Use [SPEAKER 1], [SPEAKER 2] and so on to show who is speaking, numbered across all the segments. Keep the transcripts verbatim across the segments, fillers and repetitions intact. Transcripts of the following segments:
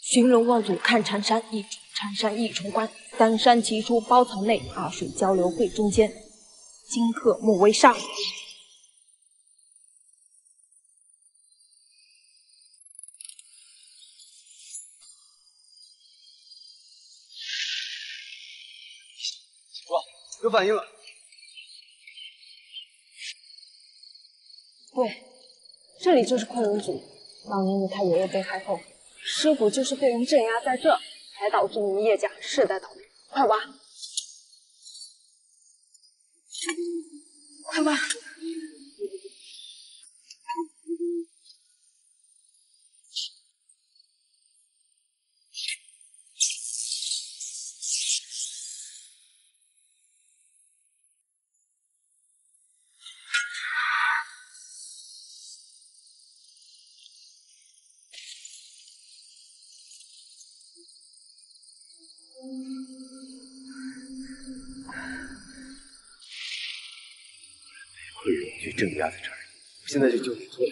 [SPEAKER 1] 寻龙望祖看缠山，一缠山一重关。丹山奇出包藏内，二水交流会中间。金刻莫为上。
[SPEAKER 2] 哇，有反应了！
[SPEAKER 1] 对，这里就是昆仑祖。当年你太爷爷被害后，尸骨就是被人镇压在这，才导致你们叶家世代倒霉。快挖！快挖！
[SPEAKER 2] 昆仑就镇压在这儿，我现在就救你出来。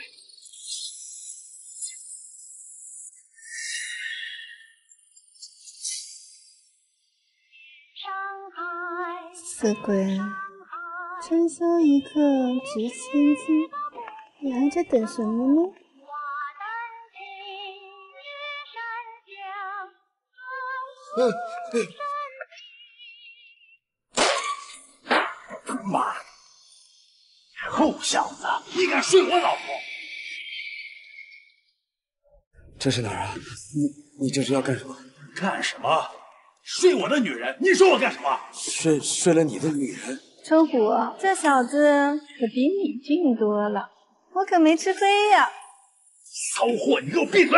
[SPEAKER 3] 死鬼，春宵一刻值千金，你还在等什么呢？
[SPEAKER 2] 嗯嗯，妈！臭小子，你敢睡我老婆？这是哪儿啊？你你这是要干什么？
[SPEAKER 4] 干什么？睡我的女人？你说我干什么？
[SPEAKER 2] 睡睡了你的女人？
[SPEAKER 3] 春虎，这小子可比你俊多了，我可没吃亏呀！
[SPEAKER 4] 骚货，你给我闭嘴！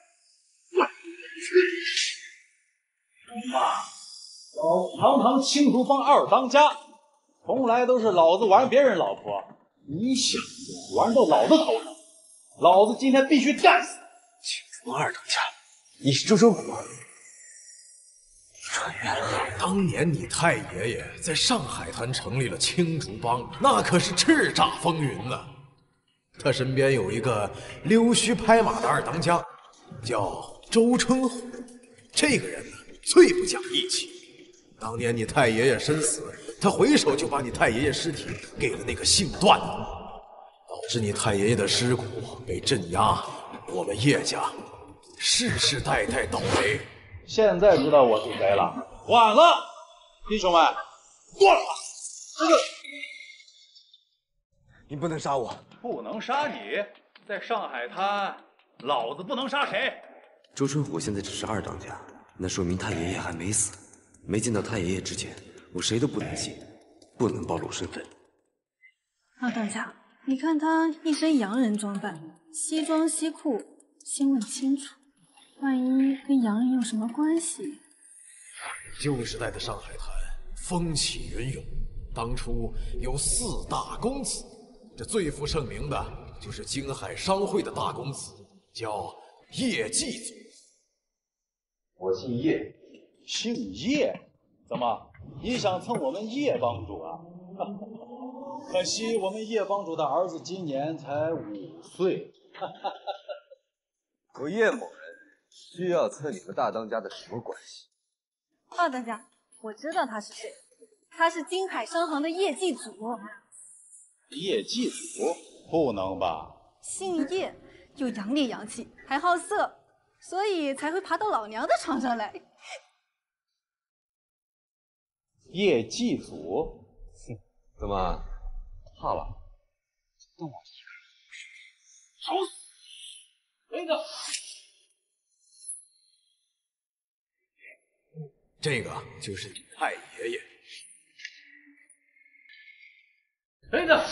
[SPEAKER 4] 妈，老堂堂青竹帮二当家，从来都是老子玩别人老婆，你小子玩到老子头上，老子今天必须干死！
[SPEAKER 2] 青竹帮二当家，你是周春虎？穿越了。
[SPEAKER 5] 当年你太爷爷在上海滩成立了青竹帮，那可是叱咤风云呐。他身边有一个溜须拍马的二当家，叫周春虎。这个人呢，最不讲义气。当年你太爷爷身死，他回手就把你太爷爷尸体给了那个姓段的，导致你太爷爷的尸骨被镇压，我们叶家世世代代倒霉。
[SPEAKER 4] 现在知道我是谁了？晚了，弟兄们，过来吧！这个
[SPEAKER 2] 你不能杀我，
[SPEAKER 4] 不能杀你，在上海滩，老子不能杀谁？
[SPEAKER 2] 周春虎现在只是二当家，那说明太爷爷还没死。没见到太爷爷之前，我谁都不能信，不能暴露身份。
[SPEAKER 3] 二当家，你看他一身洋人装扮，西装西裤，先问清楚，万一跟洋人有什么关系？
[SPEAKER 5] 旧时代的上海滩风起云涌，当初有四大公子，这最负盛名的就是京海商会的大公子，叫叶继祖。
[SPEAKER 4] 我姓叶。姓叶？怎么，你想蹭我们叶帮主啊？可惜我们叶帮主的儿子今年才五岁。
[SPEAKER 2] 我叶某人需要蹭你们大当家的什么关系？
[SPEAKER 3] 二当家，我知道他是谁，他是金海商行的叶继祖。
[SPEAKER 4] 叶继祖？不能吧？
[SPEAKER 3] 姓叶，又洋里洋气，还好色，所以才会爬到老娘的床上来。
[SPEAKER 4] 叶继祖，
[SPEAKER 2] 哼，怎么怕了？动我一个人，
[SPEAKER 4] 找死！那个，
[SPEAKER 5] 这个就是你太爷爷。
[SPEAKER 4] 那个，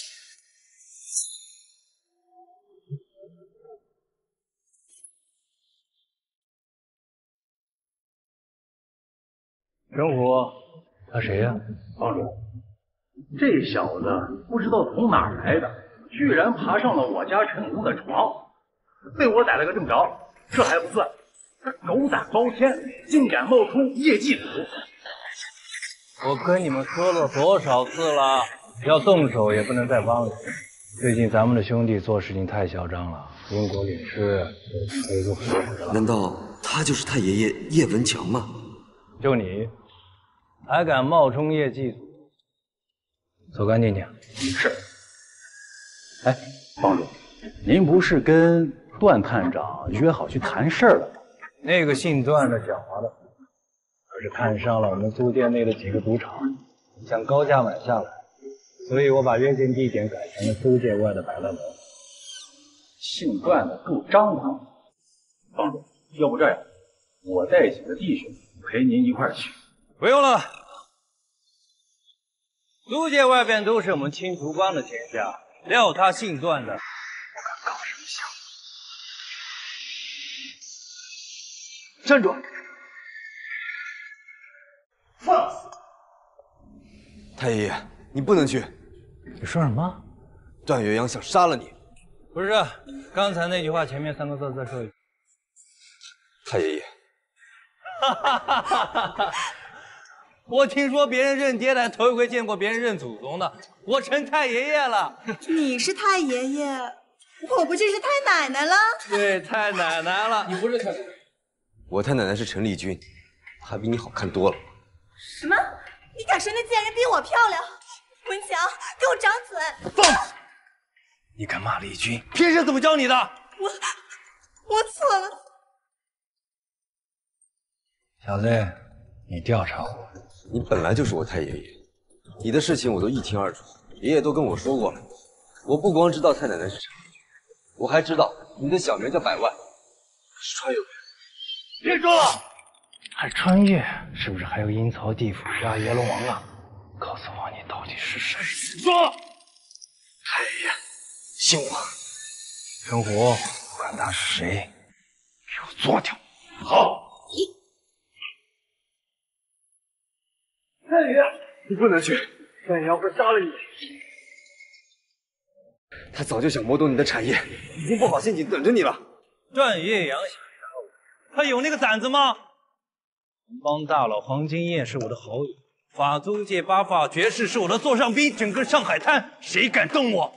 [SPEAKER 4] 陈虎。他谁呀、啊？帮主，这小子不知道从哪儿来的，居然爬上了我家陈公的床，被我逮了个正着。这还不算，他狗胆包天，竟敢冒充叶继祖。
[SPEAKER 6] 我跟你们说了多少次了，要动手也不能再帮了。最近咱们的兄弟做事情太嚣张了，因果领事被黑入死了。
[SPEAKER 2] 难道他他就是太爷爷叶文强吗？
[SPEAKER 6] 就你，还敢冒充叶祭祖？走干净点。
[SPEAKER 4] 是。哎，帮主，您不是跟段探长约好去谈事儿了吗？
[SPEAKER 6] 那个姓段的狡猾的，可是看上了我们租店内的几个赌场，想高价买下来，所以我把约定地点改成了租界外的百乐门。
[SPEAKER 4] 姓段的够张狂。帮主，要不这样，我带几个弟兄陪您一块儿去。
[SPEAKER 6] 不用了，租界外边都是我们青竹帮的天下，料他姓段的，不敢搞什么笑。
[SPEAKER 4] 站住！放肆！
[SPEAKER 2] 太爷爷，你不能去。
[SPEAKER 6] 你说什么？
[SPEAKER 2] 段元阳想杀了你。
[SPEAKER 6] 不是，刚才那句话前面三个字再说一遍。
[SPEAKER 2] 太爷爷。
[SPEAKER 6] 哈哈哈哈哈！我听说别人认爹的，头一回见过别人认祖宗的。我成太爷爷了。
[SPEAKER 7] 你是太爷爷，我不就是太奶奶了？
[SPEAKER 6] 对，太奶奶了。你不是太奶奶？
[SPEAKER 2] 我太奶奶是陈丽君，她比你好看多了。
[SPEAKER 7] 什么？你敢说那贱人比我漂亮？文强，给我掌嘴！
[SPEAKER 6] 放！你敢骂丽君？平时怎么教你的？
[SPEAKER 7] 我我错了。
[SPEAKER 6] 小子，你调查我。
[SPEAKER 2] 你本来就是我太爷爷，你的事情我都一清二楚，爷爷都跟我说过了。我不光知道太奶奶是陈丽君，我还知道你的小名叫百万，是穿越回来的。
[SPEAKER 6] 别说了，还穿越？是不是还有阴曹地府压阎罗王啊？告诉我你到底是谁？说！
[SPEAKER 2] 太爷爷，信我。
[SPEAKER 6] 陈虎，不管他是谁，给我做掉。
[SPEAKER 4] 好。
[SPEAKER 2] 太爷爷，你不能去，段元阳会杀了你。他早就想谋夺你的产业，已经布好陷阱等着你了。
[SPEAKER 6] 段岳阳想杀我，他有那个胆子吗？城邦大佬黄金燕是我的好友，法租界八法绝世是我的座上宾，整个上海滩谁敢动我？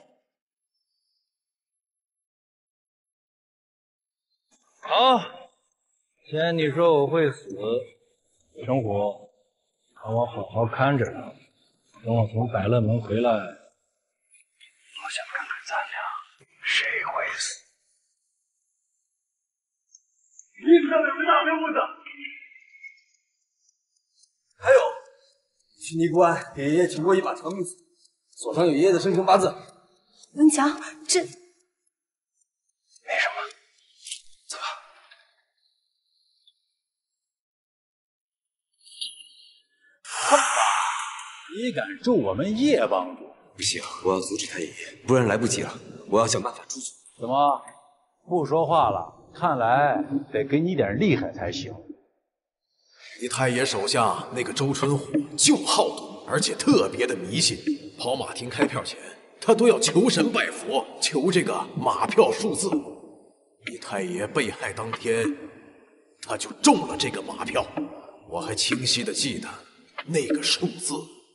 [SPEAKER 6] 好，既然你说我会死，陈虎，让我好好看着他。等我从百乐门回来，我想看看咱俩谁会死。
[SPEAKER 4] 你可有大人物的。
[SPEAKER 2] 还有，去尼姑庵给爷爷请过一把长命锁，锁上有爷爷的生辰八字。
[SPEAKER 7] 文强，这
[SPEAKER 6] 没什么，走吧。
[SPEAKER 4] 放吧！你敢咒我们叶帮主？
[SPEAKER 2] 不行，我要阻止太爷爷，不然来不及了。我要想办法出去。
[SPEAKER 4] 怎么不说话了？看来得给你点厉害才行。
[SPEAKER 5] 你太爷手下那个周春虎就好赌，而且特别的迷信。跑马亭开票前，他都要求神拜佛，求这个马票数字。你太爷被害当天，他就中了这个马票，我还清晰的记得那个数字。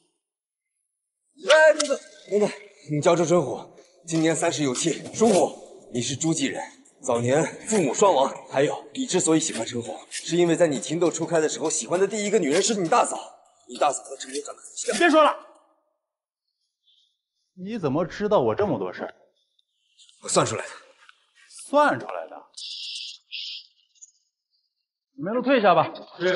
[SPEAKER 2] 哎，等等等等，你叫周春虎，今年三十有妻，属虎，你是诸暨人。早年父母双亡，还有你之所以喜欢陈虎，是因为在你情窦初开的时候，喜欢的第一个女人是你大嫂。你大嫂和陈虎长得很像。
[SPEAKER 4] 别说了，你怎么知道我这么多事儿？
[SPEAKER 2] 我算出来的。
[SPEAKER 4] 算出来的。你们都退下吧。是。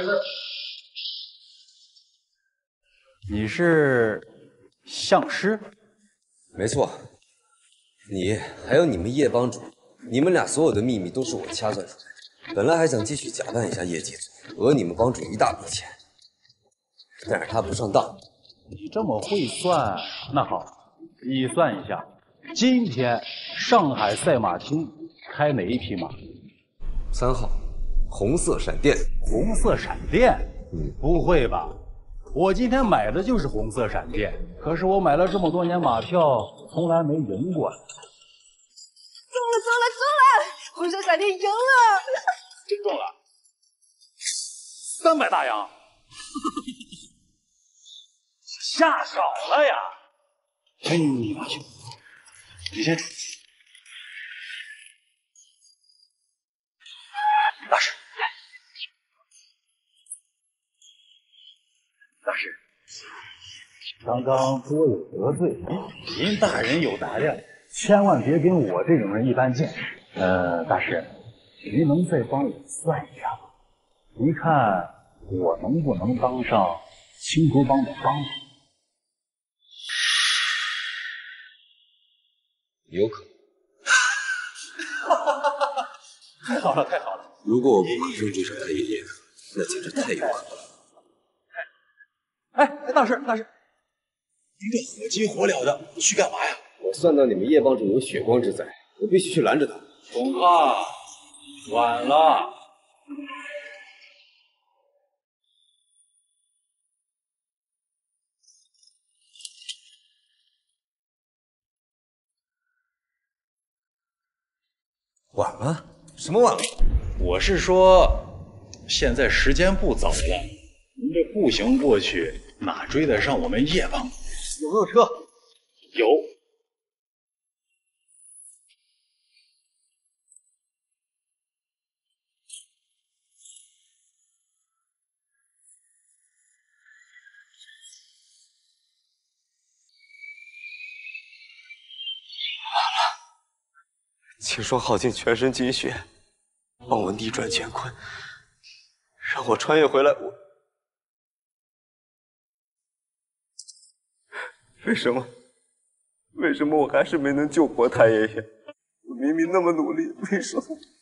[SPEAKER 4] 你是相师？
[SPEAKER 2] 没错。你还有你们叶帮主。你们俩所有的秘密都是我掐算出来的。本来还想继续假扮一下叶继祖，讹你们帮主一大笔钱，但是他不上当。
[SPEAKER 4] 你这么会算，那好，你算一下，今天上海赛马厅开哪一匹马？
[SPEAKER 2] 三号，红色闪电。
[SPEAKER 4] 红色闪电？
[SPEAKER 2] 嗯，
[SPEAKER 4] 不会吧？我今天买的就是红色闪电，可是我买了这么多年马票，从来没赢过。
[SPEAKER 7] 中了中了中了！红色闪电赢了，
[SPEAKER 4] 真中了，三百大洋，下少了呀！哎，你拿去，你先。大师，来， 大师，刚刚多有得罪，您大人有大量，千万别跟我这种人一般见识。呃，大师，您能再帮我算一下吗？您看我能不能当上青竹帮的帮主？
[SPEAKER 2] 有可能。
[SPEAKER 4] 太好了，太好了！
[SPEAKER 2] 如果我不马上追上太爷爷，那简直太有可能了。
[SPEAKER 4] 哎，大师，大师，您这火急火燎的去干嘛呀？
[SPEAKER 2] 我算到你们叶帮主有血光之灾，我必须去拦着他。
[SPEAKER 6] 恐怕晚了。
[SPEAKER 2] 晚了？什么晚了？
[SPEAKER 4] 我是说，现在时间不早了，您这步行过去，哪追得上我们叶帮？有没有车？有。
[SPEAKER 2] 秦霜耗尽全身精血，帮我逆转乾坤，让我穿越回来。我为什么？为什么我还是没能救活太爷爷？我明明那么努力，为什么？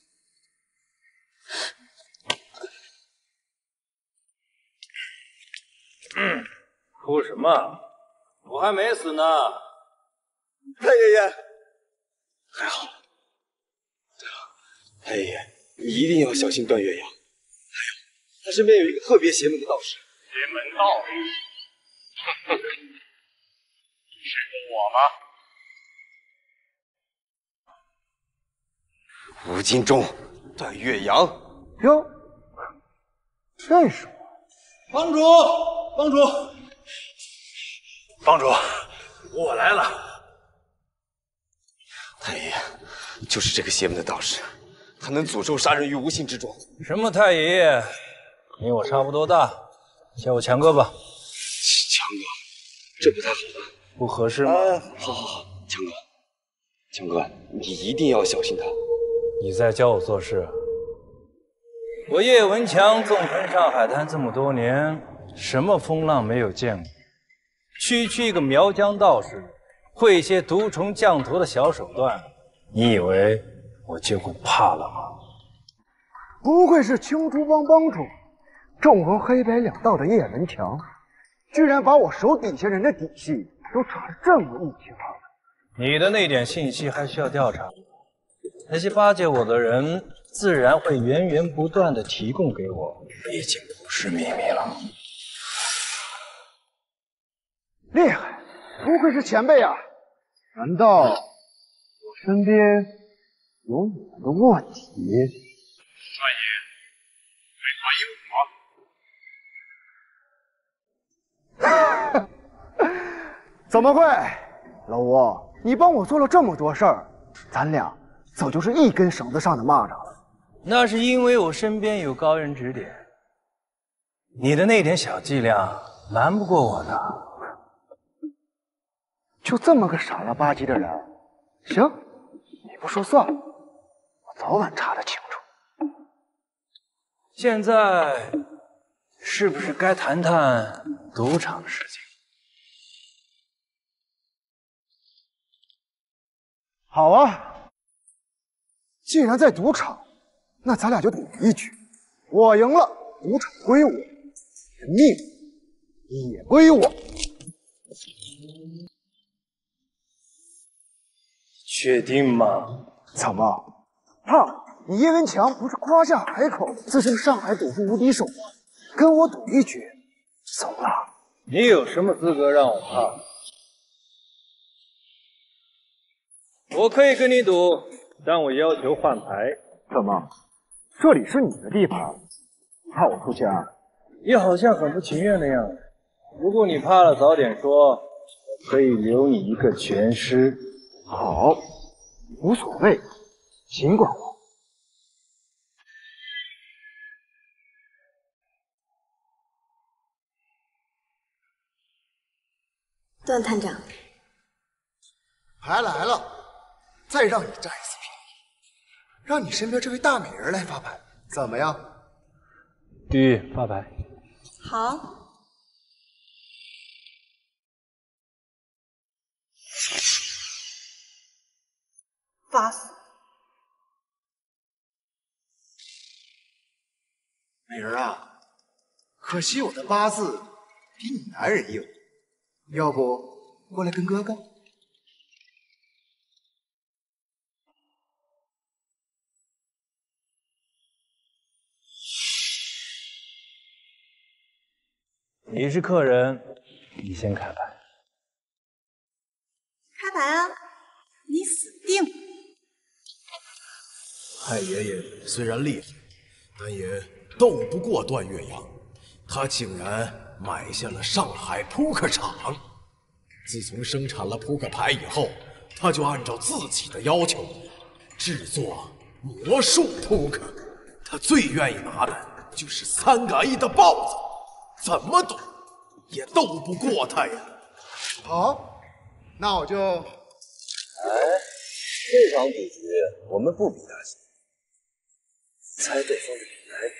[SPEAKER 6] 嗯，哭什么？我还没死呢。
[SPEAKER 2] 太爷爷，还好。对了，太爷爷，你一定要小心段月阳。还有，他身边有一个特别邪门的道士。
[SPEAKER 4] 邪门道士？哼哼，是说我吗？
[SPEAKER 2] 吴金忠，段月阳。
[SPEAKER 8] 哟，认识我？
[SPEAKER 6] 帮主，帮主，
[SPEAKER 4] 帮主，我来了。
[SPEAKER 2] 太爷爷，就是这个邪门的道士，他能诅咒杀人于无形之中。
[SPEAKER 6] 什么太爷爷？你我差不多大，叫我强哥吧。
[SPEAKER 2] 强哥，这不太好吧？
[SPEAKER 6] 不合适吗？
[SPEAKER 2] 啊、好好好，强哥，强哥，你一定要小心他。
[SPEAKER 6] 你在教我做事？我叶文强纵横上海滩这么多年，什么风浪没有见过？区区一个苗疆道士，会一些毒虫降头的小手段，你以为我就会怕了吗？
[SPEAKER 8] 不愧是青竹帮帮主，纵横黑白两道的叶文强，居然把我手底下人的底细都查得这么一清二楚。
[SPEAKER 6] 你的那点信息还需要调查？那些巴结我的人，自然会源源不断的提供给我，毕竟不是秘密了。
[SPEAKER 8] 厉害，不愧是前辈啊！难道我身边有你们的卧底？
[SPEAKER 4] 大爷，没怀疑
[SPEAKER 8] 我？怎么会？老吴，你帮我做了这么多事儿，咱俩早就是一根绳子上的蚂蚱了。
[SPEAKER 6] 那是因为我身边有高人指点，你的那点小伎俩瞒不过我的。
[SPEAKER 8] 就这么个傻了吧唧的人，行，你不说算了，我早晚查得清楚。
[SPEAKER 6] 现在是不是该谈谈赌场的事情？
[SPEAKER 8] 好啊，既然在赌场，那咱俩就赌一局。我赢了，赌场归我，命也归我。
[SPEAKER 6] 确定吗？
[SPEAKER 8] 怎么，胖，你叶文强不是夸下海口，自称上海赌术无敌手吗？跟我赌一局，怎么了？
[SPEAKER 6] 你有什么资格让我怕？我可以跟你赌，但我要求换牌。
[SPEAKER 8] 怎么？这里是你的地盘，怕我出钱啊？
[SPEAKER 6] 你好像很不情愿的样子。如果你怕了，早点说，我可以留你一个全尸。
[SPEAKER 8] 好，无所谓，尽管我。
[SPEAKER 7] 段探长，
[SPEAKER 8] 牌来了，再让你占一次便宜，让你身边这位大美人来发牌，怎么样？
[SPEAKER 6] 玉玉发牌。
[SPEAKER 7] 好。发死！
[SPEAKER 8] 美人啊，可惜我的八字比你男人硬，要不过来跟哥哥？
[SPEAKER 6] 你是客人，你先开牌。
[SPEAKER 7] 开牌啊！你死定！
[SPEAKER 5] 太爷爷虽然厉害，但也斗不过段岳阳。他竟然买下了上海扑克场。自从生产了扑克牌以后，他就按照自己的要求制作魔术扑克。他最愿意拿的就是三个 A 的豹子，怎么赌也斗不过他呀。
[SPEAKER 8] 好，那我就……
[SPEAKER 2] 哎，这场赌局我们不比大小。猜对方的品牌。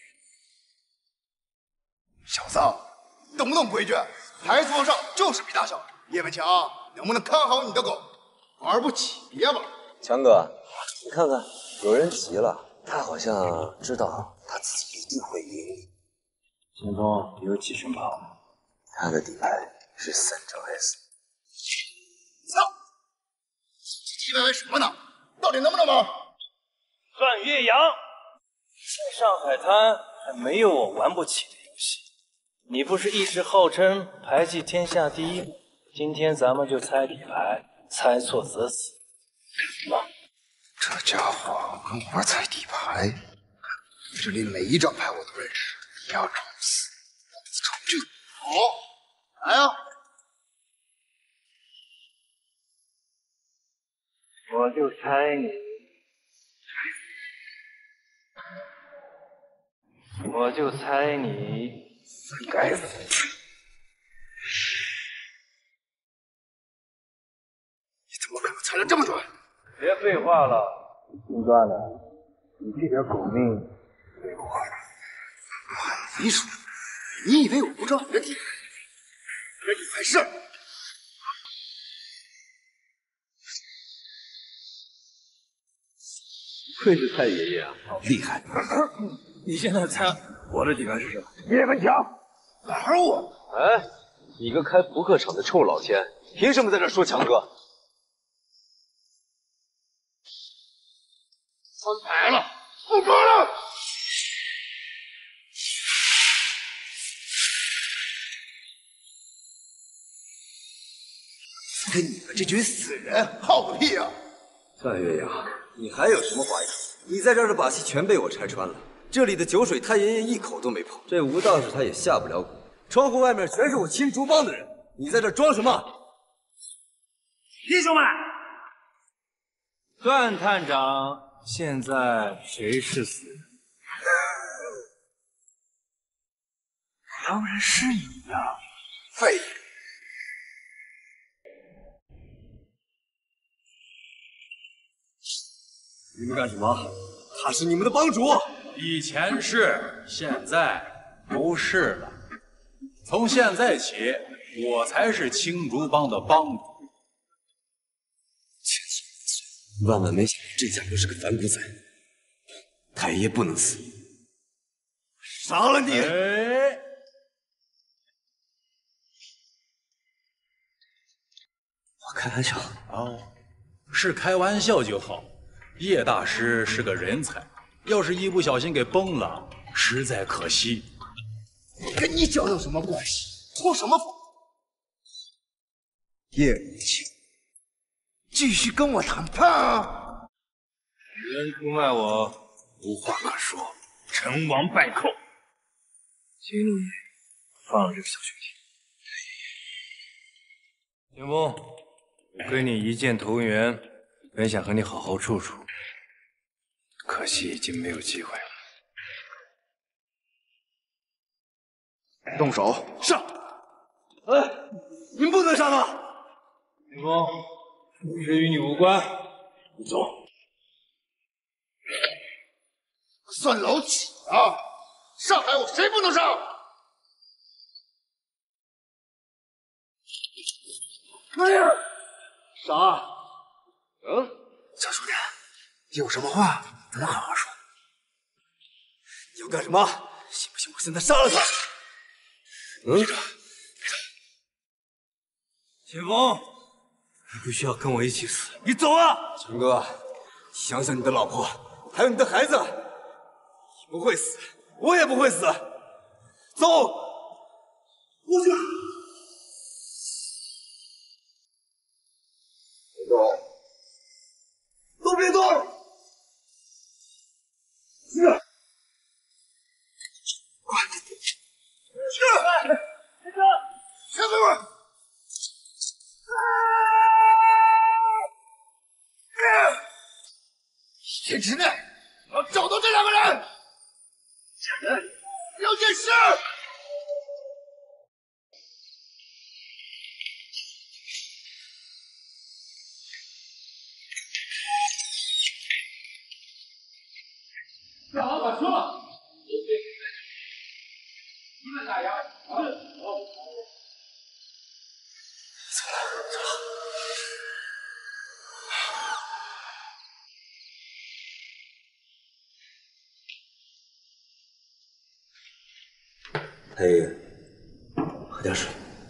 [SPEAKER 8] 小子，懂不懂规矩？牌桌上就是比大小。叶文强，能不能看好你的狗？玩不起别玩。
[SPEAKER 2] 强哥，你看看，有人急了，他好像知道他自己一定会赢。
[SPEAKER 6] 前锋有几声炮？
[SPEAKER 2] 他的底牌是三张 S。
[SPEAKER 8] 操！唧唧歪歪什么呢？到底能不能玩？
[SPEAKER 6] 段岳阳。在上海滩还没有我玩不起的游戏。你不是一直号称牌技天下第一吗？今天咱们就猜底牌，猜错则死。干什么？
[SPEAKER 8] 这家伙跟我玩猜底牌，这里每一张牌我都认识，不要装死，老子瞅就好。来啊！
[SPEAKER 6] 我就猜你。我就猜你
[SPEAKER 8] 该死！你怎么可能猜得这么准？
[SPEAKER 6] 别废话了，姓段的，你这点狗命给我！
[SPEAKER 8] 你说，你以为我不知道你的底牌？你的底牌是？
[SPEAKER 2] 不愧是太爷爷啊，厉害！
[SPEAKER 6] 你现在猜我的底牌是什么？
[SPEAKER 8] 叶文强，玩我！
[SPEAKER 2] 哎，你个开扑克场的臭老千，凭什么在这说强哥？
[SPEAKER 8] 翻牌了，不说了！跟你们这群死人耗个屁呀！
[SPEAKER 2] 段岳阳，你还有什么话要说？你在这儿的把戏全被我拆穿了。这里的酒水，太爷爷一口都没碰。这吴道士他也下不了蛊。窗户外面全是我青竹帮的人，你在这装什么？
[SPEAKER 6] 弟兄们，段探长，现在谁是死人？当然是你呀！
[SPEAKER 8] 废物！
[SPEAKER 2] 你们干什么？他是你们的帮主。
[SPEAKER 4] 以前是，现在不是了。从现在起，我才是青竹帮的帮主。
[SPEAKER 2] 千岁万万没想到这家伙是个反骨仔，太爷不能死，杀了你！
[SPEAKER 4] 哎，
[SPEAKER 2] 我开玩笑。
[SPEAKER 4] 哦，是开玩笑就好。叶大师是个人才，要是一不小心给崩了，实在可惜。
[SPEAKER 8] 跟你搅有什么关系？出什么风？叶无情，继续跟我谈判啊！
[SPEAKER 6] 有人出卖我，无话可说，成王败寇。请你放了这个小兄弟。清风，我跟你一见投缘，本想和你好好处处，可惜已经没有机会了。
[SPEAKER 8] 动手！上！
[SPEAKER 2] 哎， 您不能杀他！
[SPEAKER 6] 林峰，此事与你无关，你走。
[SPEAKER 8] 算老几啊！上海我谁不能上？哎呀，
[SPEAKER 2] 啥？嗯，
[SPEAKER 8] 小叔弟，有什么话咱们好好说。
[SPEAKER 2] 你要干什么？信不信我现在杀了他？嗯，别动，别动。
[SPEAKER 6] 秦风，你不需要跟我一起死，
[SPEAKER 2] 你走啊！秦哥，想想你的老婆，还有你的孩子，你不会死，我也不会死。走，过去。别动，都别动。是。快，是。先等会儿。
[SPEAKER 8] 一天之内要找到这两个人，见人要见尸。
[SPEAKER 4] 正好把车了。你们打烊。是。
[SPEAKER 2] 走了，走了。太爷爷，喝点水。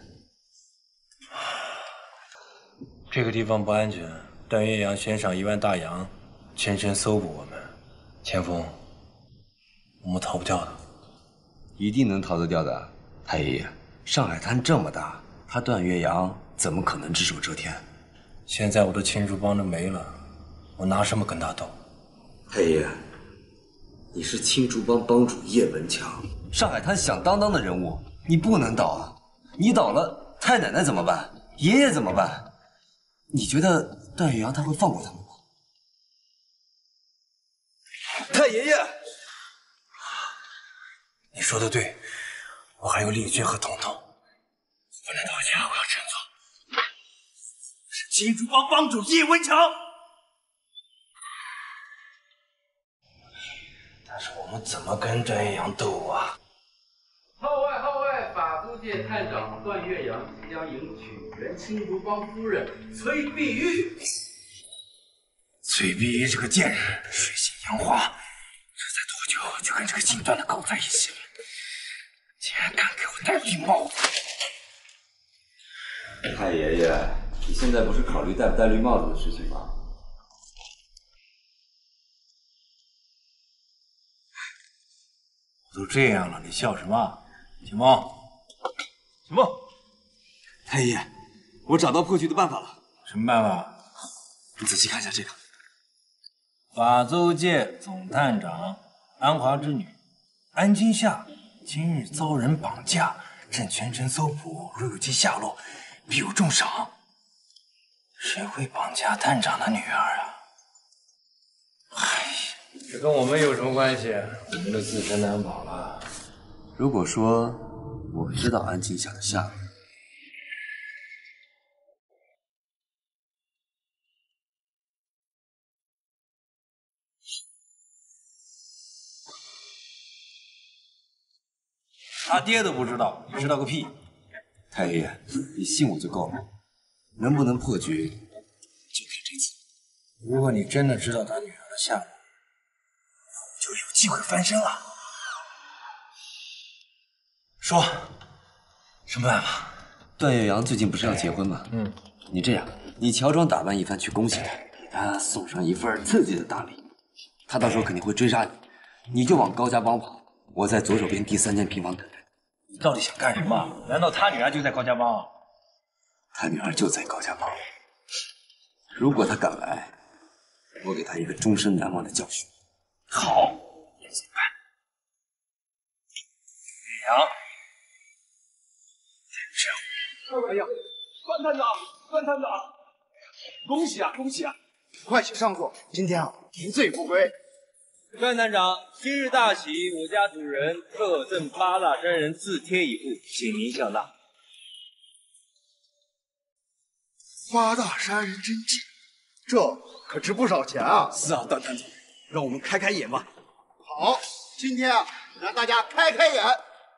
[SPEAKER 6] 这个地方不安全，段岳阳悬赏一万大洋，全身搜捕我们。前锋，我们逃不掉的。
[SPEAKER 2] 一定能逃得掉的。太爷爷，上海滩这么大，他段岳阳怎么可能只手遮天？
[SPEAKER 6] 现在我的青竹帮都没了，我拿什么跟他斗？
[SPEAKER 2] 太爷爷，你是青竹帮帮主叶文强，上海滩响当当的人物，你不能倒啊！你倒了，太奶奶怎么办？爷爷怎么办？你觉得段岳阳他会放过他们吗？太爷爷，
[SPEAKER 6] 你说的对，我还有丽娟和彤彤，不能到家，我要振作。是青竹帮帮主叶文强，但是我们怎么跟段岳阳斗啊？
[SPEAKER 9] 号外号外，法租界探长段岳阳即将迎娶原青竹帮夫人崔碧玉。
[SPEAKER 6] 崔碧玉这个贱人，水性杨花，这才多久就跟这个姓段的狗在一起了？竟然敢给我戴绿帽子！
[SPEAKER 2] 太爷爷，你现在不是考虑戴不戴绿帽子的事情吗？
[SPEAKER 6] 我都这样了，你笑什么？秦梦，秦梦，
[SPEAKER 2] 太爷爷，我找到破局的办法了。
[SPEAKER 6] 什么办法？
[SPEAKER 2] 你仔细看一下这个。
[SPEAKER 6] 法租界总探长安华之女安金夏，今日遭人绑架，正全城搜捕，若有其下落，必有重赏。谁会绑架探长的女儿啊？唉，这跟我们有什么关系？我们的自身难保了。
[SPEAKER 2] 如果说我知道安金夏的下落，
[SPEAKER 6] 他爹都不知道，你知道个屁！
[SPEAKER 2] 太爷爷，你信我就够了。能不能破局，就看这次。
[SPEAKER 6] 如果你真的知道他女儿的下落，就有机会翻身了。说，什么办法？
[SPEAKER 2] 段岳阳最近不是要结婚吗？
[SPEAKER 6] 嗯，
[SPEAKER 2] 你这样，你乔装打扮一番去恭喜他，给他送上一份刺激的大礼。他到时候肯定会追杀你，你就往高家帮跑。我在左手边第三间平房等着。
[SPEAKER 6] 你到底想干什么？难道他女儿就在高家帮？
[SPEAKER 2] 他女儿就在高家帮。如果他敢来，我给他一个终身难忘的教训。
[SPEAKER 6] 好，严刑办。岳阳，
[SPEAKER 10] 这样。哎呀，段探长，段探长，恭喜啊，恭喜啊！
[SPEAKER 8] 快请上座，今天啊，无醉不归。
[SPEAKER 6] 段探长，今日大喜，我家主人特赠八大山人自贴一副，请您笑纳。
[SPEAKER 8] 八大杀人真迹，这可值不少钱啊！
[SPEAKER 2] 是啊，段探长，让我们开开眼吧。
[SPEAKER 8] 好，今天啊，让大家开开眼。啊，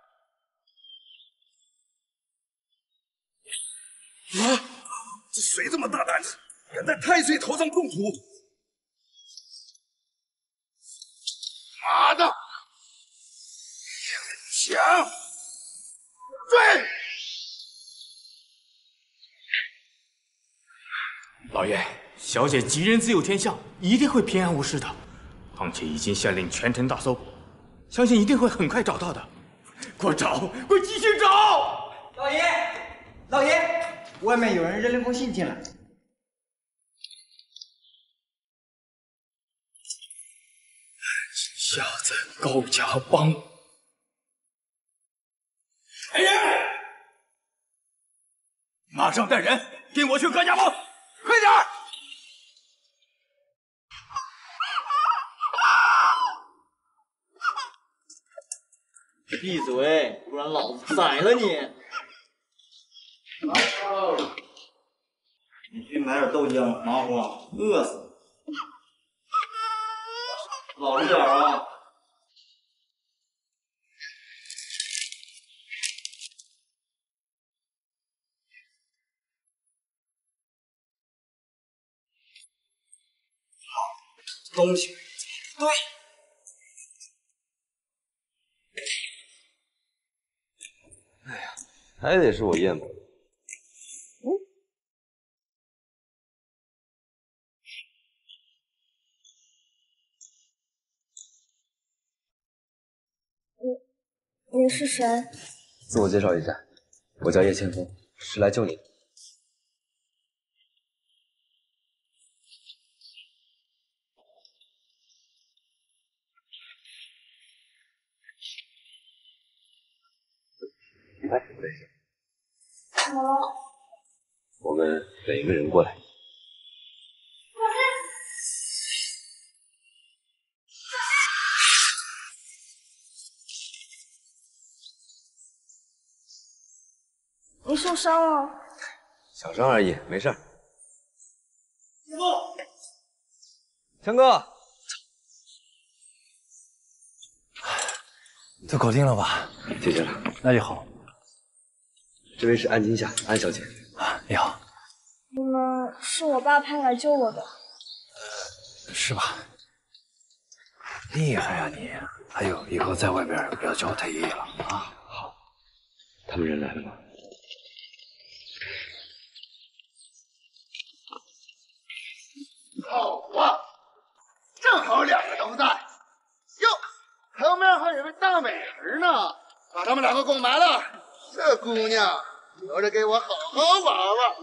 [SPEAKER 10] 这谁这么大胆子，敢在太岁头上动土？
[SPEAKER 8] 妈的！抢！追！
[SPEAKER 11] 老爷，小姐吉人自有天相，一定会平安无事的。况且已经下令全城大搜，相信一定会很快找到的。给我找，给我继续找！
[SPEAKER 12] 老爷，老爷，外面有人扔了封信进来。
[SPEAKER 11] 下在高家帮。来人！马上带人跟我去高家帮，快点儿！
[SPEAKER 12] 闭嘴，不然老子宰了你！你去买点豆浆、麻花，饿死了。老实点啊！
[SPEAKER 2] 东西对。哎呀，还得是我燕母。
[SPEAKER 1] 你你是谁？
[SPEAKER 2] 自我介绍一下，我叫叶千峰，是来救你的。来，等一下。
[SPEAKER 1] 怎么了？
[SPEAKER 2] 我们等一个人过来。
[SPEAKER 1] 你受伤了？
[SPEAKER 2] 小伤而已，没事儿。强哥，
[SPEAKER 6] 都搞定了吧？
[SPEAKER 2] 解决了，
[SPEAKER 6] 那就好。
[SPEAKER 2] 这位是安金夏，安小姐。
[SPEAKER 6] 啊，你好。
[SPEAKER 1] 你们是我爸派来救我的。
[SPEAKER 6] 呃，是吧？厉害啊你！还有，以后在外边不要叫他爷爷了啊。
[SPEAKER 2] 好。他们人来了吗？
[SPEAKER 8] 好啊，正好两个都在。哟，旁边还有位大美人呢，把他们两个给我埋了。这姑娘留着给我好好玩玩。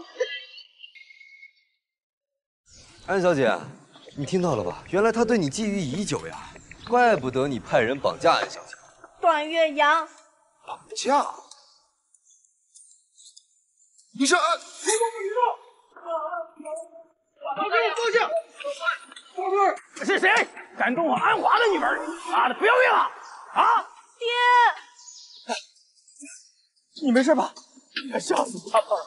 [SPEAKER 2] 安小姐，你听到了吧？原来他对你觊觎已久呀，怪不得你派人绑架安小姐。
[SPEAKER 7] 段岳阳，
[SPEAKER 8] 绑架？你是安？
[SPEAKER 10] 给我坐下！报告，是谁敢动我安华的女儿？妈的，不要命了！啊！
[SPEAKER 7] 爹，
[SPEAKER 10] 你没事吧？吓死他了！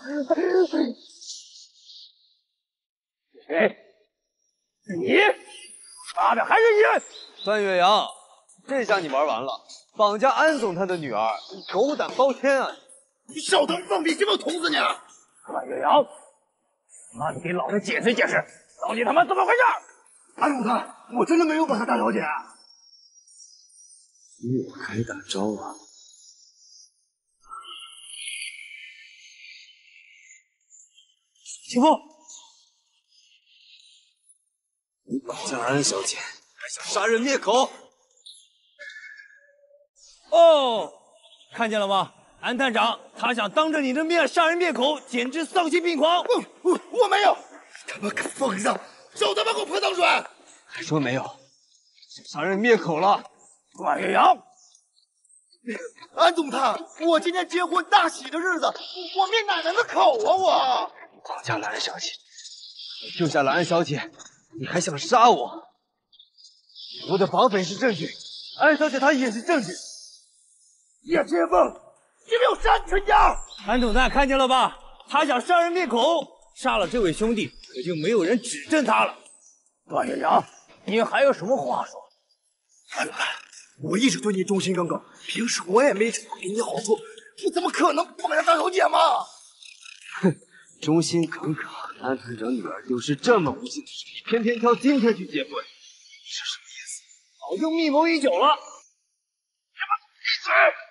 [SPEAKER 10] 谁？是你？妈的，还是你！
[SPEAKER 2] 段岳阳，这下你玩完了，绑架安总他的女儿，你狗胆包天啊！
[SPEAKER 8] 你少他妈放屁，谁没有捅死你啊？
[SPEAKER 10] 段岳阳！妈的，给老子解释解释，到底他妈怎么回事？
[SPEAKER 8] 安总他，我真的没有把他大小姐。
[SPEAKER 2] 与我开大招啊！
[SPEAKER 10] 清风，
[SPEAKER 2] 你绑架安小姐，还想杀人灭口？
[SPEAKER 6] 哦，看见了吗？安探长，他想当着你的面杀人灭口，简直丧心病狂！
[SPEAKER 8] 我我我没有，他妈个疯子，少他妈给我泼脏水！
[SPEAKER 2] 还说没有，杀人灭口了！
[SPEAKER 10] 段岳阳，
[SPEAKER 8] 安总他，我今天结婚大喜的日子，我灭奶奶的口啊！我
[SPEAKER 2] 绑架了安小姐，我救下了安小姐，你还想杀我？我的绑匪是证据，安小姐她也是证据。
[SPEAKER 8] 叶千峰，你没有杀全家！
[SPEAKER 6] 安总探看见了吧？他想杀人灭口， 杀了这位兄弟，可就没有人指证他了。段岳阳，你还有什么话说？
[SPEAKER 10] 安安，我一直对你忠心耿耿，平时我也没怎么给你好处，你怎么可能不把他当小姐嘛？
[SPEAKER 2] 哼，忠心耿耿，安团长女儿丢失这么无心的事，你偏偏挑今天去结婚，你是什么意思？
[SPEAKER 6] 早就密谋已久了。
[SPEAKER 10] 闭嘴！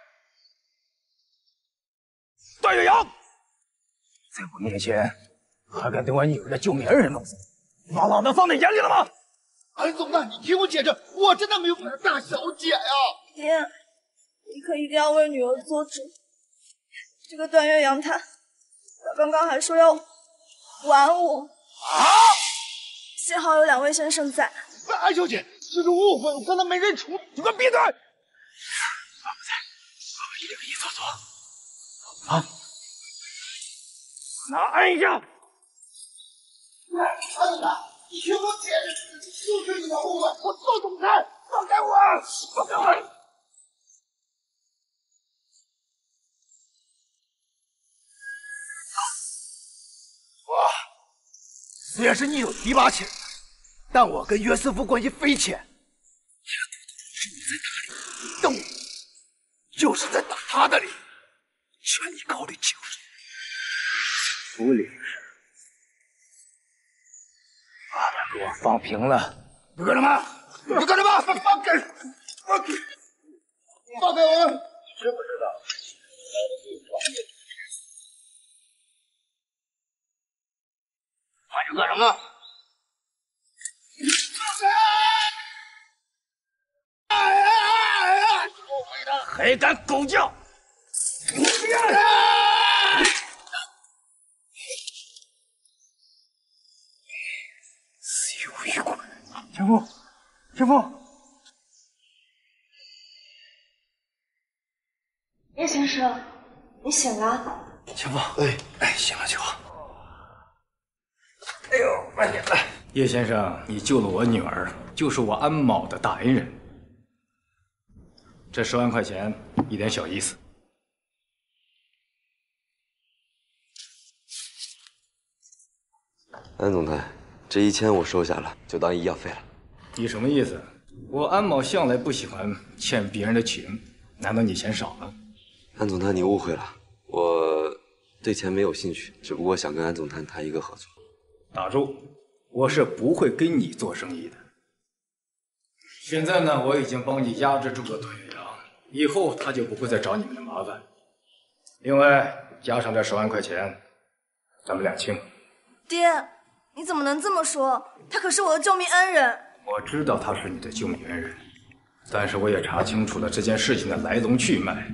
[SPEAKER 10] 段岳阳，在我面前还敢对我女儿的救命恩人动手，把老子放在眼里了吗？
[SPEAKER 8] 安总监，你听我解释，我真的没有把她当小姐呀。
[SPEAKER 7] 爹，你可一定要为女儿做主。这个段岳阳他，他刚刚还说要玩我。
[SPEAKER 10] 啊！
[SPEAKER 7] 幸好有两位先生在。
[SPEAKER 8] 安小姐，这是误会，我刚才没认出。
[SPEAKER 10] 你给我闭嘴！爸爸在，爸爸一定给你做主。啊！拿按一下。
[SPEAKER 8] 安总监，你听我解释，就是你的误会，我做总裁，放开我，放开我！
[SPEAKER 10] 我虽然是你有提拔起来的，但我跟约瑟夫关系匪浅。这个赌徒是你在打理，但我就是在打他的脸，劝你考虑清楚。
[SPEAKER 6] 处理的事，把他给我放平了。
[SPEAKER 10] 你干什么？你干什么？放放开！放开！
[SPEAKER 8] 放开我！
[SPEAKER 10] 你知不知道？还想干什么？还敢狗叫！死有余鬼！前夫，前夫！
[SPEAKER 7] 叶先生，你醒了？
[SPEAKER 10] 前夫，哎哎，醒了就好。哎呦，慢点来。
[SPEAKER 11] 叶先生，你救了我女儿，就是我安某的大恩人。这十万块钱一点小意思。
[SPEAKER 2] 安总裁，这一千我收下了，就当医药费了。
[SPEAKER 11] 你什么意思？我安某向来不喜欢欠别人的情，难道你嫌少了？
[SPEAKER 2] 安总裁，你误会了，我对钱没有兴趣，只不过想跟安总裁谈一个合作。
[SPEAKER 11] 打住！我是不会跟你做生意的。现在呢，我已经帮你压制住了段岳阳，以后他就不会再找你们的麻烦。另外，加上这十万块钱，咱们两清。
[SPEAKER 7] 爹，你怎么能这么说？他可是我的救命恩人。
[SPEAKER 11] 我知道他是你的救命恩人，但是我也查清楚了这件事情的来龙去脉。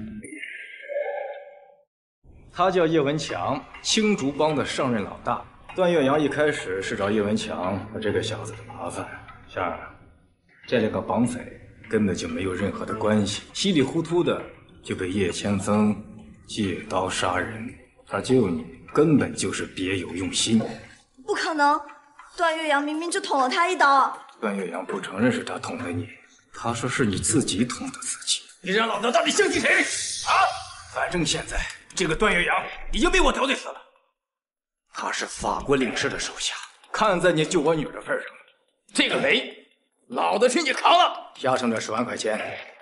[SPEAKER 11] 他叫叶文强，青竹帮的上任老大。段岳阳一开始是找叶文强和这个小子的麻烦，像这两个绑匪根本就没有任何的关系，稀里糊涂的就被叶千增借刀杀人。他救你根本就是别有用心。
[SPEAKER 7] 不可能，段岳阳明明就捅了他一刀。
[SPEAKER 11] 段岳阳不承认是他捅的你，他说是你自己捅的自己。你让老子到底相信谁啊？反正现在这个段岳阳已经被我得罪死了。他是法国领事的手下，看在你救我女儿的份上，这个雷老子替你扛了。加上这十万块钱，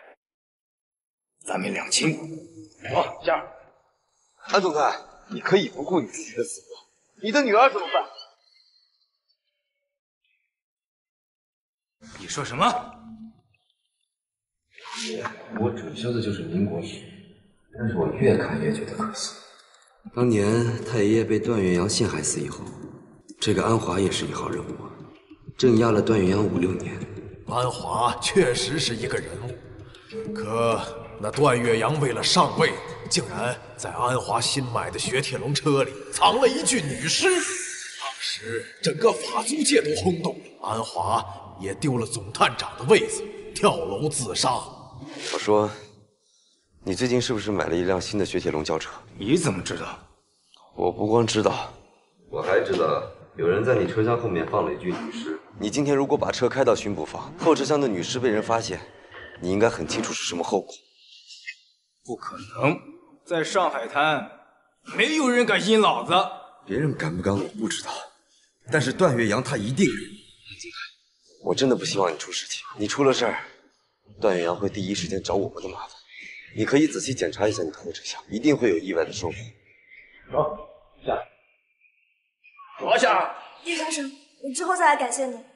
[SPEAKER 11] 咱们两清。好，这样，
[SPEAKER 2] 安总裁，你可以不顾你自己的死活，你的女儿怎么办？
[SPEAKER 11] 你说什么？
[SPEAKER 2] 我准销的就是民国史，但是我越看越觉得可惜。当年太爷爷被段岳阳陷害死以后，这个安华也是一号人物，镇压了段岳阳五六年。
[SPEAKER 5] 安华确实是一个人物，可那段岳阳为了上位，竟然在安华新买的雪铁龙车里藏了一具女尸。当时整个法租界都轰动了，安华也丢了总探长的位子，跳楼自杀。
[SPEAKER 2] 我说，你最近是不是买了一辆新的雪铁龙轿车？
[SPEAKER 11] 你怎么知道？
[SPEAKER 2] 我不光知道，我还知道有人在你车厢后面放了一具女尸。你今天如果把车开到巡捕房，后车厢的女尸被人发现，你应该很清楚是什么后果。
[SPEAKER 11] 不可能，在上海滩，没有人敢阴老子。
[SPEAKER 2] 别人敢不敢我不知道，但是段岳阳他一定。我真的不希望你出事情，你出了事儿，段岳阳会第一时间找我们的麻烦。你可以仔细检查一下你的后车厢，一定会有意外的收获。
[SPEAKER 6] 走，下。坐下。
[SPEAKER 7] 叶先生，我之后再来感谢你。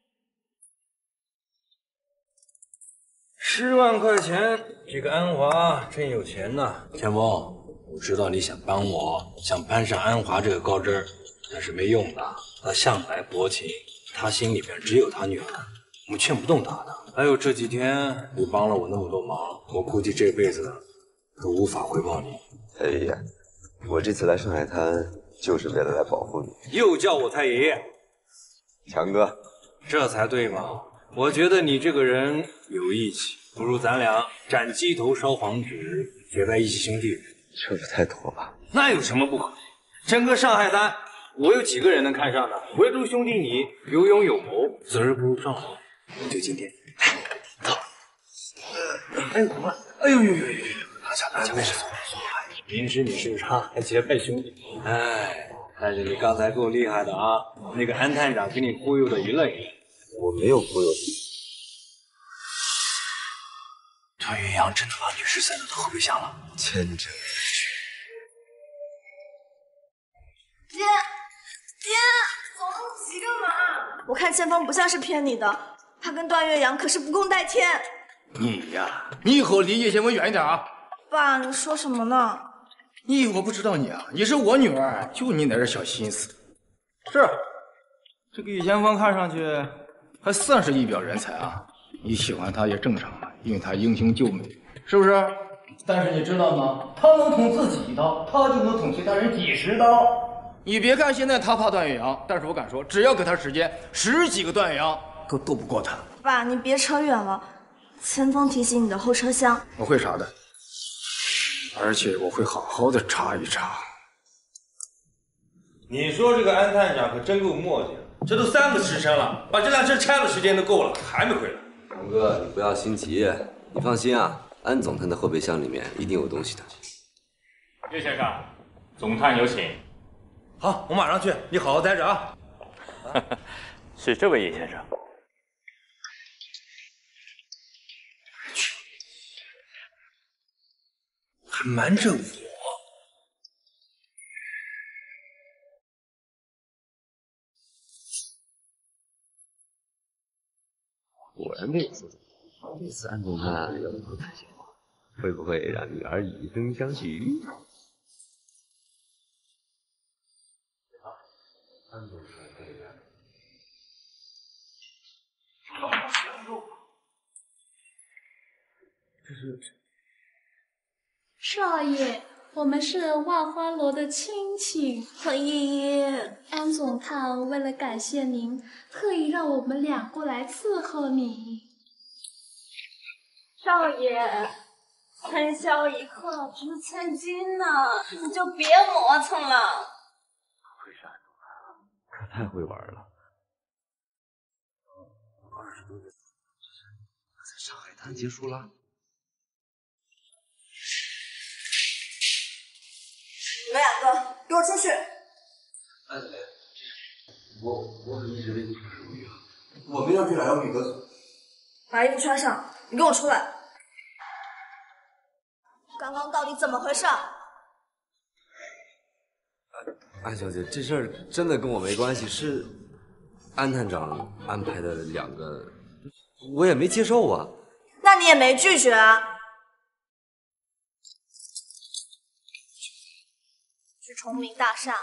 [SPEAKER 6] 十万块钱，这个安华真有钱呐！前锋，我知道你想帮我，想攀上安华这个高枝儿，但是没用的。他向来薄情，他心里边只有他女儿，我们劝不动他的。还有这几天你帮了我那么多忙，我估计这辈子都无法回报你。
[SPEAKER 2] 太爷爷，我这次来上海滩就是为了来保护你。
[SPEAKER 6] 又叫我太爷爷，
[SPEAKER 2] 强哥，
[SPEAKER 6] 这才对嘛！我觉得你这个人有义气，不如咱俩斩鸡头烧黄纸，结拜义气兄弟。
[SPEAKER 2] 这不太妥吧？
[SPEAKER 6] 那有什么不可？整个上海滩，我有几个人能看上的？唯独兄弟你有勇有谋，择日不如撞日。就今天，走。哎呦，哎呦呦呦呦！拿下拿下，没事。平时你是上海结拜兄弟，哎，但是你刚才够厉害的啊！那个安探长给你忽悠的一愣一愣。
[SPEAKER 2] 我没有忽悠你。
[SPEAKER 6] 段岳阳真的把女士塞到他后备箱了，
[SPEAKER 2] 千真。
[SPEAKER 7] 爹，爹，走那么急干嘛？我看前方不像是骗你的，他跟段岳阳可是不共戴天。
[SPEAKER 11] 你呀，你以后离叶先锋远一点啊！
[SPEAKER 7] 爸，你说什么呢？
[SPEAKER 11] 你以为我不知道你啊？你是我女儿，就你那点小心思。是，这个叶先锋看上去还算是一表人才啊。你喜欢他也正常嘛，因为他英雄救美，是不是？但是你知道吗？他能捅自己一刀，他就能捅其他人几十刀。你别看现在他怕段岳阳，但是我敢说，只要给他时间，十几个段岳阳都斗不过他。
[SPEAKER 7] 爸，你别扯远了。前锋提醒你的后车厢，
[SPEAKER 11] 我会查的，而且我会好好的查一查。
[SPEAKER 6] 你说这个安探长可真够磨叽，这都三个时辰了，把这辆车拆了时间都够了，还没回来。
[SPEAKER 2] 强哥，你不要心急，你放心啊，安总探的后备箱里面一定有东西的。
[SPEAKER 11] 叶先生，总探有请。
[SPEAKER 6] 好，我马上去，你好好待着啊。
[SPEAKER 11] 是这位叶先生。
[SPEAKER 6] 还瞒着我。
[SPEAKER 2] 果然没有说错，这次安总探要是不太行，会不会让女儿以身相许？安总探这边。这是。
[SPEAKER 13] 少爷，我们是万花楼的亲戚。
[SPEAKER 7] 和爷爷，
[SPEAKER 13] 安总探为了感谢您，特意让我们俩过来伺候你。
[SPEAKER 1] 少爷，春宵一刻值千金呢，你就别磨蹭了。
[SPEAKER 2] 会是安总探，可太会玩了。二十多个在上海滩结束了。
[SPEAKER 7] 你们两个给我出去！
[SPEAKER 2] 哎，我我可一直为你出手语啊，我没让这俩妖女得逞。
[SPEAKER 7] 把衣服穿上，你跟我出来！刚刚到底怎么回事？
[SPEAKER 2] 安小姐，这事儿真的跟我没关系，是安探长安排的两个，我也没接受啊。
[SPEAKER 7] 那你也没拒绝啊？去崇明大厦。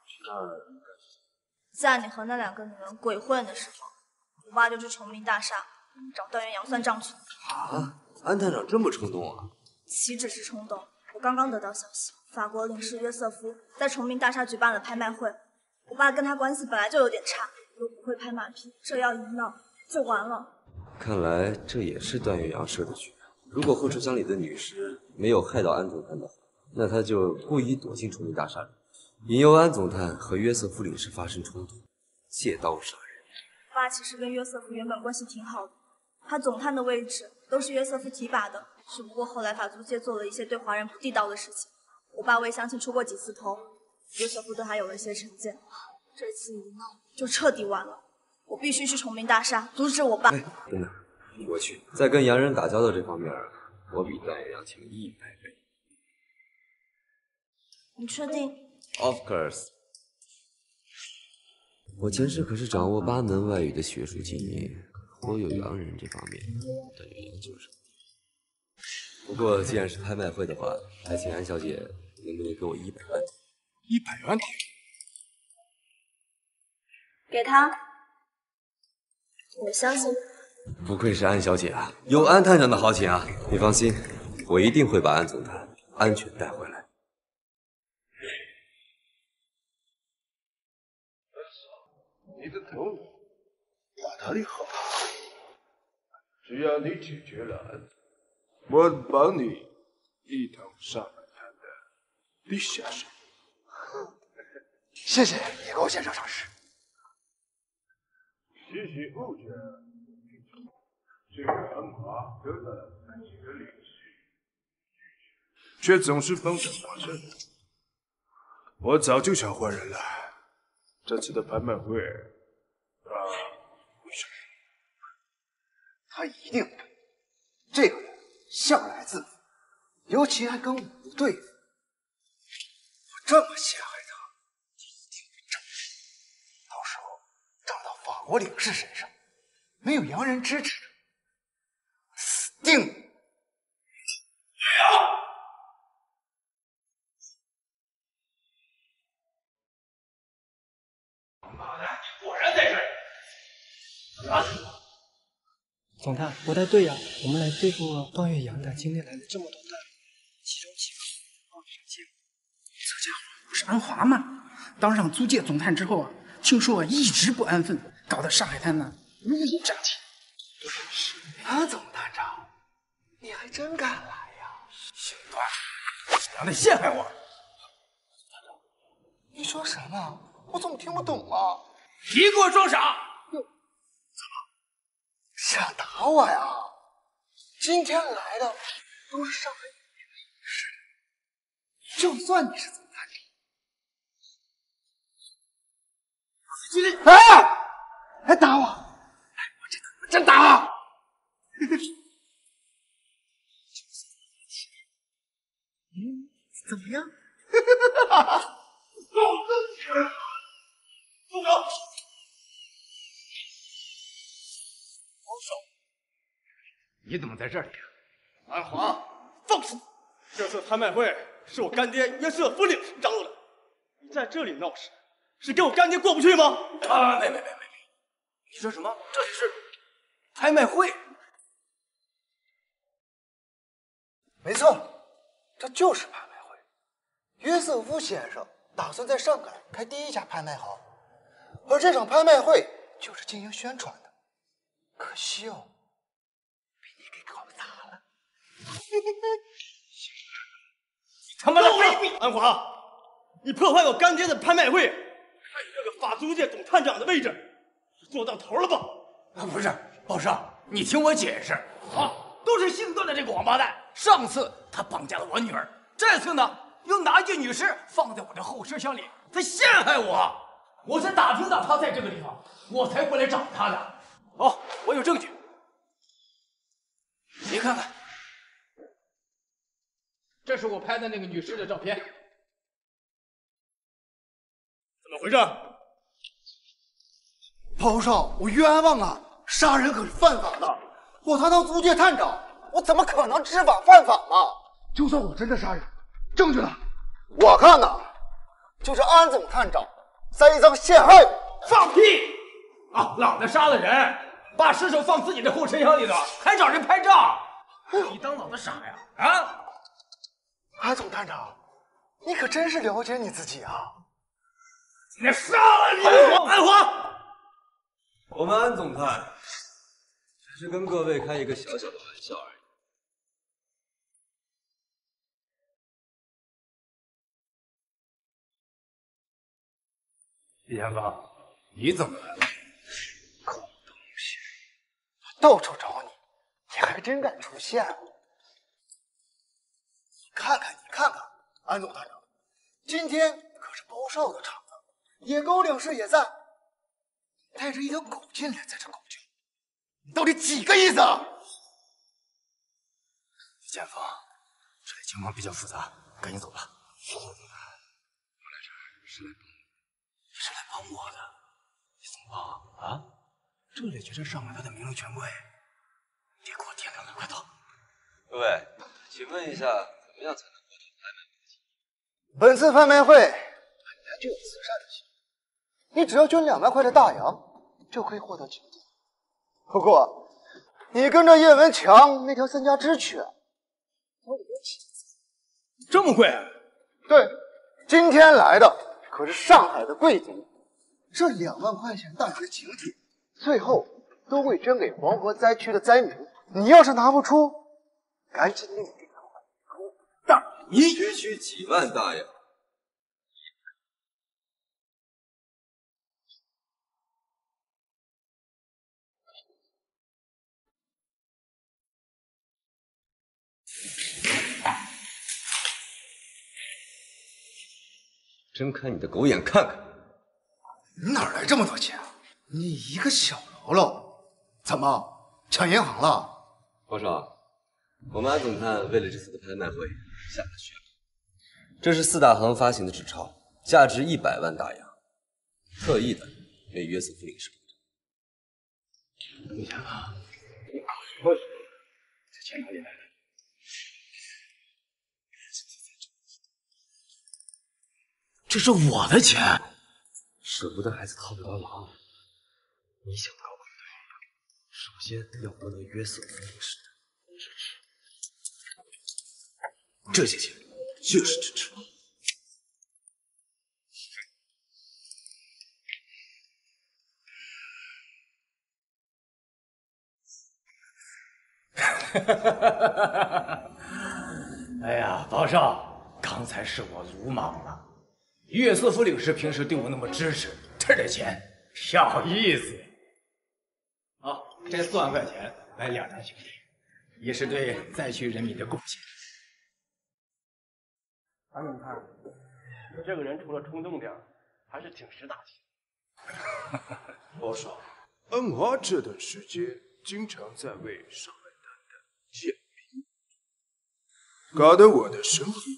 [SPEAKER 7] 在你和那两个女人鬼混的时候，我爸就去崇明大厦找段岳阳算账去。
[SPEAKER 2] 啊，安探长这么冲动啊？
[SPEAKER 7] 岂止是冲动，我刚刚得到消息，法国领事约瑟夫在崇明大厦举办了拍卖会。我爸跟他关系本来就有点差，又不会拍马屁，这要一闹就完了。
[SPEAKER 2] 看来这也是段岳阳设的局。如果后车厢里的女尸没有害到安总探的话，那他就故意躲进崇明大厦里，引诱安总探和约瑟夫领事发生冲突，借刀杀人。
[SPEAKER 7] 爸其实跟约瑟夫原本关系挺好的，他总探的位置都是约瑟夫提拔的，只不过后来法租界做了一些对华人不地道的事情，我爸为乡亲出过几次头， 约瑟夫对他有了些成见，这次一闹就彻底完了。我必须去崇明大厦阻止我爸。
[SPEAKER 2] 哎，等等，我去，在跟洋人打交道这方面，我比段远要强一百倍。
[SPEAKER 7] 你确定
[SPEAKER 2] ？Of course。我前世可是掌握八门外语的学术精英，我有洋人这方面的研究生。不过既然是拍卖会的话，还请安小姐能不能给我一百万？
[SPEAKER 5] 一百万大
[SPEAKER 7] 给他。我相信。
[SPEAKER 2] 不愧是安小姐啊，有安探长的豪情啊！你放心，我一定会把安总探安全带回来。
[SPEAKER 14] 你的头脑大大的好，只要你解决了案子，我帮你一统上海滩的地下生意。
[SPEAKER 10] 谢谢野狗先生赏识。
[SPEAKER 14] 谢谢物件，这个洋华得到了自己的联系，却总是帮着陌生人。我早就想换人了，这次的拍卖会，啊，为什么？
[SPEAKER 10] 他一定对，这个人向来自负，尤其还跟我不对付。我这么陷害他，一定会证实。到时候撞到法国领事身上，没有洋人支持他，死定！
[SPEAKER 4] 果然在这里！打死我！
[SPEAKER 15] 总探，不太对呀、啊，我们来对付段岳阳的，今天来了这么多大人，其中几个报上见过。
[SPEAKER 16] 这家伙不是安华吗？当上租界总探之后啊，听说啊一直不安分，搞得上海滩呢乌烟瘴气。
[SPEAKER 10] 对，是安总探长，你还真敢来呀！
[SPEAKER 4] 姓段，让他陷害我！
[SPEAKER 10] 你说什么？我怎么听不懂啊？
[SPEAKER 4] 你给我装傻！
[SPEAKER 10] 怎么想打我呀？今天来的都是上海有名的隐士，就算你是总探长，哎，还打我！哎，我真的真打！嗯，怎么样？
[SPEAKER 4] 住手！
[SPEAKER 10] 放手！
[SPEAKER 4] 你怎么在这里？
[SPEAKER 17] 安华，放肆！这次拍卖会是我干爹约瑟夫领事张罗的，你在这里闹事，是跟我干爹过不去吗？
[SPEAKER 4] 啊，没没没没没！你说什么？这里是拍卖会？
[SPEAKER 10] 没错，这就是拍卖会。约瑟夫先生打算在上海开第一家拍卖行，而这场拍卖会就是进行宣传的。可惜哦，被你给搞砸了。
[SPEAKER 17] 你他妈的卑鄙！安华，你破坏我干爹的拍卖会，害这个法租界总探长的位置，是做到头了吧？
[SPEAKER 4] 啊，不是，报上，你听我解释啊，都是姓段的这个王八蛋。上次他绑架了我女儿，这次呢又拿一具女尸放在我的后车厢里，他陷害我。我是打听到他在这个地方，我才过来找他的。哦，我有证据，你看看，这是我拍的那个女尸的照片。
[SPEAKER 17] 怎么回事？
[SPEAKER 10] 包少，我冤枉啊！杀人可是犯法的，我堂堂租界探长，我怎么可能知法犯法呢？就算我真的杀人，证据呢？我看呐，就是安总探长栽赃陷害我。
[SPEAKER 4] 放屁！啊，老子杀了人，把尸首放自己的后车厢里头，还找人拍照，你当老子傻呀？啊！
[SPEAKER 10] 安总探长，你可真是了解你自己啊！
[SPEAKER 4] 今天杀了你！安华，
[SPEAKER 2] 我们安总探只是跟各位开一个小小的玩笑而
[SPEAKER 4] 李前锋，你怎么来了？
[SPEAKER 10] 狗东西！我到处找你，你还真敢出现！你看看，你看看，安总探长，今天可可是包少的场子，野狗领事也在，带着一条狗进来，在这狗叫，你到底几个意思啊？
[SPEAKER 2] 李剑锋，这里情况比较复杂，赶紧走吧。我来这儿是来帮你，你是来帮我的。你怎么帮啊？这里决战上海滩的名流权贵，你得给我掂量的，快走！各位，请问一下，怎么样才能获得拍卖会的提议？
[SPEAKER 10] 本次拍卖会本来就有慈善的性质，你只要捐两万块的大洋，就可以获得金子。不过，你跟着叶文强那条三家之犬，我得起
[SPEAKER 17] 这么贵？
[SPEAKER 10] 对，今天来的可是上海的贵族，这两万块钱大洋的请帖，最后都会捐给黄河灾区的灾民。你要是拿不出，赶紧另给他还大一
[SPEAKER 2] 区区几万大洋。睁开你的狗眼看看，
[SPEAKER 10] 你哪来这么多钱？你一个小喽啰，怎么抢银行了？
[SPEAKER 2] 包少，我们安总探为了这次的拍卖会下了血本。这是四大行发行的纸钞，价值一百万大洋，特意的为约瑟夫领事保障。
[SPEAKER 6] 陆强啊，你搞什么？这钱哪里来的？这是我的钱，
[SPEAKER 2] 舍不得孩子套不着狼。你想搞快对，首先要获得约瑟夫领事的支持。这些钱就是支持。
[SPEAKER 6] 哎呀，包少，刚才是我鲁莽了。约瑟夫领事平时对我那么支持，这点钱小意思。好，这四万块钱买两张请帖，也是对灾区人民的贡献。
[SPEAKER 17] 安总探，你这个人除了冲动点，还是挺识大体。
[SPEAKER 14] 包少，恩华这段时间经常在为上海滩的贱民，搞得我的生意。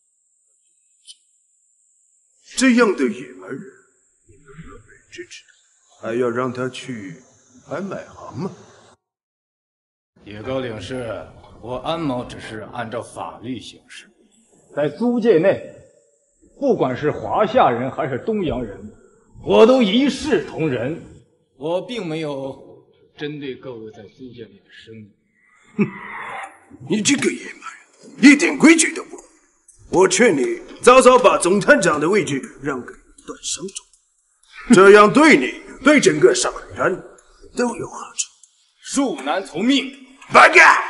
[SPEAKER 14] 这样的野蛮人，你们乐于支持他，还要让他去拍卖行吗？
[SPEAKER 6] 野狗领事，我安某只是按照法律行事，在租界内，不管是华夏人还是东洋人，我都一视同仁。我并没有针对各位在租界内的生意。
[SPEAKER 14] 哼，你这个野蛮人，一点规矩都不懂。我劝你早早把总探长的位置让给段商总，这样对你、对整个上海滩都有好处。
[SPEAKER 6] 恕难从命。
[SPEAKER 14] 八嘎！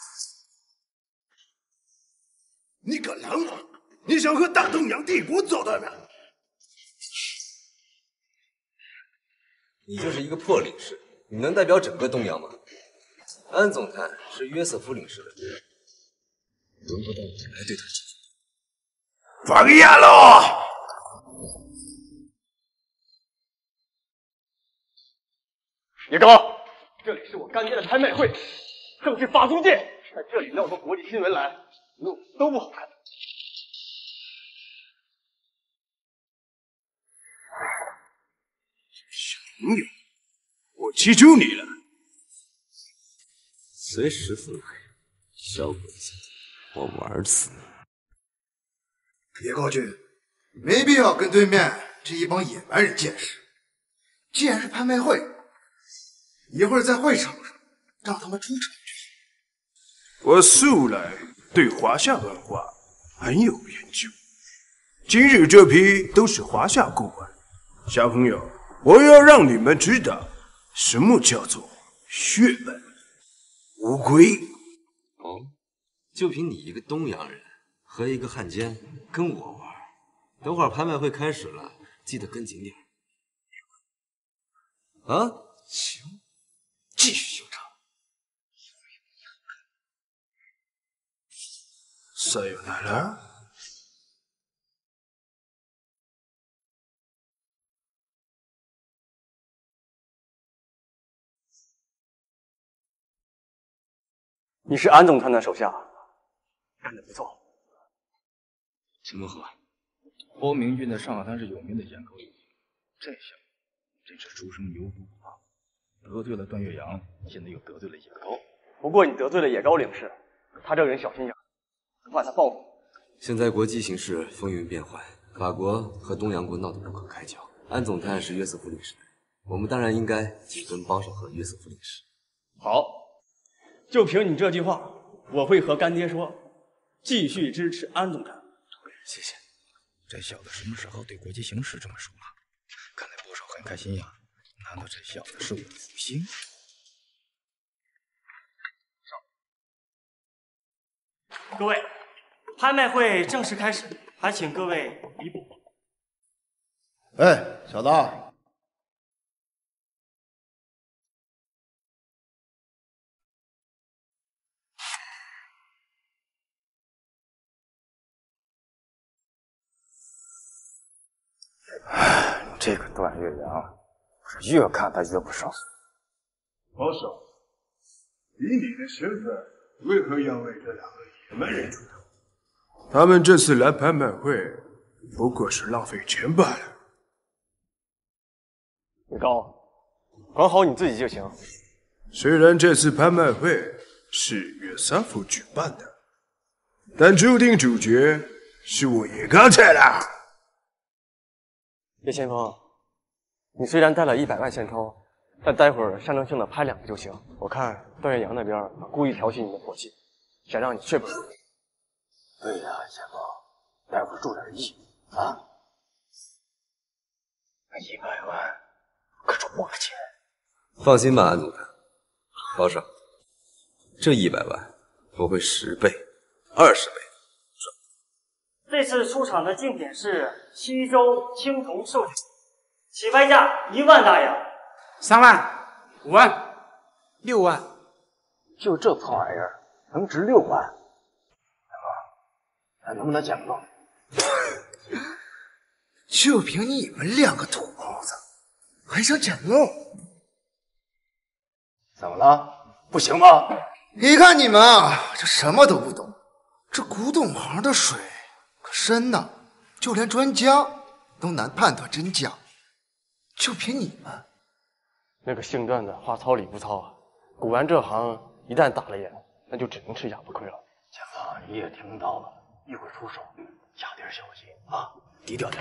[SPEAKER 14] 你敢拦我？你想和大东洋帝国作对吗？
[SPEAKER 2] 你就是一个破领事，你能代表整个东洋吗？安总探是约瑟夫领事的人，轮不到你来对他指责。
[SPEAKER 14] 放下喽！
[SPEAKER 17] 野狗，这里是我干爹的拍卖会，正是法租界，在这里闹出国际新闻来，路都不好看。
[SPEAKER 14] 小朋友，我记住你了，
[SPEAKER 2] 随时附会，小鬼子，我玩死你！
[SPEAKER 10] 别高君，没必要跟对面这一帮野蛮人见识。既然是拍卖会，一会儿在会场上让他们出场去。
[SPEAKER 14] 我素来对华夏文化很有研究，今日这批都是华夏顾问。小朋友，我要让你们知道什么叫做血本无归。
[SPEAKER 2] 哦，就凭你一个东洋人和一个汉奸跟我玩，等会儿拍卖会开始了，记得跟紧点。啊，行，继续修长。
[SPEAKER 14] さよなら。
[SPEAKER 17] 你是安总探的手下，干得不错。
[SPEAKER 2] 陈文和，
[SPEAKER 6] 包明俊在上海滩是有名的眼高手，这小子真是初生牛犊不怕，得罪了段岳阳，现在又得罪了野高。
[SPEAKER 17] 不过你得罪了野高领事，他这个人小心眼，怕他报复。
[SPEAKER 2] 现在国际形势风云变幻，法国和东洋国闹得不可开交。安总探是约瑟夫领事，我们当然应该紧跟帮手和约瑟夫领事。
[SPEAKER 17] 好，就凭你这句话，我会和干爹说，继续支持安总探。
[SPEAKER 2] 谢谢。
[SPEAKER 6] 这小子什么时候对国际形势这么熟了？看来波少很开心呀。难道这小子是我的福星？
[SPEAKER 17] 各位，拍卖会正式开始，还请各位移步。
[SPEAKER 8] 哎，小子，
[SPEAKER 6] 这个段岳阳，是越看他越不爽。
[SPEAKER 14] 包少，以你的身份，为何要为这两个野蛮人出头？他们这次来拍卖会，不过是浪费钱罢了。
[SPEAKER 17] 野高，管好你自己就行。
[SPEAKER 14] 虽然这次拍卖会是约瑟夫举办的，但注定主角是我野高才啦。
[SPEAKER 17] 叶先锋，你虽然带了一百万现钞，但待会儿象征性的拍两个就行。我看段岳阳那边故意调戏你的伙计，想让你睡不着。
[SPEAKER 6] 对呀，先锋，待会儿注点意啊！那一百万可是花钱。
[SPEAKER 2] 放心吧，安总探，包少，这一百万我会十倍、二十倍。
[SPEAKER 17] 这次出场的竞品是西周青铜兽酒，起拍价一万大洋。
[SPEAKER 16] 三万、五万、六万，
[SPEAKER 6] 就这破玩意儿能值六万？咱能不能捡个漏？
[SPEAKER 10] 就凭你们两个土包子，还想捡漏？
[SPEAKER 6] 怎么了？不行吗？
[SPEAKER 10] 一看你们啊，这什么都不懂。这古董行的水可深呐，就连专家都难判断真假。就凭你们，
[SPEAKER 17] 那个姓段的话糙理不糙啊！古玩这行一旦打了眼，那就只能吃哑巴亏了。
[SPEAKER 6] 前方你也听到了，一会儿出手，加点小心啊，低调点。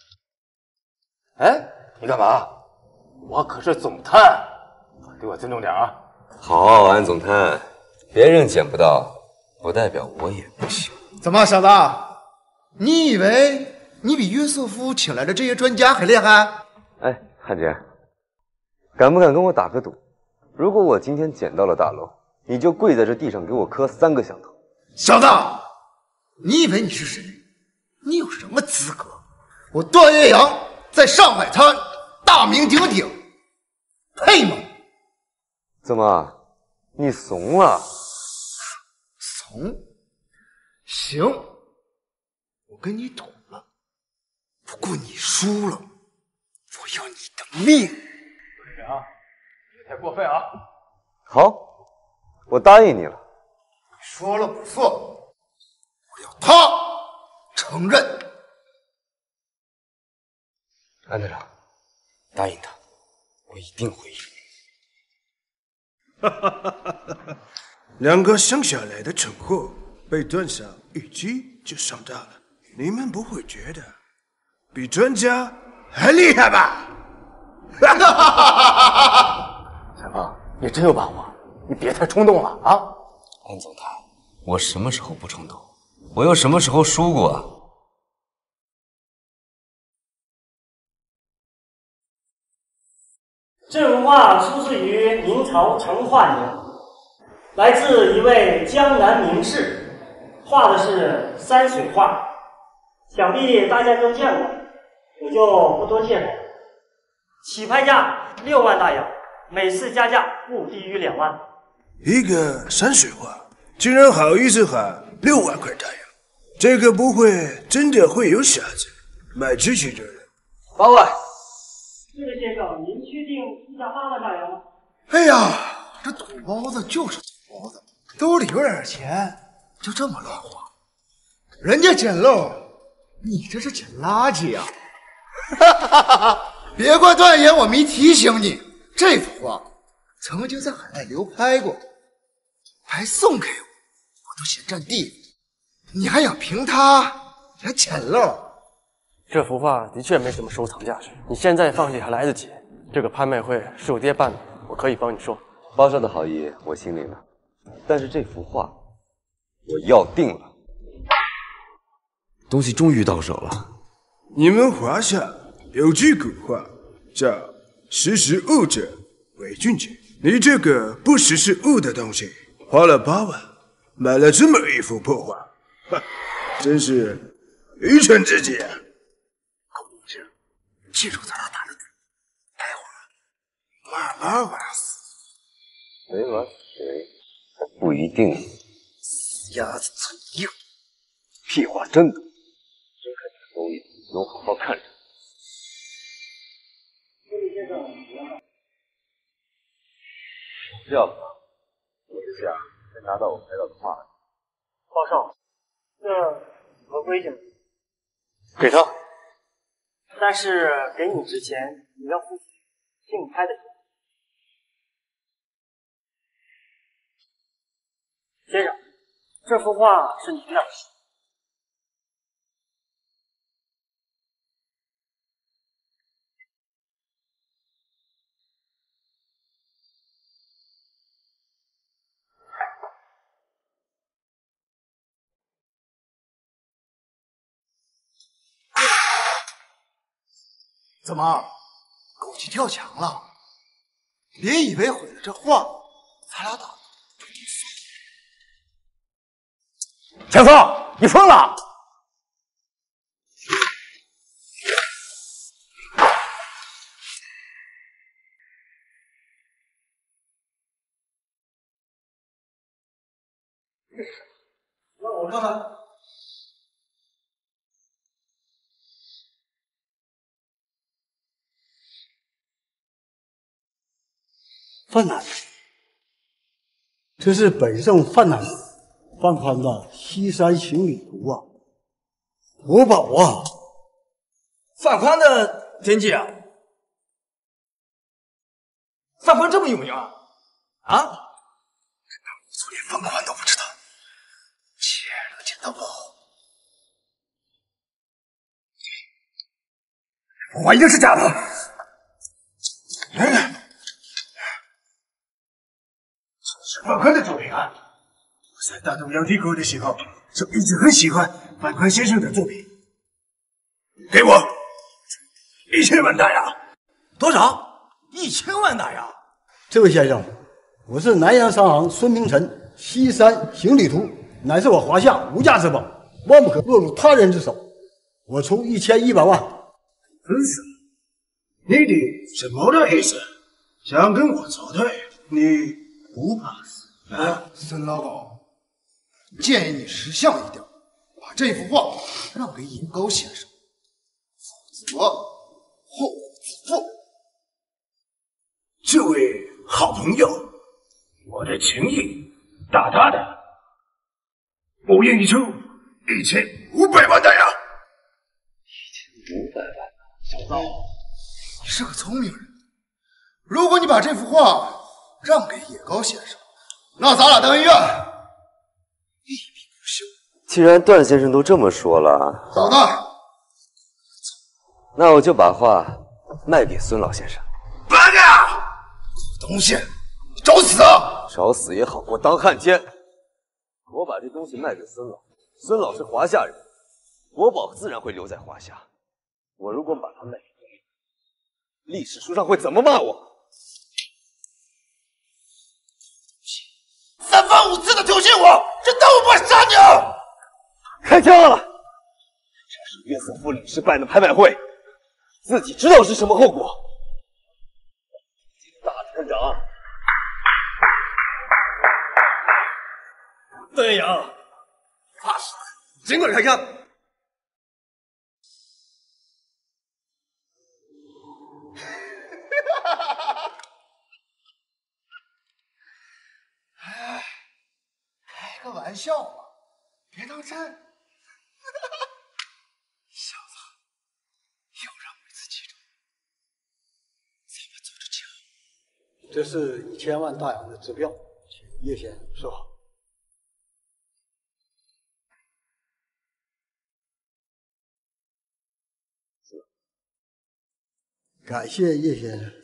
[SPEAKER 6] 哎，你干嘛？我可是总探，对我尊重点啊！
[SPEAKER 2] 好，安总探，别人捡不到，不代表我也不行。
[SPEAKER 10] 怎么，小子，你以为你比约瑟夫请来的这些专家还厉害？
[SPEAKER 2] 哎，汉杰，敢不敢跟我打个赌？如果我今天捡到了大漏，你就跪在这地上给我磕三个响头。
[SPEAKER 10] 小子，你以为你是谁？你有什么资格？我段岳阳在上海滩大名鼎鼎，配吗？
[SPEAKER 2] 怎么，你怂了？
[SPEAKER 10] 怂？行，我跟你赌了，不过你输了，我要你的命！
[SPEAKER 6] 队长，别太过分啊！
[SPEAKER 2] 好，我答应你了。
[SPEAKER 10] 你说了不算，我要他承认。
[SPEAKER 2] 安队长，答应他，我一定会赢。
[SPEAKER 14] 哈哈哈哈哈！两个乡下来的蠢货被段上一击就上当了，你们不会觉得比专家还厉害吧？哈哈哈哈哈！
[SPEAKER 6] 前锋，你真有把握，你别太冲动了啊！
[SPEAKER 2] 安总探，我什么时候不冲动？我又什么时候输过啊？
[SPEAKER 18] 这幅画出自于明朝成化年，来自一位江南名士，画的是山水画，想必大家都见过，我就不多介绍了。起拍价六万大洋，每次加价不低于两万。
[SPEAKER 14] 一个山水画竟然好意思喊六万块大洋，这个不会真的会有傻子买这些的人？
[SPEAKER 2] 八万。
[SPEAKER 18] 这位先生，您确定出价八万大洋吗？
[SPEAKER 10] 哎呀，这土包子就是土包子， 兜里有点钱，就这么乱花，人家捡漏，你这是捡垃圾呀、哈哈哈哈！别怪段爷我没提醒你，这幅画曾经在海外流拍过，还送给我，我都嫌占地方，你还想凭它来捡漏？
[SPEAKER 17] 这幅画的确没什么收藏价值，你现在放弃还来得及。这个拍卖会是我爹办的，我可以帮你说。
[SPEAKER 2] 包少的好意我心领了，但是这幅画我要定了。东西终于到手了。
[SPEAKER 14] 你们华夏有句古话叫“识时务者为俊杰”，你这个不识时务的东西，花了八万买了这么一幅破画，哈，真是愚蠢至极啊！
[SPEAKER 10] 记住咱俩打的赌，待会儿慢慢玩死。
[SPEAKER 2] 谁玩谁还不一定。
[SPEAKER 10] 死鸭子嘴硬，
[SPEAKER 2] 屁话真多，睁开眼都有，给我好好看着。这样吧，我只想先拿到我拍到的画。
[SPEAKER 18] 报少，这合规行吗？
[SPEAKER 17] 给他。
[SPEAKER 18] 但是给你之前，你要付竞拍的钱。先生，这幅画是您的。
[SPEAKER 10] 怎么，狗急跳墙了？别以为毁了这画，咱俩打就能算。
[SPEAKER 17] 田松，你疯了！
[SPEAKER 10] 让我看看。
[SPEAKER 19] 范南，这是本圣范南范宽的《西山行旅图》啊，国宝啊！
[SPEAKER 11] 范宽的天际啊，范宽这么有名啊？啊？
[SPEAKER 10] 就连范宽都不知道，捡了捡到宝，我一定是假的。哎。范宽的作品啊！我在大东洋地沟的时候，就一直很喜欢范宽先生的作品。给我一千万大洋！
[SPEAKER 11] 多少？一千万大洋！
[SPEAKER 19] 这位先生，我是南洋商行孙明晨，《西山行旅图》乃是我华夏无价之宝，万不可落入他人之手。我出一千一百万。
[SPEAKER 10] 真是，你的什么的意思？想跟我作对？你不怕死？哎，孙老狗，建议你识相一点，把这幅画让给野高先生，否则后果自负。
[SPEAKER 14] 这位好朋友，我的情谊大大的，我愿意出一千五百万大洋。
[SPEAKER 2] 一千五百万，小赵，
[SPEAKER 10] 你是个聪明人。如果你把这幅画让给野高先生，那咱俩到医院一笔不休。
[SPEAKER 2] 既然段先生都这么说了，
[SPEAKER 10] 走的，
[SPEAKER 2] 那我就把画卖给孙老先生。
[SPEAKER 10] 八个东西，你找死！
[SPEAKER 2] 找死也好过当汉奸。我把这东西卖给孙老，孙老是华夏人，国宝自然会留在华夏。我如果把它卖给历史书上会怎么骂我？
[SPEAKER 10] 三番五次的挑衅我，这当我不杀你啊！
[SPEAKER 2] 开枪了！这是约瑟夫领事办的拍卖会，自己知道是什么后果。大团长，
[SPEAKER 11] 段岳阳，怕死，尽管开枪。
[SPEAKER 10] 玩笑嘛，别当真。
[SPEAKER 19] 小子，要让妹子记住，咱们走着瞧。这是一千万大洋的支票，请叶先生收好。感谢叶先生。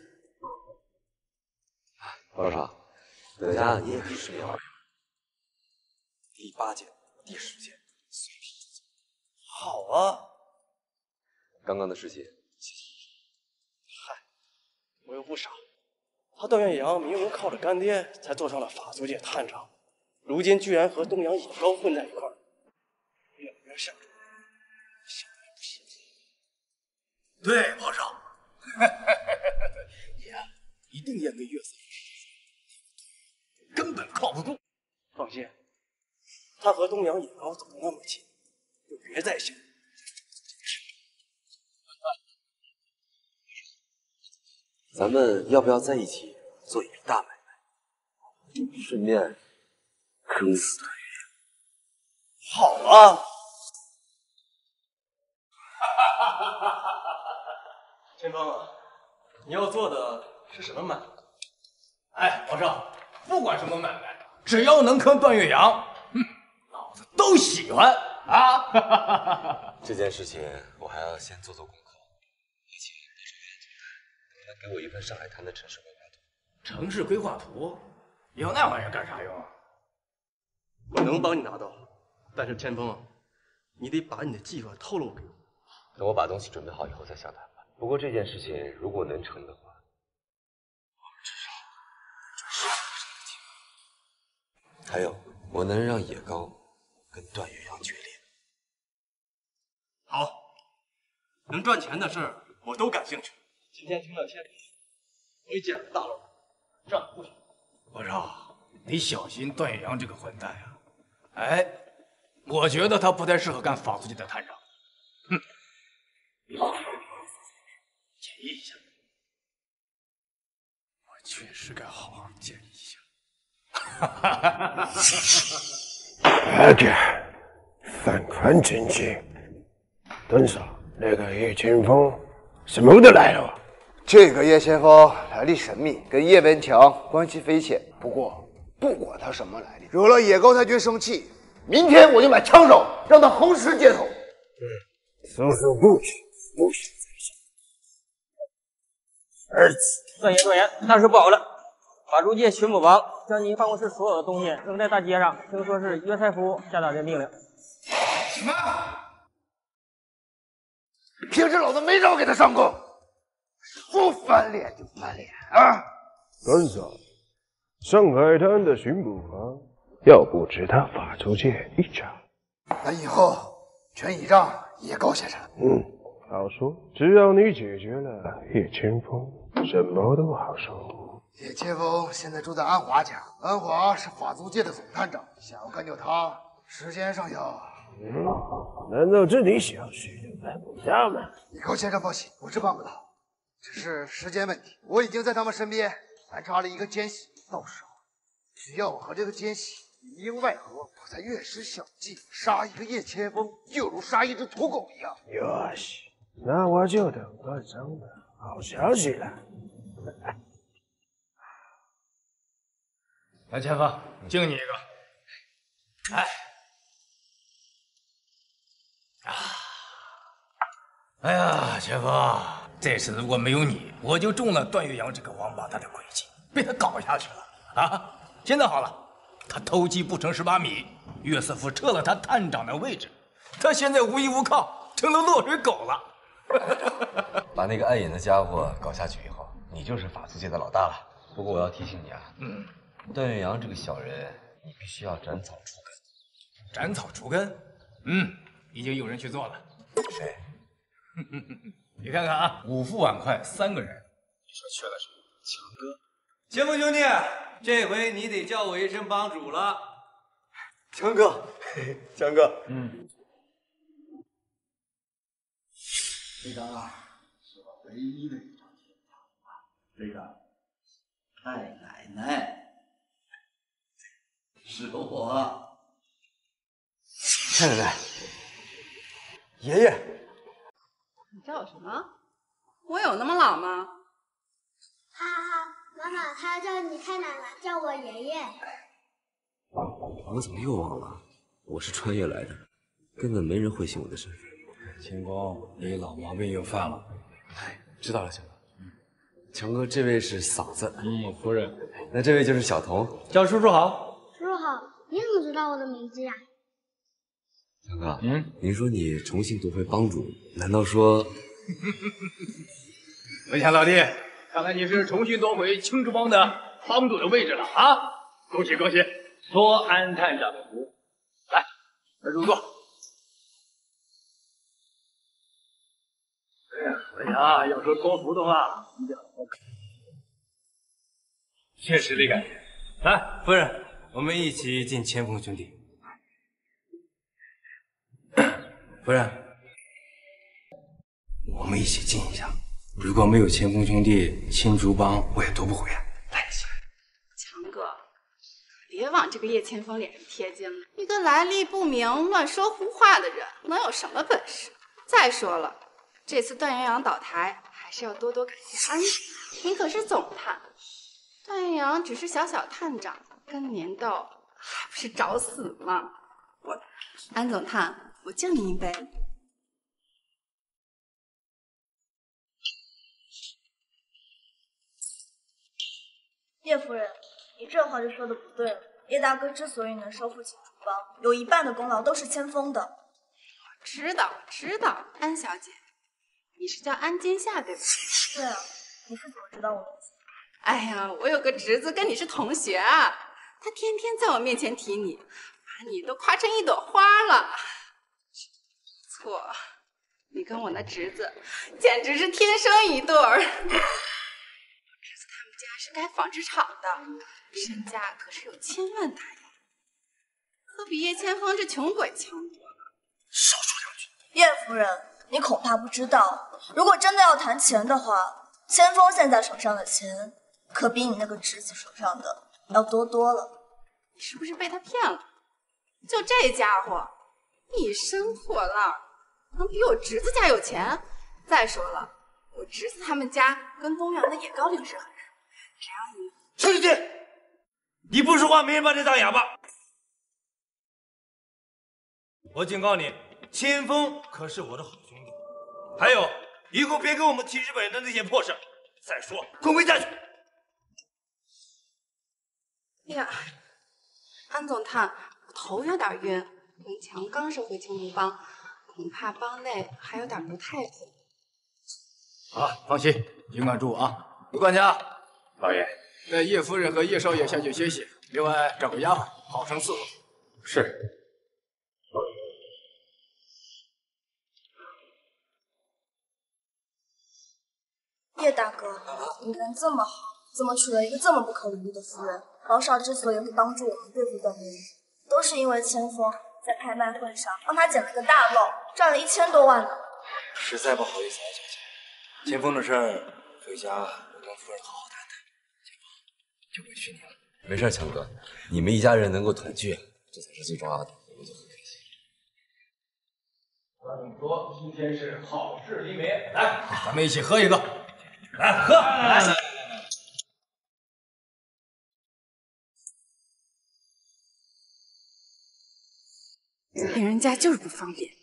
[SPEAKER 2] 包少，等下你也可以顺便玩。第八件、第十件随便一做。
[SPEAKER 19] 好啊。
[SPEAKER 2] 刚刚的事情，谢谢。
[SPEAKER 17] 嗨，我又不傻。他段岳阳明明靠着干爹才做上了法租界探长，如今居然和东洋野高混在一块儿，两边相处，想来不行。
[SPEAKER 4] 对，包少。也一定演给月色，根本靠不住。
[SPEAKER 17] 放心，他和东洋野高走得那么近，就别再想
[SPEAKER 2] 咱们要不要在一起做一笔大买卖，顺便坑死段月阳？
[SPEAKER 17] 好啊！千峰啊，你要做的是什么买卖？
[SPEAKER 4] 哎，包少，不管什么买卖，只要能坑段岳阳，嗯，老子都喜欢啊！
[SPEAKER 2] 这件事情我还要先做做功课，而且到时候袁总让他给我一份上海滩的城市规划图。
[SPEAKER 4] 城市规划图要那玩意儿干啥用啊？
[SPEAKER 17] 我能帮你拿到，但是千峰，你得把你的计划透露给我。
[SPEAKER 2] 等我把东西准备好以后再详谈吧。不过这件事情如果能成的话，我们至少赚十个上的钱。还有，我能让野高跟段岳阳决裂。
[SPEAKER 17] 好，能赚钱的事儿我都感兴趣。今天听了千里，我也捡了大漏，账不少。
[SPEAKER 4] 包少，你小心段岳阳这个混蛋呀！哎，我觉得他不太适合干法租界的探长。哼，你好好建议一下。我确实该好好建议一下。
[SPEAKER 14] 那个范宽真经，邓少，那个叶千锋什么都来了。
[SPEAKER 10] 这个叶千锋来历神秘，跟叶文强关系匪浅。不过不管他什么来历，惹了野高太君生气，明天我就买枪手，让他横尸街头。
[SPEAKER 14] 嗯，搜搜过去，不许再想。儿子，
[SPEAKER 18] 段爷，段爷，那是不好了。法租界巡捕王将您办公室所有的东西扔在大街上，听说是约塞夫下达的命令。
[SPEAKER 10] 什么？平时老子没少给他上供，说翻脸就翻脸啊！
[SPEAKER 14] 邓少，上海滩的巡捕房要布置他法租界一场。
[SPEAKER 10] 那以后全倚仗野高先生。
[SPEAKER 14] 嗯，好说，只要你解决了叶千锋，什么都好说。
[SPEAKER 10] 叶千锋现在住在安华家，安华是法租界的总探长，想要干掉他，时间上要……
[SPEAKER 14] 嗯，难道这点小事都办不到吗？
[SPEAKER 10] 野高先生放心，我是办不到，只是时间问题。我已经在他们身边安插了一个奸细，到时候只要我和这个奸细里应外合，我才越施小计，杀一个叶千锋，就如杀一只土狗一样。
[SPEAKER 14] 哟西，那我就等个真的好消息了。
[SPEAKER 4] 来，千锋，敬你一个。哎，啊，哎呀，千锋，这次如果没有你，我就中了段岳阳这个王八蛋的诡计，被他搞下去了啊！现在好了，他偷鸡不成蚀把米，岳瑟夫撤了他探长的位置，他现在无依无靠，成了落水狗了。
[SPEAKER 2] 把那个碍眼的家伙搞下去以后，你就是法租界的老大了。不过我要提醒你啊，
[SPEAKER 4] 嗯。
[SPEAKER 2] 段岳阳这个小人，你必须要斩草除根。
[SPEAKER 4] 斩草除根，嗯，已经有人去做了。
[SPEAKER 2] 谁？
[SPEAKER 4] 你看看啊，五副碗筷三个人，你说缺了谁？强哥。
[SPEAKER 20] 千锋兄弟，这回你得叫我一声帮主了。
[SPEAKER 17] 强哥，强哥，
[SPEAKER 4] 嗯，
[SPEAKER 10] 这张啊，是我唯一的一张天堂啊，这个。太奶奶，是我
[SPEAKER 2] 太奶奶，爷爷，
[SPEAKER 21] 你叫我什么？我有那么老吗？
[SPEAKER 22] 哈哈，妈妈，她叫你太奶奶，叫我爷爷。
[SPEAKER 2] 我怎么又忘了？我是穿越来的，根本没人会信我的身份。
[SPEAKER 6] 秦风，你老毛病又犯了。
[SPEAKER 2] 哎，知道了，强哥。嗯，强哥，这位是嫂子。
[SPEAKER 6] 嗯，夫人。
[SPEAKER 2] 那这位就是小童。
[SPEAKER 6] 叫叔叔好。
[SPEAKER 22] 叔叔好，你怎么知道我的名字呀？
[SPEAKER 2] 强哥，嗯，您说你重新夺回帮主，难道说？
[SPEAKER 4] 文强老弟，看来你是重新夺回青竹帮的帮主的位置了啊！恭喜恭喜！托安探长的福，来，入座。哎呀，文强，要说托福的话，你得好好看。确实得感谢。
[SPEAKER 20] 来，夫人，我们一起敬千峰兄弟。夫人，我们一起敬一下。如果没有千峰兄弟，青竹帮我也夺不回来。来，
[SPEAKER 21] 强哥，别往这个叶千峰脸上贴金了。一个来历不明、乱说胡话的人，能有什么本事？再说了，这次段元阳倒台，还是要多多感谢安总。您可是总探，段元阳只是小小探长，跟您斗还不是找死吗？我，安总探，我敬您一杯。
[SPEAKER 7] 叶夫人，你这话就说的不对了。叶大哥之所以能收复青竹帮，有一半的功劳都是千峰的。
[SPEAKER 21] 我知道，我知道，安小姐，你是叫安金夏对吧？
[SPEAKER 7] 对啊，你是怎么知道我名字？
[SPEAKER 21] 哎呀，我有个侄子跟你是同学啊，他天天在我面前提你，把你都夸成一朵花了。不错，你跟我那侄子简直是天生一对儿。是开纺织厂的，身价可是有千万大洋，可比叶千峰这穷鬼强多了。
[SPEAKER 7] 少说两句。叶夫人，你恐怕不知道，如果真的要谈钱的话，千峰现在手上的钱可比你那个侄子手上的要多多了。
[SPEAKER 21] 你是不是被他骗了？就这家伙，一身破烂，能比我侄子家有钱？再说了，我侄子他们家跟东阳的野高岭是很。
[SPEAKER 10] 陈世杰，你不说话，没人把你当哑巴。我警告你，千峰可是我的好兄弟。还有，以后别跟我们提日本人的那些破事。再说，滚回家去！
[SPEAKER 21] 哎呀，安总探，我头有点晕。文强刚收回青竹帮，恐怕帮内还有点不太平。
[SPEAKER 4] 好了，放心，尽管住啊。刘管家，老爷。带叶夫人和叶少爷下去歇息，另外找个丫鬟，好生伺候。是。
[SPEAKER 7] 叶大哥，你人这么好，怎么娶了一个这么不可理喻的夫人？老少之所以会帮助我们对付段元阳，都是因为千峰在拍卖会上帮他捡了个大漏，赚了一千多万呢。
[SPEAKER 20] 实在不好意思啊，小姐，千峰的事儿，回家我跟夫人好好谈谈。就委屈你了。
[SPEAKER 2] 没事，强哥，你们一家人能够团聚，这才是最重要的，我就很开心。
[SPEAKER 4] 我跟你说，今天是好事临门，来，咱们一起喝一个，来喝，来。
[SPEAKER 21] 别人家就是不方便。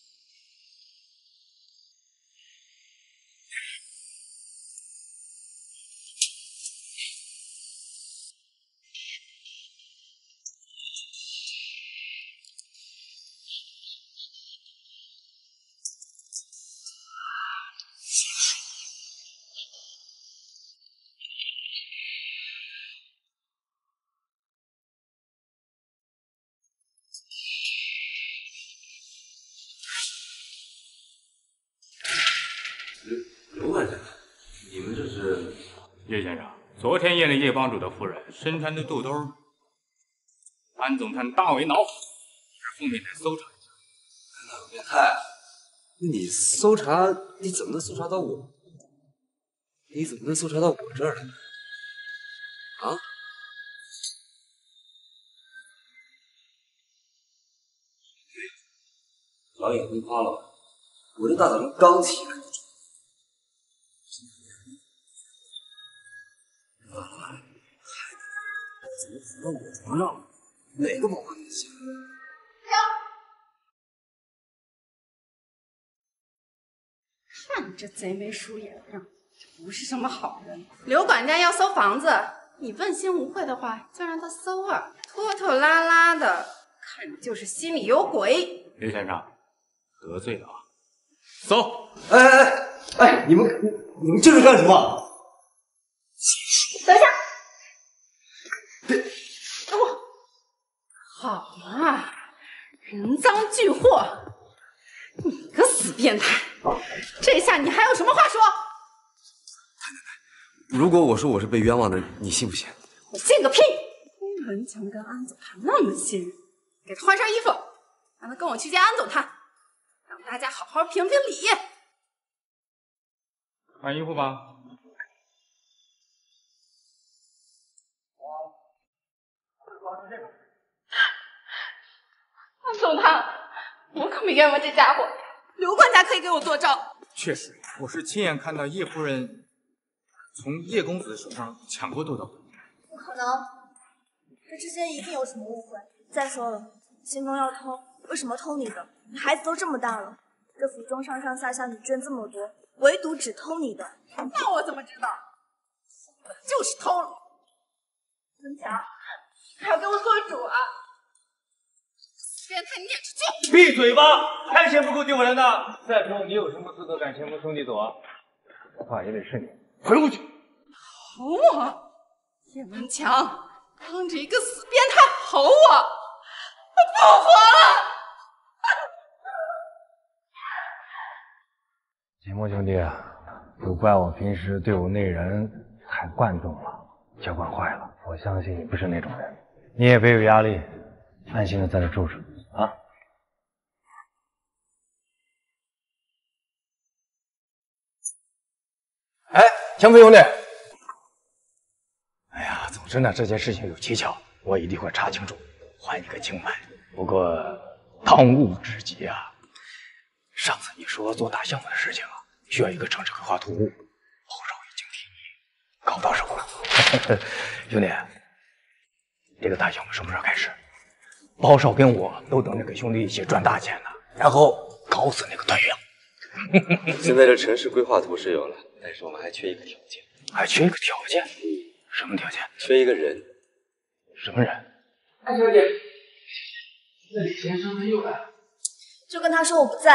[SPEAKER 2] 刘管家，你们这是？
[SPEAKER 11] 叶先生，昨天验了叶帮主的夫人身穿的肚兜，安总探大为恼火，是奉命来搜查一下。
[SPEAKER 2] 那变态！那你搜查，你怎么能搜查到我？你怎么能搜查到我这儿来？啊？ 老眼昏花了吧？我这大早上刚起来就中。妈的，孩子怎么死到我床上了？哪个宝宝能行？
[SPEAKER 21] 看你这贼眉鼠眼的，就不是什么好人。刘管家要搜房子，你问心无愧的话，就让他搜啊，拖拖拉拉的，看你就是心里有鬼。
[SPEAKER 11] 刘先生，得罪了啊！搜！
[SPEAKER 2] 哎哎哎哎，你们你们这是干什么？
[SPEAKER 21] 等一下，等我。好嘛，人赃俱获，你个死变态！ 这下你还有什么话说？
[SPEAKER 2] 如果我说我是被冤枉的，你信不信？
[SPEAKER 21] 我信个屁！文强跟安总他那么信任，给他换身衣服，让他跟我去见安总他，让大家好好评评理。
[SPEAKER 11] 换衣服吧。
[SPEAKER 21] 安总他，我可没冤枉这家伙。 刘管家可以给我作证。
[SPEAKER 11] 确实，我是亲眼看到叶夫人从叶公子手上抢过豆豆。
[SPEAKER 7] 不可能，这之间一定有什么误会。再说了，新风要偷，为什么偷你的？你孩子都这么大了，这府中上上下下你捐这么多，唯独只偷你的。
[SPEAKER 21] 那我怎么知道？就是偷了。文强，还要给我做主啊！变态，你撵出去！
[SPEAKER 6] 闭嘴吧！还嫌不够丢人的？再说你有什么资格赶前锋兄弟走啊？我怕也得是你。回过去！
[SPEAKER 21] 吼我！叶文强，当着一个死变态吼我！我不活了！
[SPEAKER 6] 前锋兄弟，都怪我平时对我那人太惯动了，教惯坏了。我相信你不是那种人，你也别有压力，安心的在这住着。 啊！哎，前锋兄弟！哎呀，总之呢，这件事情有蹊跷，我一定会查清楚，还你个清白。不过当务之急啊，上次你说做大项目的事情啊，需要一个城市规划图，包少已经替你搞到手了。兄弟，这个大项目什么时候开始？ 包少跟我都等着给兄弟一起赚大钱呢，然后搞死那个段阳。
[SPEAKER 2] 现在这城市规划图是有了，但是我们还缺一个条件，
[SPEAKER 6] 还缺一个条件？什么条件？
[SPEAKER 2] 缺一个人。
[SPEAKER 6] 什么人？
[SPEAKER 15] 安小姐，那李先生他又来了。
[SPEAKER 7] 就跟他说我不在。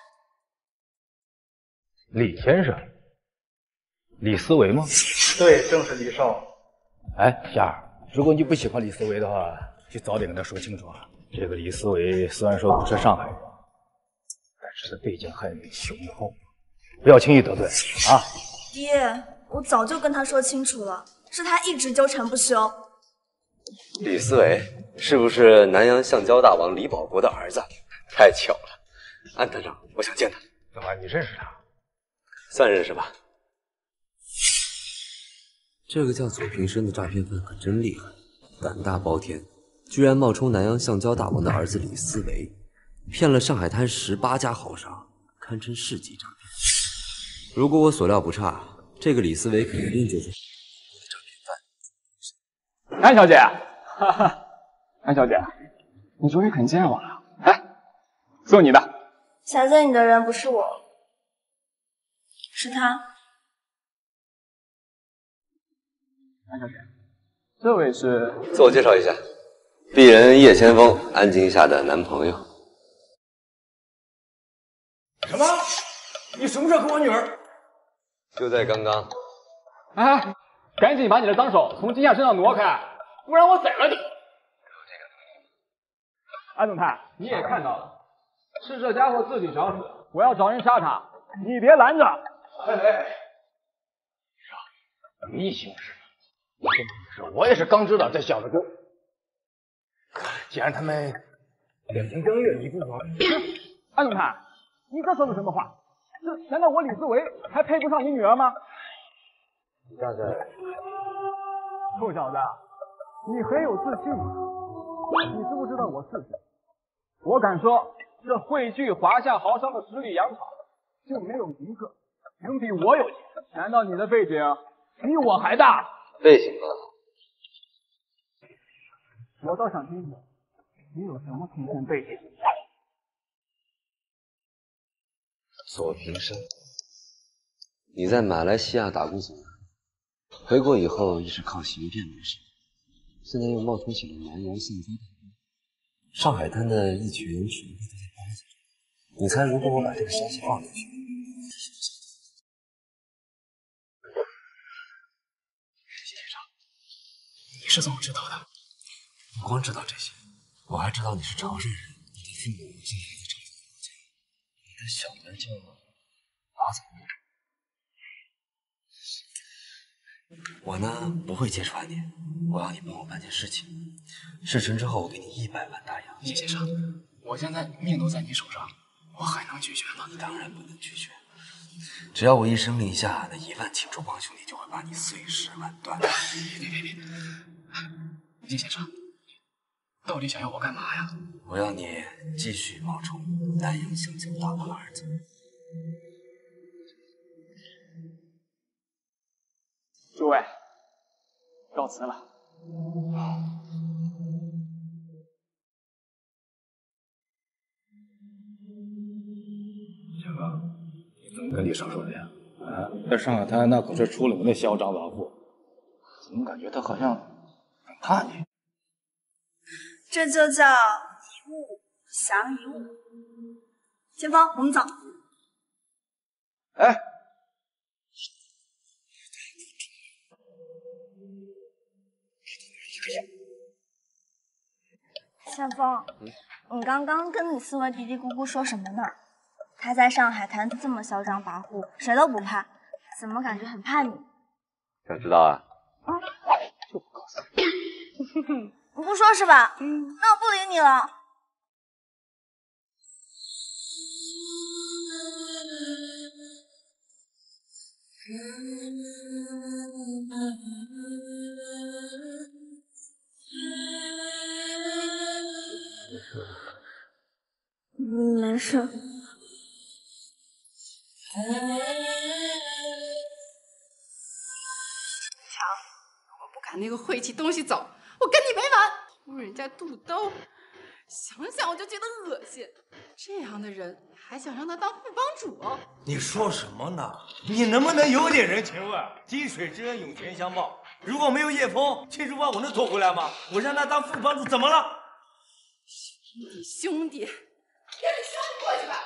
[SPEAKER 6] 李先生？李思维吗？
[SPEAKER 16] 对，正是李少。
[SPEAKER 6] 哎，夏儿，如果你不喜欢李思维的话。 就早点跟他说清楚啊！这个李思维虽然说不是上海人，但是他背景很雄厚，不要轻易得罪啊！
[SPEAKER 7] 爹，我早就跟他说清楚了，是他一直纠缠不休。
[SPEAKER 2] 李思维是不是南阳橡胶大王李保国的儿子？太巧了，安团长，我想见他。
[SPEAKER 6] 怎么，你认识他？
[SPEAKER 2] 算认识吧。这个叫左平生的诈骗犯可真厉害，胆大包天。 居然冒充南阳橡胶大王的儿子李思维，骗了上海滩十八家豪商，堪称市级诈骗。如果我所料不差，这个李思维肯定就是诈骗犯。
[SPEAKER 3] 安小姐，哈哈，安小姐，你终于肯见我了，来，送你的。
[SPEAKER 7] 想见你的人不是我，是他。
[SPEAKER 3] 安小姐，这位是……
[SPEAKER 2] 自我介绍一下。 鄙人叶千锋，安京下的男朋友。
[SPEAKER 6] 什么？你什么时候跟我女儿？
[SPEAKER 2] 就在刚刚。
[SPEAKER 3] 哎，赶紧把你的脏手从金夏身上挪开，不然我宰了你！安总太，你也看到了，是这家伙自己找死，我要找人杀他，你别拦着。哎哎，
[SPEAKER 6] 等你行事。你这么回事，我也是刚知道这小子跟。 既然他们两情相悦，你不妨。
[SPEAKER 3] 安总太，你这说的什么话？这难道我李思维还配不上你女儿吗？
[SPEAKER 2] 大概，
[SPEAKER 3] 臭小子，你很有自信，你知不知道我是谁？我敢说， 这汇聚华夏豪商的十里洋场，就没有一个能比我有钱。难道你的背景比我还大？
[SPEAKER 2] 背景呢？
[SPEAKER 3] 我倒想听听你有什么出身背景。
[SPEAKER 2] 左平生，你在马来西亚打过总统，回国以后一直靠行骗为生，现在又冒充起了南洋性灾大哥。上海滩的一群人全部都在巴结着。你猜，如果我把这个消息放出去，谢先生，
[SPEAKER 16] 你是怎么知道的？
[SPEAKER 2] 不光知道这些，我还知道你是潮汕人，你的父母现在还在潮汕老家，你的小名叫马总。我呢不会揭穿你，我要你帮我办件事情，事成之后我给你一百万大洋。
[SPEAKER 16] 叶先生，我现在命都在你手上，我还能拒绝吗？
[SPEAKER 2] 你当然不能拒绝，只要我一声令下，那一万青州帮兄弟就会把你碎尸万段。
[SPEAKER 16] 别别别！叶先生，到底想要我干嘛呀？
[SPEAKER 2] 我要你继续冒充南洋香蕉大王儿子。
[SPEAKER 3] 诸位，告辞了。
[SPEAKER 6] 小刚，你怎么跟李少说的呀？啊，在上海滩那可是出了名的嚣张跋扈，怎么感觉他好像很怕你？
[SPEAKER 7] 这就叫一物降一物。前方，我们走。
[SPEAKER 6] 哎。
[SPEAKER 7] 夏风，你刚刚跟你四位嘀嘀咕咕说什么呢？他在上海滩这么嚣张跋扈，谁都不怕，怎么感觉很怕你？
[SPEAKER 2] 想知道啊？
[SPEAKER 7] 啊，就不告诉你。你不说是吧？嗯，那我不理你了。没事。
[SPEAKER 21] 强，我不赶那个晦气东西走，我跟你没完！偷人家肚兜，想想我就觉得恶心。这样的人还想让他当副帮主？
[SPEAKER 20] 你说什么呢？你能不能有点人情味？滴水之恩，涌泉相报。如果没有叶枫，青竹帮我能夺回来吗？我让他当副帮主怎么了？
[SPEAKER 21] 兄弟，兄弟，给你兄弟过去吧！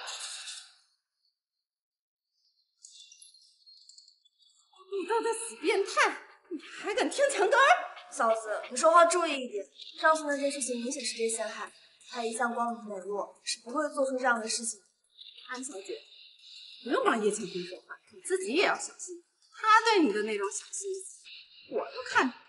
[SPEAKER 21] 你都在死变态，你还敢听墙根儿？
[SPEAKER 7] 嫂子，你说话注意一点。上次那件事情明显是被陷害，他一向光明磊落，是不会做出这样的事情。
[SPEAKER 21] 安小姐，不用帮叶倩萍说话，你自己也要小心。他对你的那种小心思，我都看出来。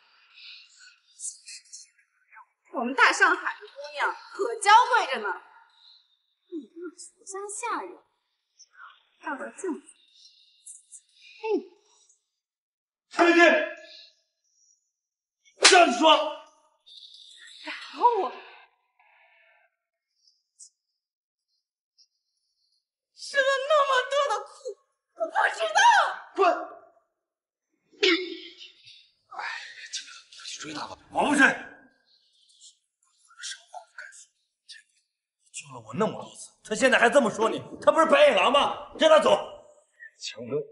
[SPEAKER 21] 我们大上海的姑娘可娇贵着呢，你那俗家下人，照照镜子。嘿，
[SPEAKER 20] 陈美君，这样子说，
[SPEAKER 21] 打我！吃了那么多的苦，我不知道。
[SPEAKER 20] 滚！哎，进来，快去追他吧。我不追。救了我那么多次，他现在还这么说你，他不是白眼狼吗？让他走。强哥，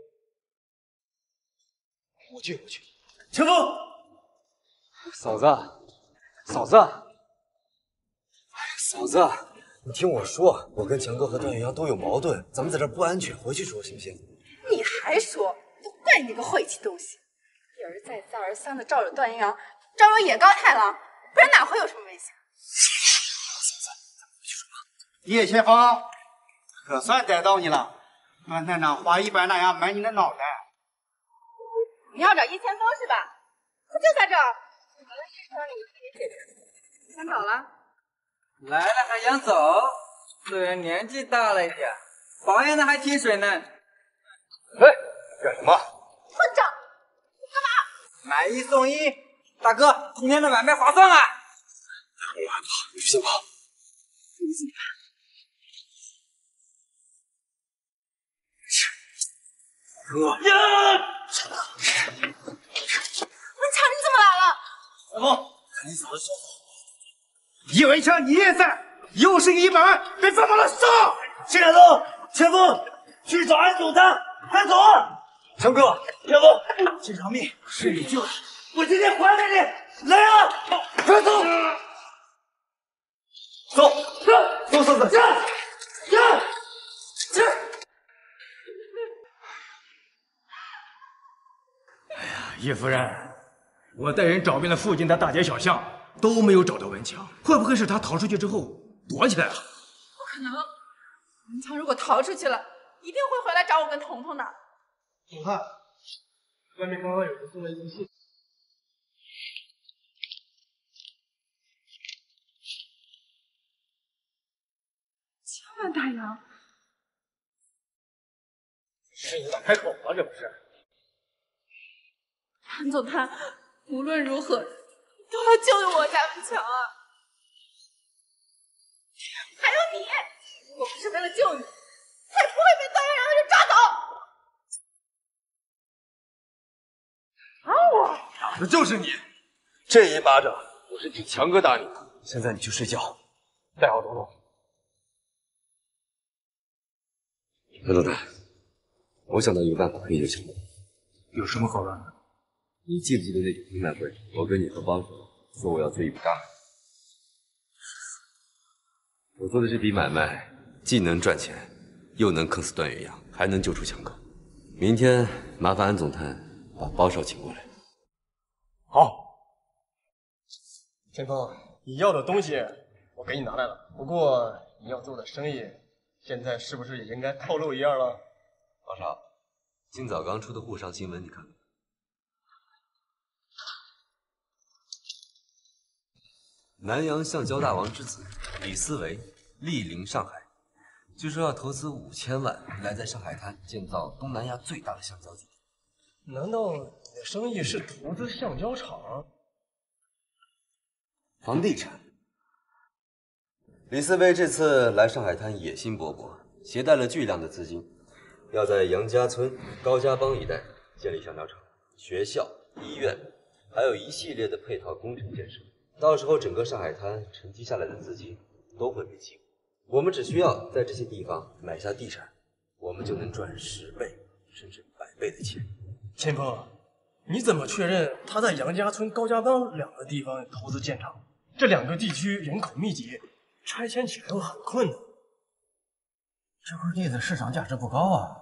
[SPEAKER 20] 我去，我去。强风，
[SPEAKER 2] 嫂子，嫂子，哎，嫂子，你听我说，我跟强哥和段远阳都有矛盾，咱们在这不安全，回去说行不行？
[SPEAKER 21] 你还说，都怪你那个晦气东西，一而再再而三的招惹段云阳，招惹野高太郎，不然哪会有什么危险？
[SPEAKER 10] 叶前锋，可算逮到你了！段探长花一百那样买你的脑袋。
[SPEAKER 21] 你要找叶前锋是吧？他就在这儿。我的事情你自己解决。先走了。
[SPEAKER 9] 来了还想走？这人年纪大了一点，保养的还挺水嫩。
[SPEAKER 20] 哎，干什么？
[SPEAKER 21] 混账！你干嘛？
[SPEAKER 9] 买一送一，大哥，今天的买卖划算啊！
[SPEAKER 2] 我害怕，你先跑。
[SPEAKER 21] 你自己看。
[SPEAKER 10] 哥，
[SPEAKER 21] 文强，你怎么来了？
[SPEAKER 10] 小凤，你嫂子说好，叶文强你也在，又是一板被放到了上。谢长东，前锋去找安总探，快走！强哥，前锋，这条命是你救的，我今天还给你。来啊，快走！走，走，走，走，走，走，走。
[SPEAKER 11] 叶夫人，我带人找遍了附近的大街小巷，都没有找到文强。会不会是他逃出去之后躲起来了？
[SPEAKER 21] 不可能，文强如果逃出去了，一定会回来找我跟彤彤的。
[SPEAKER 15] 总探，外面刚刚有人送了一封信。
[SPEAKER 21] 千万大洋，
[SPEAKER 15] 是你咋开口了？这不是？
[SPEAKER 21] 韩总探，无论如何都要救救我家文强啊！还有你，如果不是为了救你，才不会被段元阳的人抓走。
[SPEAKER 2] 打我！打的就是你！这一巴掌我是替强哥打你的，现在你去睡觉，带好彤彤。韩总探，我想到一个办法可以救强哥。
[SPEAKER 11] 有什么好办法？
[SPEAKER 2] 你记不记得那场拍卖会，我跟你和帮手说我要做一笔大买卖？我做的这笔买卖既能赚钱，又能坑死段远阳，还能救出强哥。明天麻烦安总探把包少请过来。
[SPEAKER 15] 好，前锋，你要的东西我给你拿来了，不过你要做的生意，现在是不是也应该透露一样了？
[SPEAKER 2] 包少，今早刚出的沪上新闻，你看看。南洋橡胶大王之子李思维莅临上海，据说要投资五千万来在上海滩建造东南亚最大的橡胶基地。
[SPEAKER 15] 难道你的生意是投资橡胶厂？
[SPEAKER 2] 房地产。李思维这次来上海滩野心勃勃，携带了巨量的资金，要在杨家村、高家浜一带建立橡胶厂、学校、医院，还有一系列的配套工程建设。到时候整个上海滩沉积下来的资金都会被激活，我们只需要在这些地方买下地产，我们就能赚十倍甚至百倍的钱。
[SPEAKER 15] 前锋，你怎么确认他在杨家村、高家浜两个地方投资建厂？这两个地区人口密集，拆迁起来又很困难。
[SPEAKER 11] 这块地的市场价值不高啊！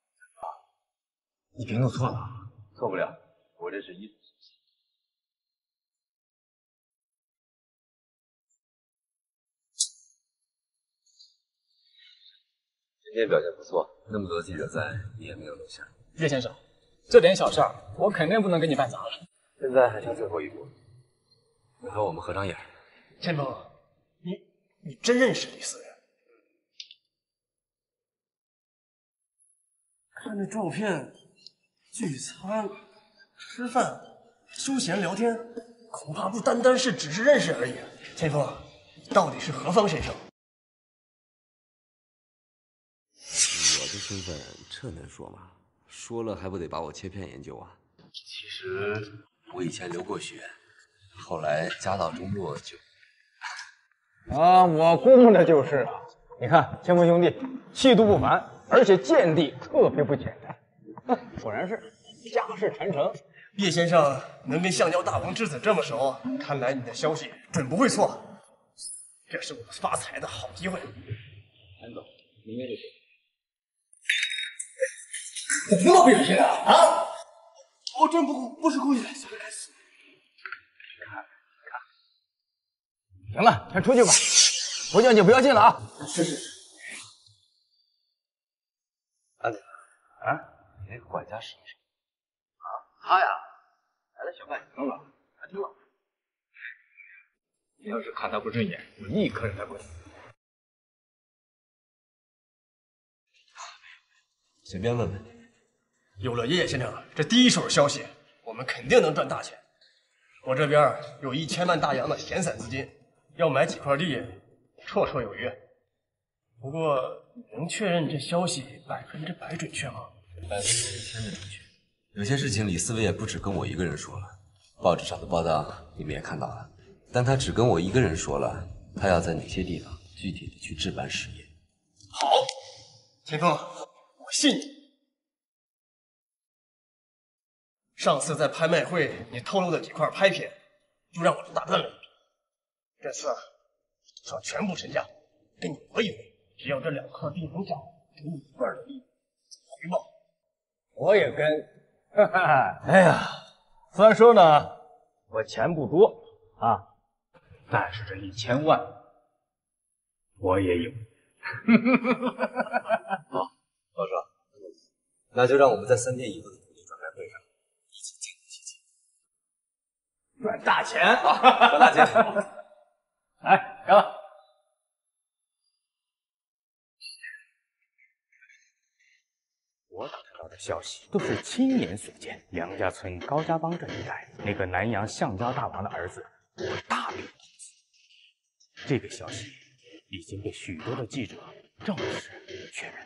[SPEAKER 11] 你评估错了，
[SPEAKER 2] 错不了，我这是一手信息。今天表现不错，那么多记者在，你也没有露馅。
[SPEAKER 3] 叶先生，这点小事儿我肯定不能给你办砸了。
[SPEAKER 2] 现在还差最后一步，你和我们合张影。
[SPEAKER 15] 前锋，你你真认识李思源？看这照片，聚餐、吃饭、休闲聊天，恐怕不单单是只是认识而已。前锋，到底是何方神圣？
[SPEAKER 2] 我的身份，这能说吗？说了还不得把我切片研究啊？其实我以前留过学，后来家道中落就……
[SPEAKER 3] 啊，我估摸的就是啊。你看，前锋兄弟气度不凡，而且见地特别不简单，果然是家世传承。
[SPEAKER 15] 叶先生能跟橡胶大王之子这么熟，看来你的消息准不会错。这是我发财的好机会。
[SPEAKER 3] 韩总，明天就行。
[SPEAKER 15] 我听到不小心了啊！我真不不是故意的，小人该死。
[SPEAKER 3] 看看，行了，先出去吧，不叫你不要进了啊！
[SPEAKER 15] 是是是。
[SPEAKER 2] 安啊，你那个管家是谁？
[SPEAKER 3] 啊，他呀，来了小半年了，还挺老。你要是看他不顺眼，我立刻让他滚。
[SPEAKER 2] 随便问问。
[SPEAKER 15] 有了叶先生这第一手消息，我们肯定能赚大钱。我这边有一千万大洋的闲散资金，要买几块地，绰绰有余。不过，能确认这消息百分之百准确吗？
[SPEAKER 2] 百分之一千的正确。有些事情李思维也不止跟我一个人说了，报纸上的报道你们也看到了，但他只跟我一个人说了，他要在哪些地方具体的去置办实业。
[SPEAKER 15] 好，秦风，我信你。上次在拍卖会你透露的几块拍品，就让我打断了一笔。这次说全部身价，跟你搏一回，只要这两块地能涨，给你一半的利润回报。
[SPEAKER 3] 我也跟，哈哈，哎呀，虽然说呢，我钱不多啊，但是这一千万我也有。
[SPEAKER 2] 好，老赵，那就让我们在三天以后的土地转卖会上一起见证奇迹，
[SPEAKER 3] 赚大钱啊！
[SPEAKER 2] 赚大钱！
[SPEAKER 3] 来，干了！
[SPEAKER 11] 我打听到的消息都是亲眼所见，梁家村高家浜这一带，那个南阳橡胶大王的儿子会大病不起。这个消息已经被许多的记者证实确认。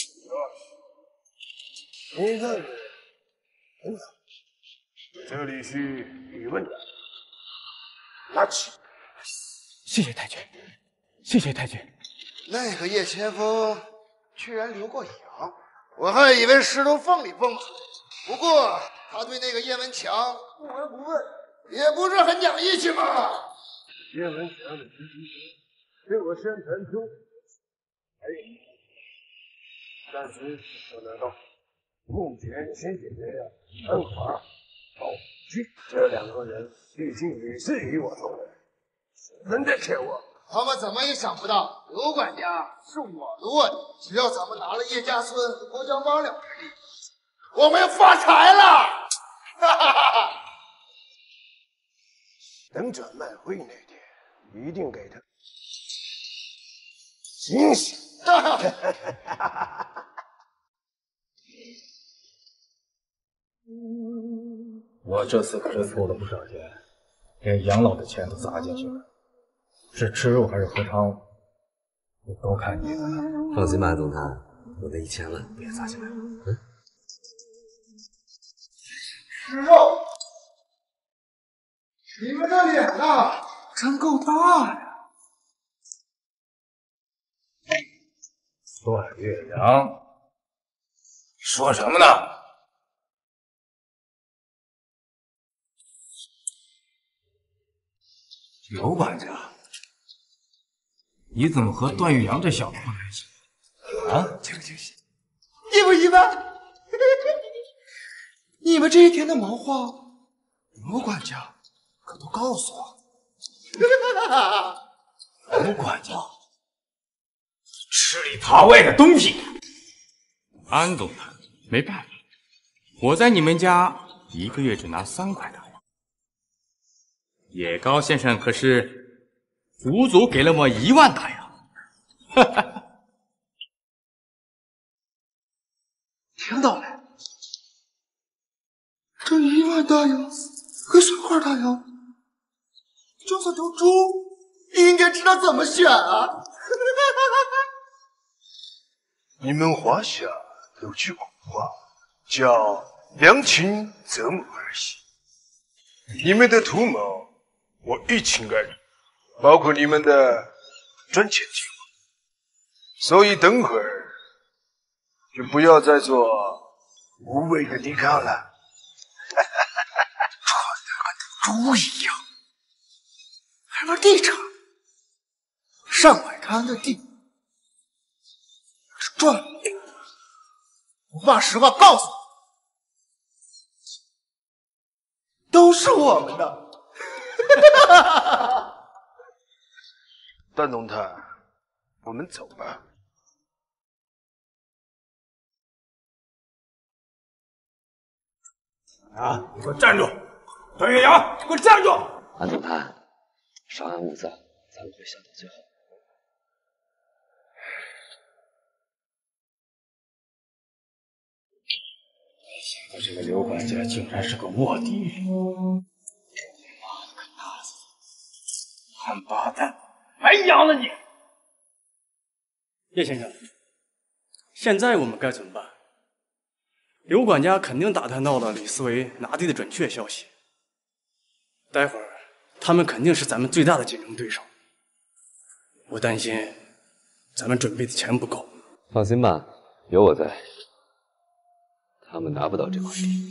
[SPEAKER 14] 你这是，这里是宇文，拿起。
[SPEAKER 11] 谢谢太君，谢谢太君。
[SPEAKER 8] 那个叶千锋居然留过洋，我还以为石头缝里蹦出来。不过他对那个叶文强不闻不问，也不是很讲义气嘛。
[SPEAKER 14] 叶文强的直属给我宣传出，哎，但是我拿到目前先解决了安华、宝具这两个人，毕竟也是与我同仁。能得骗我？
[SPEAKER 8] 他们怎么也想不到，刘管家是我的卧底。只要咱们拿了叶家村和郭江帮两块地，我们发财了！哈哈哈！
[SPEAKER 14] 等转卖会那天，一定给他惊喜！哈哈！
[SPEAKER 6] 我这次可是凑了不少钱，连养老的钱都砸进去了。是吃肉还是喝汤，我都看你的。
[SPEAKER 2] 放心吧，总裁，我的一千万不也砸进来了？嗯。
[SPEAKER 8] 吃肉，你们这脸呐，真够大呀！
[SPEAKER 6] 段岳阳，
[SPEAKER 14] 说什么呢？
[SPEAKER 6] 刘管家。你怎么和段玉阳这小子混在一起？啊，
[SPEAKER 8] 这个就是意不意外？你们这一天的忙话，刘管家可都告诉我。
[SPEAKER 6] 刘管家，吃里扒外的东西！
[SPEAKER 11] 安总裁，没办法，我在你们家一个月只拿三块大洋，野高先生可是。足足给了我一万大洋，哈哈！
[SPEAKER 8] 听到没？这一万大洋和三块大洋，就算头猪应该知道怎么选啊！
[SPEAKER 14] 你们华夏有句古话叫“良禽择木而栖”，你们的图谋我一清二楚。包括你们的赚钱计划，所以等会儿就不要再做无谓的抵抗了。
[SPEAKER 8] 穿的跟猪一样，还玩地产，上海滩的地是赚了。我把实话告诉你，都是我们的。
[SPEAKER 14] 段总裁，我们走吧。
[SPEAKER 6] 啊！你给我站住！段岳阳，给我站住！
[SPEAKER 2] 安总裁，稍安勿躁，咱们会笑到最后。
[SPEAKER 6] 没想到这个刘管家竟然是个卧底！妈的，个大死汉八蛋！还养了你，
[SPEAKER 17] 叶先生，现在我们该怎么办？ 刘管家肯定打探到了李思维拿地的准确消息，待会儿他们肯定是咱们最大的竞争对手。我担心咱们准备的钱不够。
[SPEAKER 2] 放心吧，有我在，他们拿不到这块地。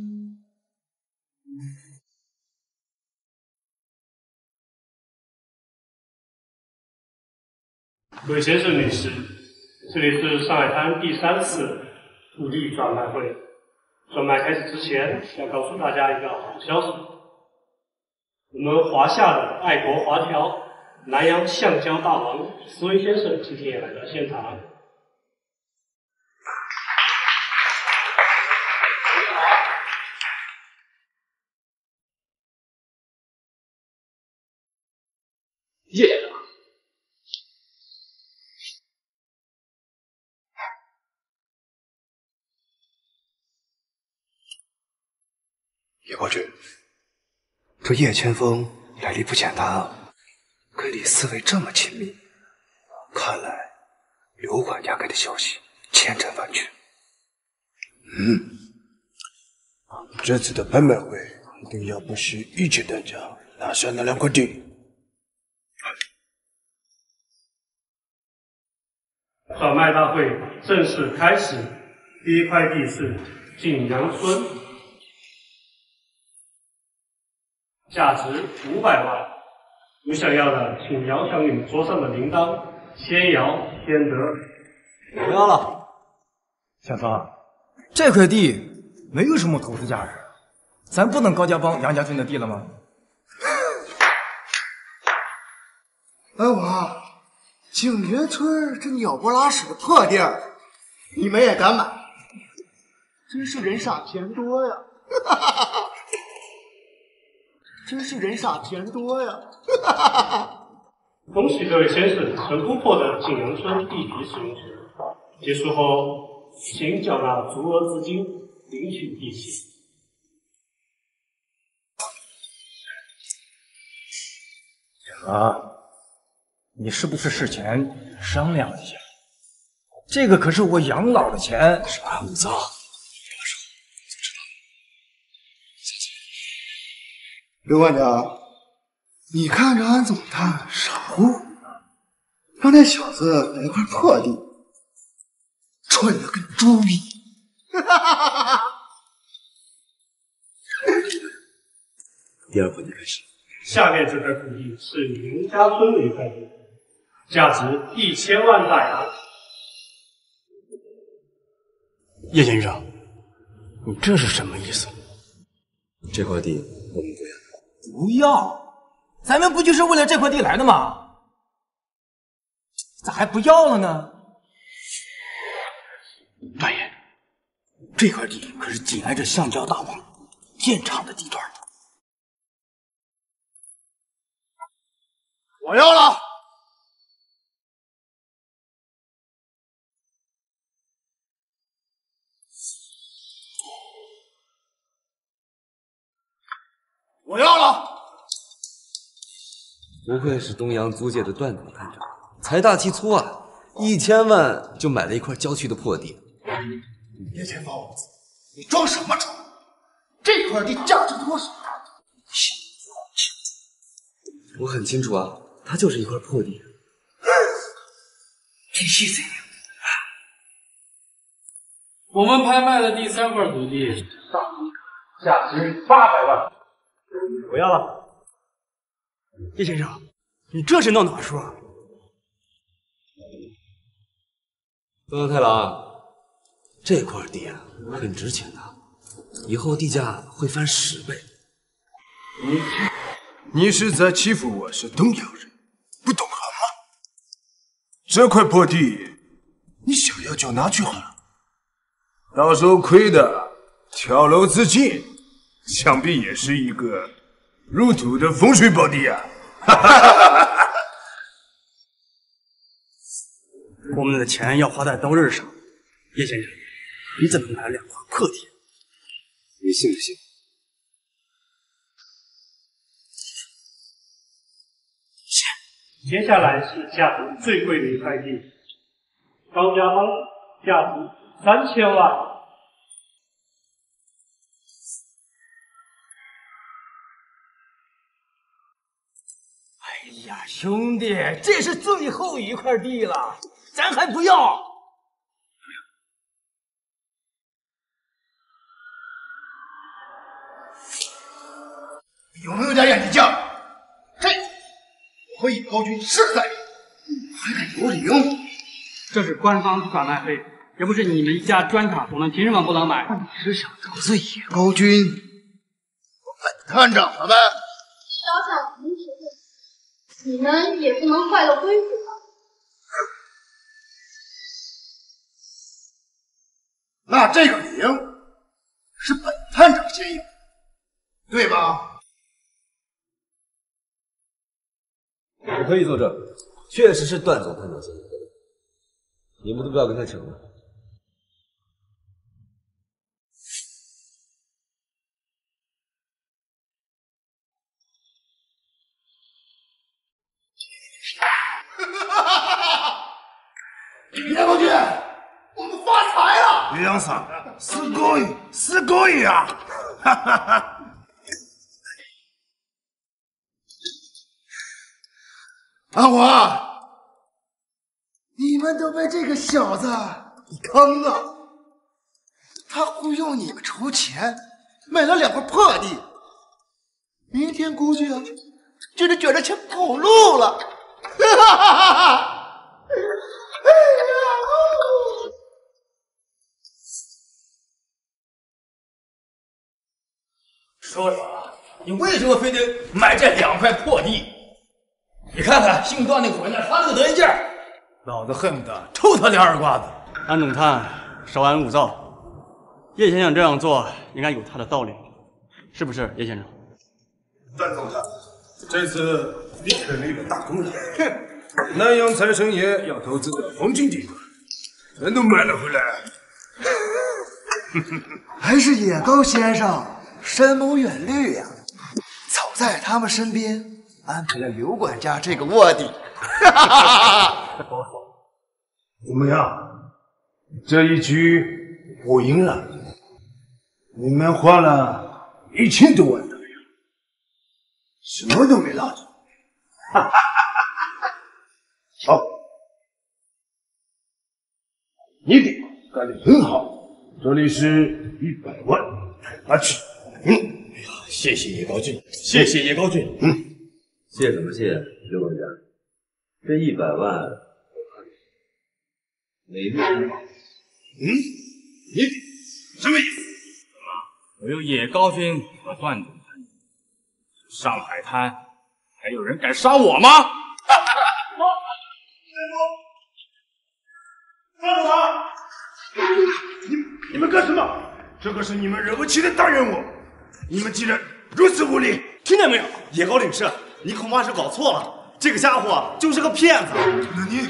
[SPEAKER 18] 各位先生、女士，这里是上海滩第三次土地转卖会。转卖开始之前，要告诉大家一个好消息：我们华夏的爱国华侨、南洋橡胶大王思维先生今天也来到现场。
[SPEAKER 11] 叶院长。
[SPEAKER 10] 叶伯爵，这叶千锋来历不简单啊，跟李思维这么亲密，看来刘管家给的消息千真万确。嗯，这次的拍卖会一定要不惜一切代价拿下那两块地。
[SPEAKER 18] 转卖大会正式开始，第一块地是景阳村。价值五百万，有想要的请摇响你们桌上的铃铛，先摇先得。
[SPEAKER 3] 不要了，小芳，这块地没有什么投资价值，咱不能高价帮杨家村的地了吗？
[SPEAKER 10] 哎我，景元村这鸟不拉屎的破地儿，你们也敢买？真是人傻钱多呀！哈哈哈哈。真是人傻钱多呀！
[SPEAKER 18] 恭喜这位先生曾突破的景阳村地皮使用权，结束后请缴纳足额资金，领取地契。
[SPEAKER 3] 啊，你是不是事前商量了一下？这个可是我养老的钱。
[SPEAKER 10] 啥胡子？刘管家，你看着俺总探傻乎乎的，让那小子买一块破地，蠢的跟猪逼。第二环节开始。
[SPEAKER 18] 下面这块土地是林家村的一块地，价值一千万大洋。
[SPEAKER 17] 叶先生，你这是什么意思？
[SPEAKER 2] 这块地我们不要。
[SPEAKER 3] 不要，咱们不就是为了这块地来的吗？咋还不要了呢？
[SPEAKER 10] 大爷，这块地可是紧挨着橡胶大王建厂的地段。我要了。我要了！
[SPEAKER 2] 不愧是东洋租界的段总探长，财大气粗啊！一千万就买了一块郊区的破地。
[SPEAKER 10] 叶前锋，你装什么装？这块地价值多少？
[SPEAKER 2] 我很清楚啊，它就是一块破地。
[SPEAKER 10] 必须这样。
[SPEAKER 12] 我们拍卖的第三块土地上价值八百万。
[SPEAKER 17] 不要了，叶先生，你这是闹哪出啊？
[SPEAKER 2] 东洋太郎，这块地啊很值钱的，以后地价会翻十倍。
[SPEAKER 14] 你你是在欺负我是东洋人，不懂行吗？这块破地你想要就拿去好了，到时候亏的跳楼自尽，想必也是一个入土的风水宝地啊！
[SPEAKER 17] 我们的钱要花在刀刃上，叶先生，你怎么买了两块破地？
[SPEAKER 2] 你信不信？
[SPEAKER 18] 接下来是价值最贵的一块地，高家浜，价值三千万。
[SPEAKER 6] 呀，兄弟，这是最后一块地了，咱还不要？
[SPEAKER 8] 有没有点眼力劲儿？这我和野高君势在必行，还敢有领？
[SPEAKER 12] 这是官方转卖费，也不是你们一家砖厂，我们凭什么不能买？
[SPEAKER 8] 你是想得罪野高君？我本探长了呗？
[SPEAKER 22] 小小平时你们也不能坏了规矩吧？
[SPEAKER 8] 那这个名是本探长先有，对吧？
[SPEAKER 2] 我可以作证，确实是段总探长先有的，你们都不要跟他抢了。
[SPEAKER 8] 野高君，我们发财了！
[SPEAKER 14] 李阳さん、すごい、すごい呀！哈哈哈。
[SPEAKER 8] 阿华，你们都被这个小子给坑了，他忽悠你们筹钱，买了两块破地，明天估计啊，就得卷着钱跑路了。哈哈哈哈！哎呀！
[SPEAKER 6] 说说，你为什么非得买这两块破地？你看看姓段那混蛋，他那个德行劲儿，
[SPEAKER 20] 老子恨不得抽他两耳刮子。安总探稍安勿躁，叶先生这样做应该有他的道理，是不是叶先生？
[SPEAKER 14] 段总探，这次你可立了大功劳。哼，南阳财神爷要投资的黄金地段，全都买了回来。
[SPEAKER 8] 还是野高先生深谋远虑呀、啊，早在他们身边安排了刘管家这个卧底。
[SPEAKER 14] 怎么样？这一局我赢了，你们花了一千多万的粮，什么都没落着。好，你爹干得很好，这里是一百万，拿去。嗯，
[SPEAKER 11] 哎呀，谢谢叶高俊，谢谢叶高俊。
[SPEAKER 14] 嗯，
[SPEAKER 2] 谢什么谢，刘管家？这一百万，没路。
[SPEAKER 14] 嗯，你什么意思？
[SPEAKER 11] 我有野高军和段总探，上海滩还有人敢杀我吗？
[SPEAKER 14] 段总，你你们干什么？这可是你们惹不起的大人物，你们竟然如此无礼！
[SPEAKER 20] 听见没有，野高领事，你恐怕是搞错了，这个家伙就是个骗子。
[SPEAKER 14] 那你，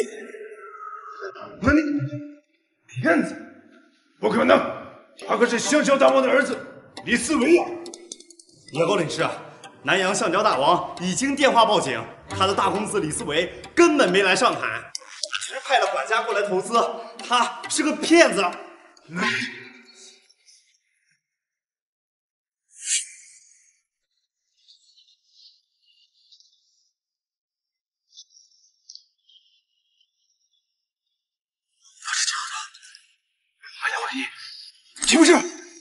[SPEAKER 14] 那你骗子？不可能，他可是香蕉大王的儿子李思维呀！
[SPEAKER 20] 野高领事，南阳橡胶大王已经电话报警，他的大公子李思维根本没来上海，只是派了管家过来投资，他是个骗子。
[SPEAKER 14] 那
[SPEAKER 8] 秦不是，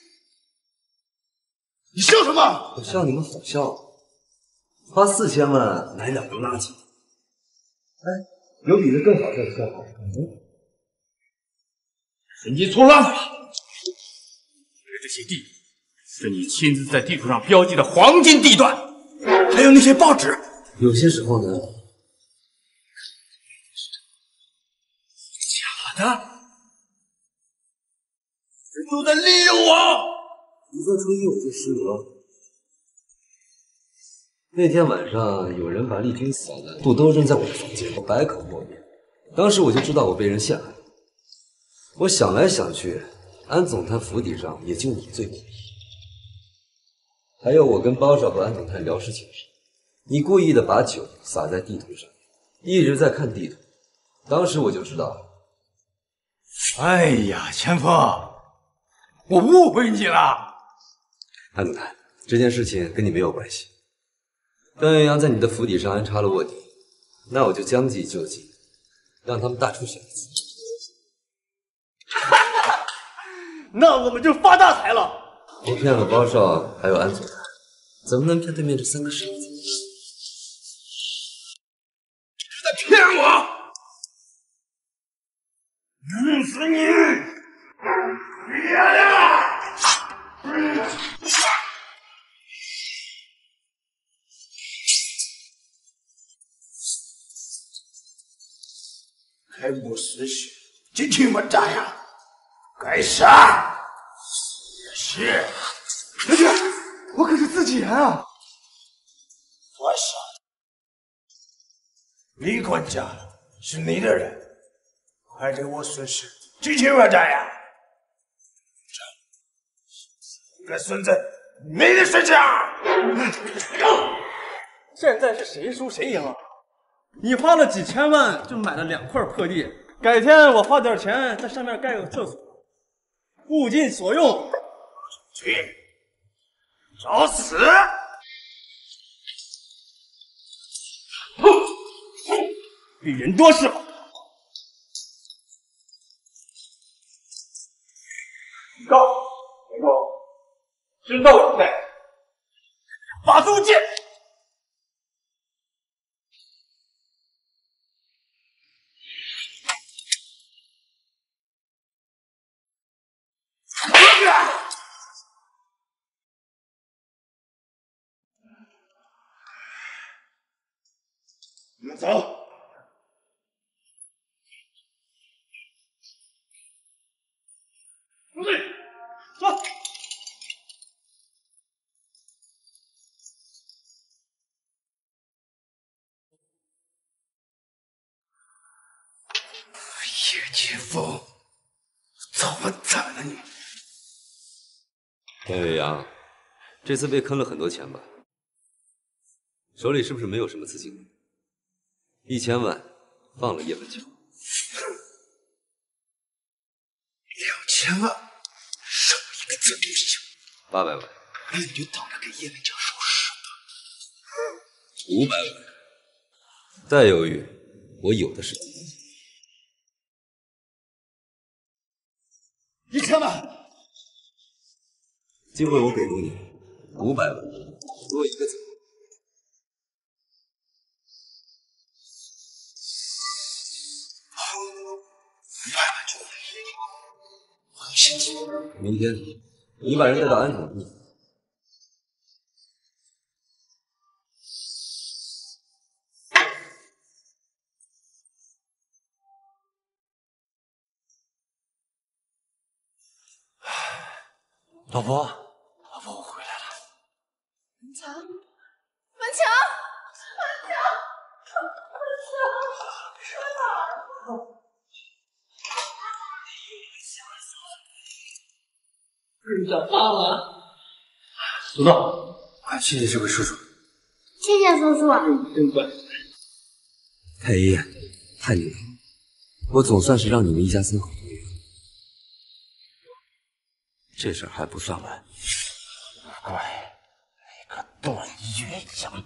[SPEAKER 8] 你笑什么？
[SPEAKER 2] 我笑你们好笑，花四千万买两个垃圾。哎，有比这更好笑的笑话？嗯，
[SPEAKER 11] 是你错乱了，这些地是你亲自在地图上标记的黄金地段，还有那些报纸。
[SPEAKER 2] 有些时候呢，
[SPEAKER 11] 假的。都在利用我！
[SPEAKER 2] 你再吹我就失格。那天晚上有人把丽君死了的肚兜扔在我的房间，我百口莫辩。当时我就知道我被人陷害。我想来想去，安总探府邸上也就你最诡异。还有我跟包少和安总探聊事情时，你故意的把酒洒在地图上，一直在看地图。当时我就知道。
[SPEAKER 11] 哎呀，前锋。我误会你了，
[SPEAKER 2] 安总探，这件事情跟你没有关系。 段元阳在你的府邸上安插了卧底，那我就将计就计，让他们大出血子。
[SPEAKER 20] 那我们就发大财了。
[SPEAKER 2] 我骗了包少，还有安总，怎么能骗对面这三个傻子？
[SPEAKER 14] 是在骗我！弄死你！别了！还不死血，今天我咋样？该杀！也是。大姐，我可是自己人啊！我杀的。李管家是你的人，还给我损失，今天我咋样？这孙子，你的睡觉！
[SPEAKER 17] 现在是谁输谁赢啊？你花了几千万就买了两块破地，改天我花点钱在上面盖个厕所，物尽所用。
[SPEAKER 14] 去，找死！
[SPEAKER 17] 比人多是吧？
[SPEAKER 14] 告，没错，知道有在，
[SPEAKER 17] 把租借。
[SPEAKER 14] 你们走。
[SPEAKER 17] 不对，走。
[SPEAKER 14] 叶前锋，早完惨了你！
[SPEAKER 2] 段远阳，这次被坑了很多钱吧？手里是不是没有什么资金？一千万放了叶文强。
[SPEAKER 14] 两千万，少一个字都行。
[SPEAKER 2] 八百万，
[SPEAKER 14] 那你就等着给叶文强收尸吧。
[SPEAKER 2] 五百万，再犹豫，我有的是。
[SPEAKER 14] 一千万，
[SPEAKER 2] 机会我给过你，五百万，多一个字。
[SPEAKER 14] 五百万就我有现金。
[SPEAKER 2] 明天你把人带到安总部。
[SPEAKER 14] 老婆，老婆，我回来了。
[SPEAKER 21] 文强，文强，文强，文强，在哪儿？
[SPEAKER 12] 日长大了。
[SPEAKER 14] 苏道，快谢谢这位叔叔。
[SPEAKER 22] 谢谢叔叔。
[SPEAKER 12] 真乖。
[SPEAKER 2] 太爷爷，太牛了！我总算是让你们一家三口团圆。这事儿还不算完。
[SPEAKER 10] 乖，那个段元阳，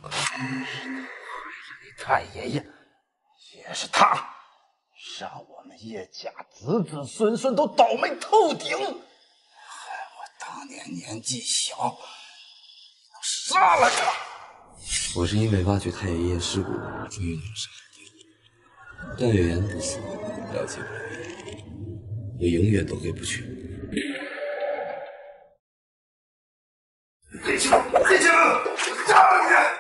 [SPEAKER 10] 太爷爷也是他，让我们叶家子子孙孙都倒霉透顶，害我当年年纪小，要杀了他。
[SPEAKER 2] 我是因为挖掘太爷爷尸骨，终于能杀了段远阳不死，了解不了我永远都回不去。
[SPEAKER 14] 李青，李青，杀了你！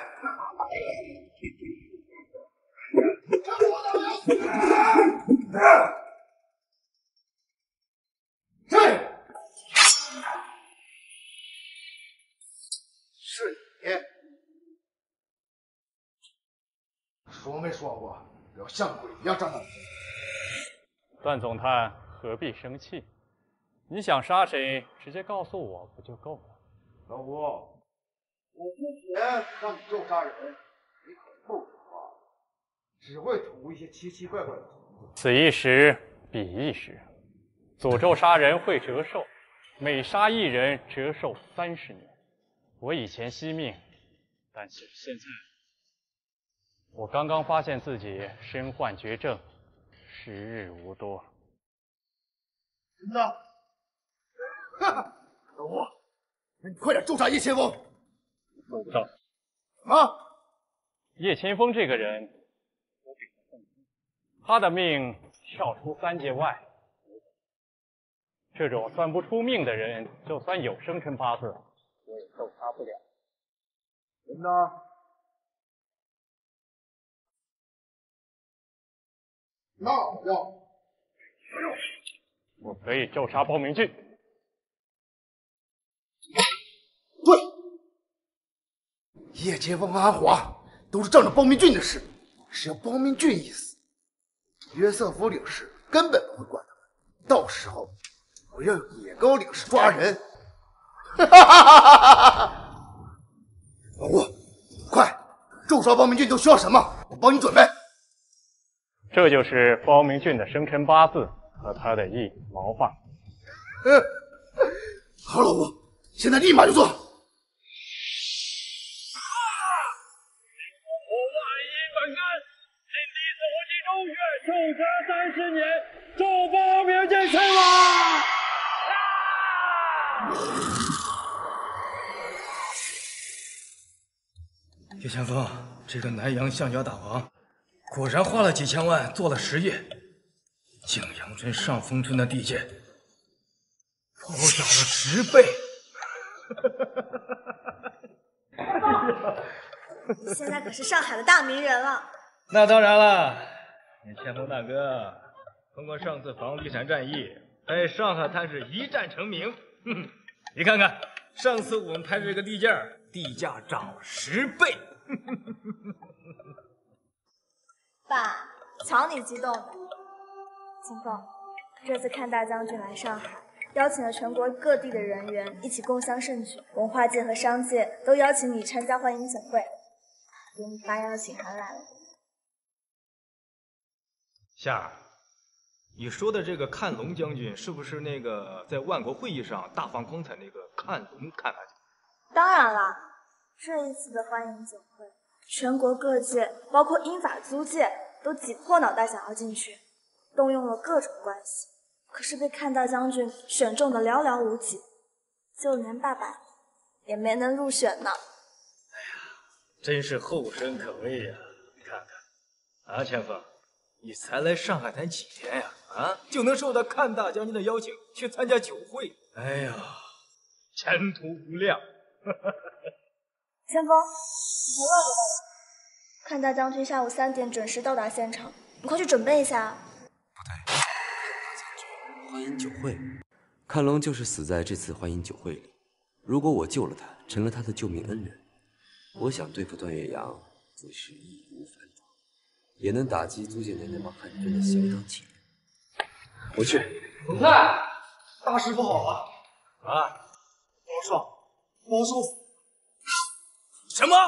[SPEAKER 10] 是你，说没说过不要像鬼一样站那里？
[SPEAKER 6] 段总探何必生气？你想杀谁，直接告诉我不就够了？
[SPEAKER 10] 老吴，我之前让你咒杀人，你可不听话，只会吐一些奇奇怪怪的词。
[SPEAKER 6] 此一时，彼一时。诅咒杀人会折寿，每杀一人折寿三十年。我以前惜命，但是现在我刚刚发现自己身患绝症，时日无多。
[SPEAKER 10] 真的？哈哈，老吴，那你快点诛杀叶千锋！
[SPEAKER 6] 做不到。
[SPEAKER 10] 什么？
[SPEAKER 6] 叶千锋这个人，我给他送他的命跳出三界外。这种算不出命的人，就算有生辰八字，我也斗他不了。
[SPEAKER 10] 真的？那我要。
[SPEAKER 6] 我可以咒杀包明俊。
[SPEAKER 10] 对，叶千锋和安华都是仗着包明俊的事，只要包明俊一死，约瑟夫领事根本不会管他们。到时候我要野高领事抓人。哈哈哈哈哈！老吴，快，咒杀包明俊都需要什么？我帮你准备。
[SPEAKER 6] 这就是包明俊的生辰八字和他的一毛发。
[SPEAKER 10] 嗯，好，老吴，现在立马就做。
[SPEAKER 12] 咒杀三十年，咒包明俊称王。
[SPEAKER 15] 叶千锋，这个南阳象脚大王，果然花了几千万做了实业，景阳村上峰村的地界暴涨了十倍。
[SPEAKER 7] 你现在可是上海的大名人了。
[SPEAKER 6] 那当然了。叶千锋大哥，通过上次房地产战役，在上海滩是一战成名。哼，你看看，上次我们拍这个地价，地价涨了十倍。
[SPEAKER 7] 爸，瞧你激动的。秦凤，这次看大将军来上海，邀请了全国各地的人员一起共襄盛举，文化界和商界都邀请你参加欢迎酒会，给你发邀请函来了。
[SPEAKER 6] 夏儿，你说的这个看龙将军是不是那个在万国会议上大放光彩那个看龙看大将军？
[SPEAKER 7] 当然了，这一次的欢迎酒会，全国各界，包括英法租界，都挤破脑袋想要进去，动用了各种关系，可是被看大将军选中的寥寥无几，就连爸爸也没能入选呢。
[SPEAKER 6] 哎呀，真是后生可畏呀！你看看，啊，千锋。你才来上海滩几天呀？啊，就能受到看大将军的邀请去参加酒会？哎呀，前途无量！
[SPEAKER 7] 千锋，你快忘了看大将军下午三点准时到达现场，你快去准备一下。
[SPEAKER 1] 不对，大将军欢迎酒会，看龙就是死在这次欢迎酒会里。如果我救了他，成了他的救命恩人，我想对付段岳阳则是易如反掌。也能打击租界内那帮汉人的相当气人。我去。
[SPEAKER 10] 总裁，大事不好了！
[SPEAKER 6] 啊！
[SPEAKER 10] 包少，包少死！
[SPEAKER 15] 什么？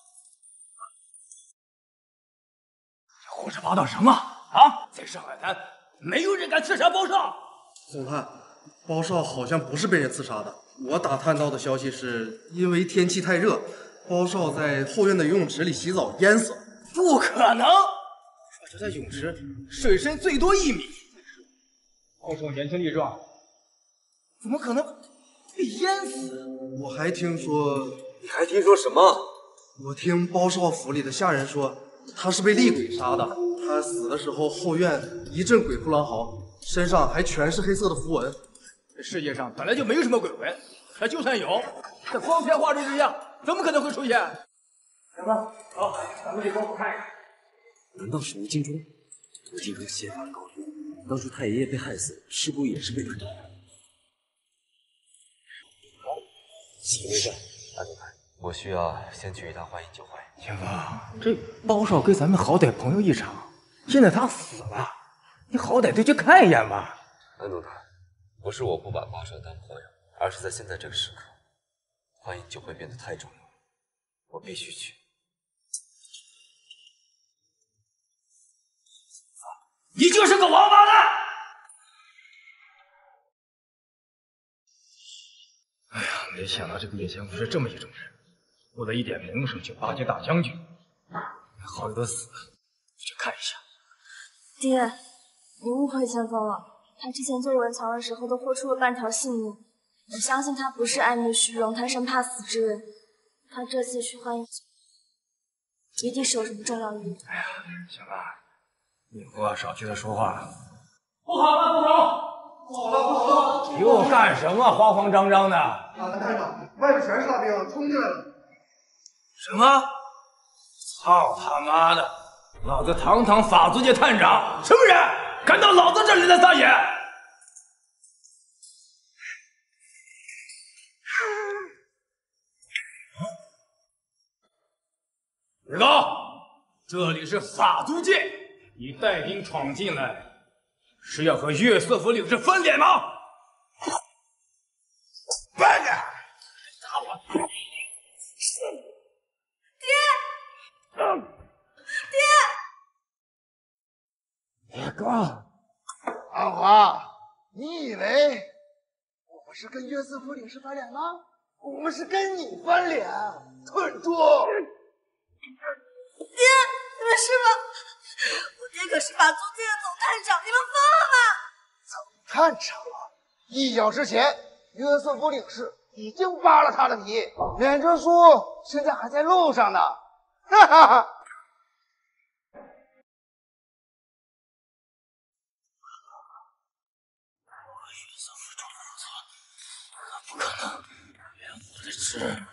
[SPEAKER 15] 胡说八道什么？啊！在上海滩，没有人敢刺杀包少。
[SPEAKER 17] 总探，包少好像不是被人刺杀的。我打探到的消息是，因为天气太热，包少在后院的游泳池里洗澡淹死了。
[SPEAKER 15] 不可能！这在泳池，水深最多一米。
[SPEAKER 3] 包少年轻力壮，
[SPEAKER 15] 怎么可能被淹死？
[SPEAKER 17] 我还听说，
[SPEAKER 2] 你还听说什么？
[SPEAKER 17] 我听包少府里的下人说，他是被厉鬼杀的。他死的时候，后院一阵鬼哭狼嚎，身上还全是黑色的符文。
[SPEAKER 15] 这世界上本来就没有什么鬼魂，他就算有，这光天化日之下，怎么可能会出现？
[SPEAKER 10] 什么？好，咱们去官府看一看。
[SPEAKER 1] 难道是吴金忠？吴金忠邪法高明，当初太爷爷被害死，是不也是被他找的？请问一下，安总裁，我需要先去一趟欢迎酒会。
[SPEAKER 6] 秦风，这包少跟咱们好歹朋友一场，现在他死了，你好歹得去看一眼吧。
[SPEAKER 1] 安总裁，不是我不把包少当朋友，而是在现在这个时刻，欢迎酒会变得太重要了，我必须去。
[SPEAKER 15] 你就是个王八蛋！
[SPEAKER 6] 哎呀，没想到这个叶千锋是这么一种人，为了一点名声就巴结大将军。 好友的死，去看一下。
[SPEAKER 7] 爹，你误会千峰了。他之前救文强的时候都豁出了半条性命，我相信他不是爱慕虚荣、贪生怕死之人。他这次去欢迎，一定是有什么重要意义。
[SPEAKER 6] 哎呀，行了，以后啊少替他说话。
[SPEAKER 10] 不好了，不好！不好了，不好了！
[SPEAKER 3] 又干什么？慌慌张张的。
[SPEAKER 10] 大探长，外边全是大兵，冲进来了。
[SPEAKER 3] 什么？操他妈的！老子堂堂法租界探长，什么人敢到老子这里来撒野？志高，这里是法租界，你带兵闯进来，是要和月色府领事翻脸吗？笨蛋！打我！
[SPEAKER 7] 爹！爹！
[SPEAKER 10] 别刚！安华，你以为我们是跟约瑟夫领事翻脸吗？我们是跟你翻脸，蠢猪！
[SPEAKER 7] 爹，你们是吗？我爹可是法租界的总探长，你们疯了吗？
[SPEAKER 10] 总探长，一脚之前，约瑟夫领事已经扒了他的皮，免责书现在还在路上呢。哈哈哈！
[SPEAKER 6] 约瑟夫中了错，不可能，连我的纸。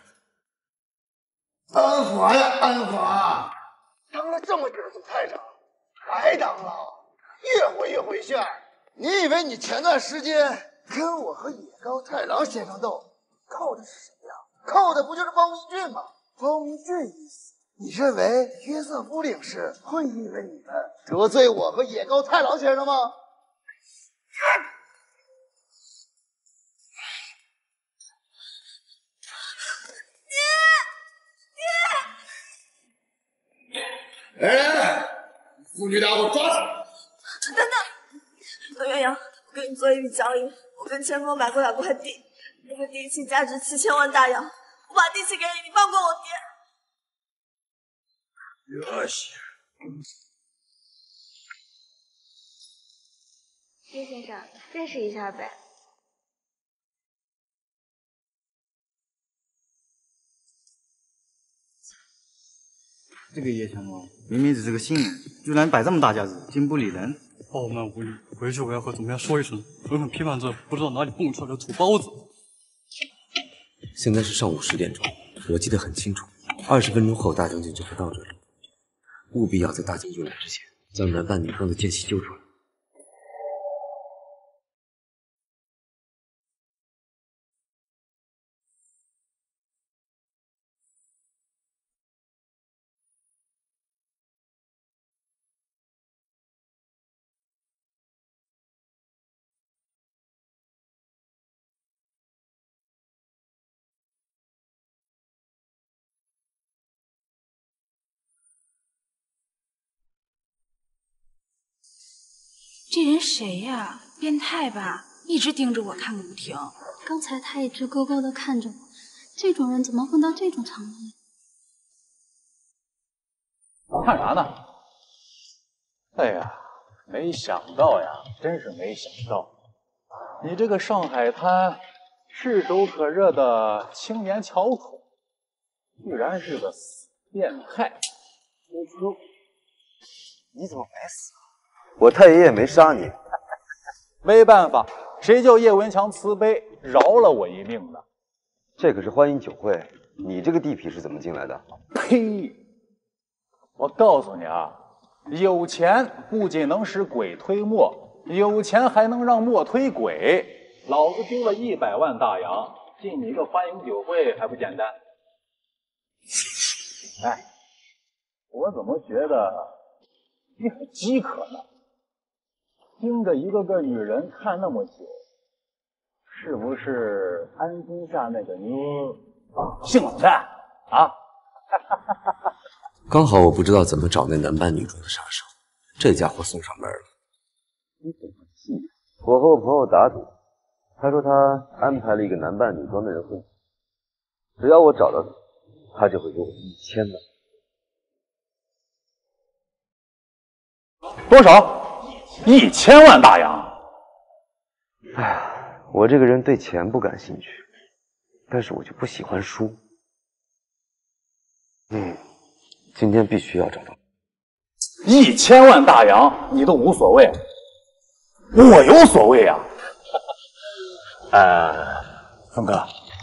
[SPEAKER 10] 安华呀，安华，当了这么久的总探长，白当了，越回越回旋。你以为你前段时间跟我和野高太郎先生斗，靠的是什么呀？靠的不就是包明俊吗？包明俊一死，你认为约瑟夫领事会因为你们得罪我和野高太郎先生吗？来人，妇女大伙抓起来！
[SPEAKER 7] 等等，段元阳，我跟你做一笔交易，我跟千峰买过两块地，那个地契价值七千万大洋，我把地契给你，你放过我爹。
[SPEAKER 6] 热血！
[SPEAKER 5] 叶先生，认识一下呗。
[SPEAKER 20] 这个叶强龙明明只是个新人，居然摆这么大架子，竟不理人。
[SPEAKER 13] 傲慢无礼，回去我要和总编说一声，狠狠批判这不知道哪里蹦出来的土包子。
[SPEAKER 1] 现在是上午十点钟，我记得很清楚，二十分钟后大将军就会到这里，务必要在大将军来之前，将男扮女装的奸细揪出来。
[SPEAKER 23] 这人谁呀？变态吧？一直盯着我看个不停。
[SPEAKER 22] 刚才他一直勾勾的看着我，这种人怎么混到这种场面？
[SPEAKER 6] 看啥呢？哎呀，没想到呀，真是没想到，你这个上海滩炙手可热的青年翘楚，居然是个死变态。
[SPEAKER 2] 我说，你怎么没死？我太爷爷没杀你。
[SPEAKER 6] 没办法，谁叫叶文强慈悲，饶了我一命呢？
[SPEAKER 2] 这可是欢迎酒会，你这个地痞是怎么进来的？
[SPEAKER 6] 呸！我告诉你啊，有钱不仅能使鬼推磨，有钱还能让磨推鬼。老子丢了一百万大洋，进你个欢迎酒会还不简单？哎，我怎么觉得你很饥渴呢？盯着一个个女人看那么久，是不是安心下那个妞姓冷淡啊？
[SPEAKER 1] 刚好我不知道怎么找那男扮女装的杀手，这家伙送上门了。
[SPEAKER 2] 你怎么记？我和我朋友打赌，他说他安排了一个男扮女装的人婚，只要我找到他，他就会给我一千万。
[SPEAKER 6] 多少？一千万大洋。
[SPEAKER 1] 哎呀，我这个人对钱不感兴趣，但是我就不喜欢输。嗯，今天必须要找到。
[SPEAKER 6] 一千万大洋你都无所谓，我有所谓啊。呃，峰哥，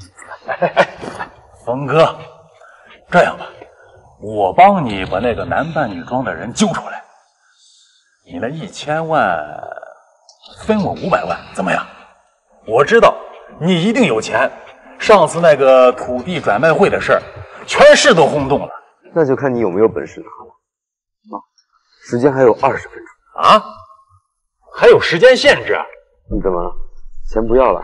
[SPEAKER 6] 峰哥，这样吧，我帮你把那个男扮女装的人揪出来，你那一千万分我五百万，怎么样？我知道你一定有钱，上次那个土地转卖会的事儿，全市都轰动了。
[SPEAKER 1] 那就看你有没有本事拿了。啊，时间还有二十分钟
[SPEAKER 6] 啊，还有时间限制？
[SPEAKER 1] 你怎么钱不要了？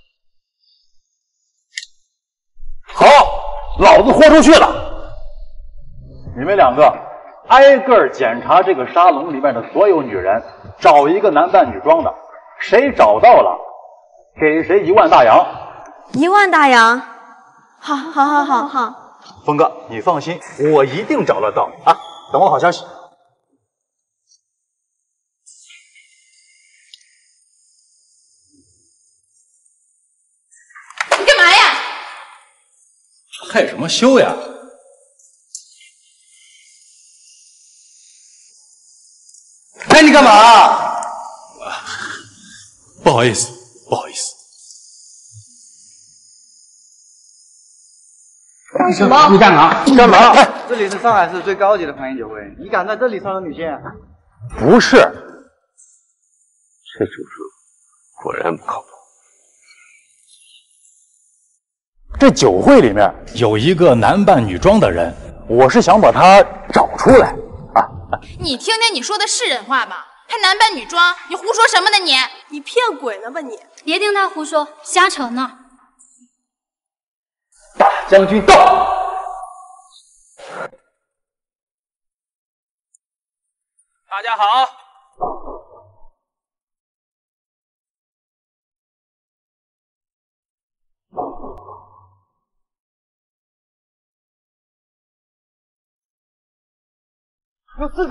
[SPEAKER 6] 好，老子豁出去了！你们两个挨个检查这个沙龙里面的所有女人，找一个男扮女装的，谁找到了，给谁一万大洋。
[SPEAKER 7] 一万大洋，好，好，好，好，好。
[SPEAKER 6] 峰哥，你放心，我一定找得到啊！等我好消息。
[SPEAKER 21] 你干嘛呀？
[SPEAKER 6] 害什么羞呀？
[SPEAKER 10] 哎，你干嘛？
[SPEAKER 13] 不好意思，不好意思。
[SPEAKER 10] 干什么？你干嘛？干嘛？
[SPEAKER 9] 哎，这里是上海市最高级的欢迎酒会，你敢在这里骚扰女性？
[SPEAKER 6] 不是，
[SPEAKER 1] 这主厨果然不靠谱。
[SPEAKER 6] 这酒会里面有一个男扮女装的人，我是想把他找出来啊。
[SPEAKER 21] 你听听你说的是人话吗？还男扮女装，你胡说什么呢你？
[SPEAKER 7] 你骗鬼呢吧你？
[SPEAKER 22] 别听他胡说，瞎扯呢。
[SPEAKER 6] 大将军到！
[SPEAKER 9] 大家好。
[SPEAKER 10] 有四个。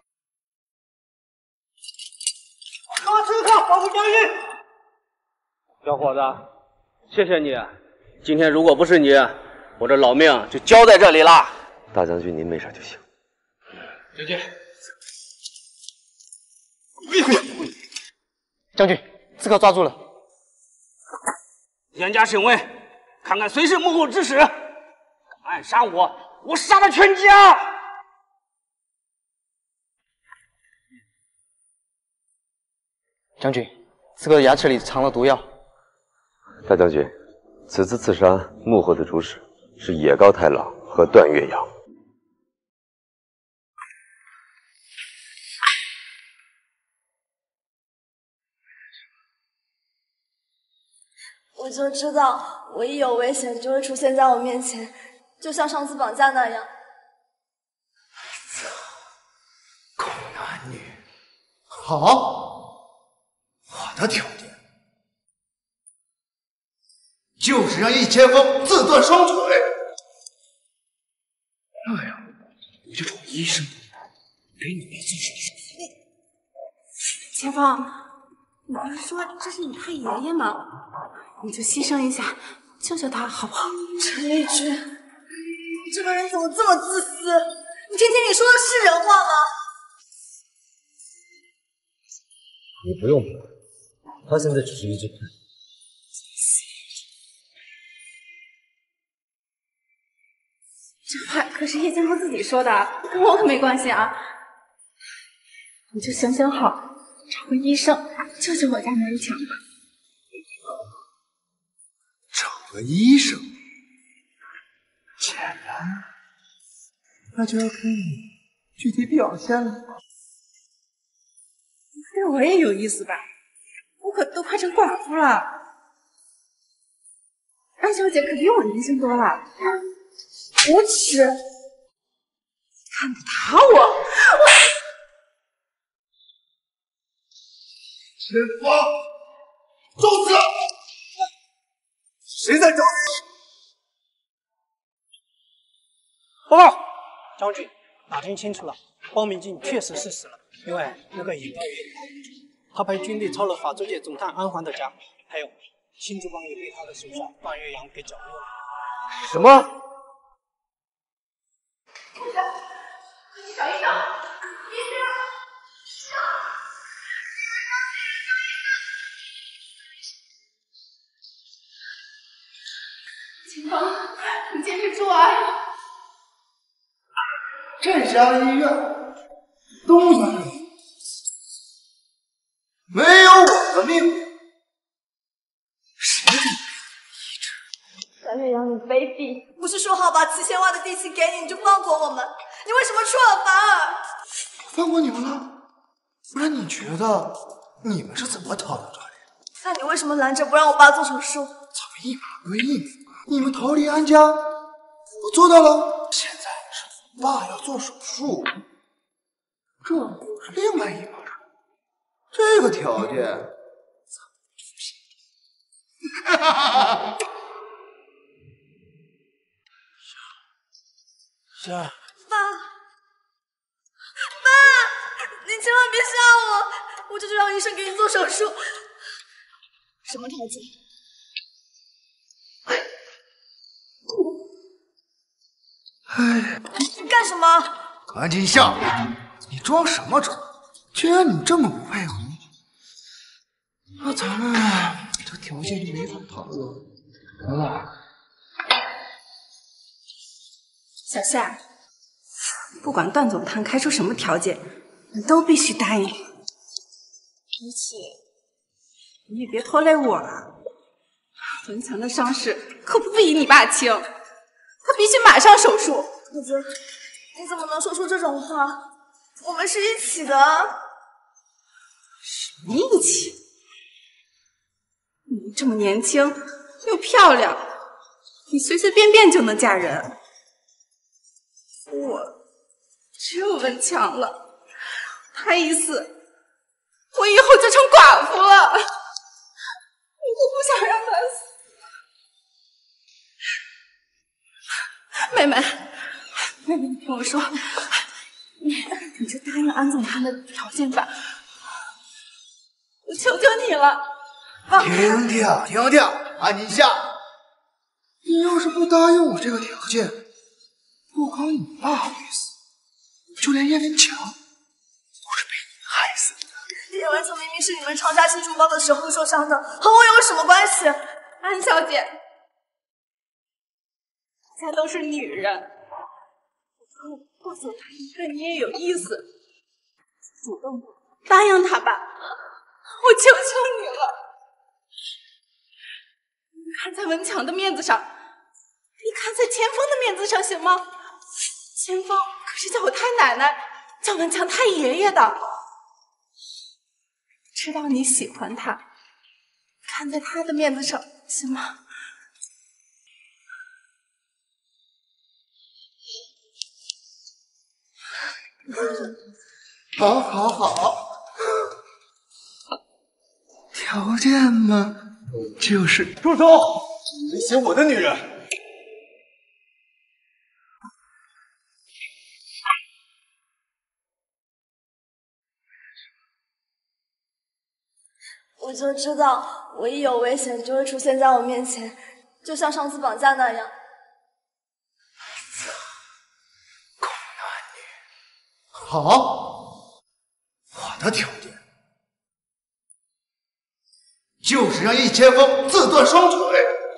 [SPEAKER 10] 马刺客保护将军。
[SPEAKER 9] 小伙子，谢谢你。今天如果不是你，我这老命就交在这里了。
[SPEAKER 1] 大将军，您没事就行。
[SPEAKER 9] 将军，
[SPEAKER 10] 将军，刺客抓住了。
[SPEAKER 9] 严加审问，看看谁是幕后指使。敢暗杀我，我杀了全家。
[SPEAKER 10] 将军，刺客的牙齿里藏了毒药。
[SPEAKER 1] 大将军，此次刺杀幕后的主使是野高太郎和段岳阳。
[SPEAKER 7] 我就知道，我一有危险就会出现在我面前，就像上次绑架那样。
[SPEAKER 10] 狗男女，好，我的条件就是让易千锋自断双腿。那样，我就找医生给你们做手术。
[SPEAKER 21] 千锋，你不是说这是你太爷爷吗？你就牺牲一下，救救他好不好？
[SPEAKER 7] 陈丽君，你这个人怎么这么自私？你听听你说的是人话吗？
[SPEAKER 2] 你不用怕，他现在只是一只笨。
[SPEAKER 21] 这话可是叶千锋自己说的，跟我可没关系啊！你就想想好，找个医生救救我家南强吧。
[SPEAKER 10] 找个医生，显然，那就要看你具体表现了。
[SPEAKER 21] 对我也有意思吧？我可都快成寡妇了，安小姐可比我年轻多了。无耻！看不打我！我
[SPEAKER 10] 前方，找死！谁在找死？
[SPEAKER 18] 报告，将军，打听清楚了，包明镜确实是死了，
[SPEAKER 4] 另外，那个尹道员，他派军队抄了法租界总探安环的家，还有新竹帮也被他的手下段岳阳给剿灭了。
[SPEAKER 2] 什么？
[SPEAKER 21] 快去找医生！医生！秦风，你坚持住啊！
[SPEAKER 10] 这家医院，东阳里没有我的命令，谁给你医治？
[SPEAKER 7] 段岳阳，你卑鄙！不是说好把七千万的地契给你，你就放过我们？你为什么出尔反尔？
[SPEAKER 10] 放过你们了？不然你觉得你们是怎么逃到这里？
[SPEAKER 7] 那你为什么拦着不让我爸做手术？
[SPEAKER 10] 咱们一码归一码，你们逃离安家，我做到了。现在是你爸要做手术，这是另外一码事。这个条件，咱们不行。哈哈哈哈！
[SPEAKER 4] 夏，
[SPEAKER 7] 爸，爸，你千万别杀我！我这就让医生给你做手术。什么条件？
[SPEAKER 10] 哎，
[SPEAKER 7] 你干什么？
[SPEAKER 10] 赶紧下来！你装什么装？既然你这么不配合，那咱们这条件就没法谈了。来吧。
[SPEAKER 21] 小夏，不管段总探开出什么条件，你都必须答应。而且，你也别拖累我了。文强的伤势可不比你爸轻，他必须马上手术。
[SPEAKER 7] 可子，你怎么能说出这种话？我们是一起的。
[SPEAKER 21] 什么一起？你这么年轻又漂亮，你随随便便就能嫁人。我只有文强了，他一死，我以后就成寡妇了。我不想让他死。妹妹，妹妹，你听我说，你你就答应安总他的条件吧，我求求你了。
[SPEAKER 10] 停停停停，安静下！你要是不答应我这个条件，不光你爸会死，就连叶文强都是被你害死的。
[SPEAKER 7] 叶文强明明是你们长沙新竹帮的时候受伤的，和我有什么关系？
[SPEAKER 21] 安小姐，大家都是女人，我告诉他你对你也有意思，主动答应他吧，我求求你了。你看在文强的面子上，你看在钱枫的面子上行吗？钱枫可是叫我太奶奶，叫文强太爷爷的。知道你喜欢他，看在他的面子上行吗？
[SPEAKER 10] 好，好，好。条件嘛，就是
[SPEAKER 2] 住手！威胁我的女人。
[SPEAKER 7] 我就知道，我一有危险就会出现在我面前，就像上次绑架那样。
[SPEAKER 10] 好，我的条件就是让易千锋自断双腿。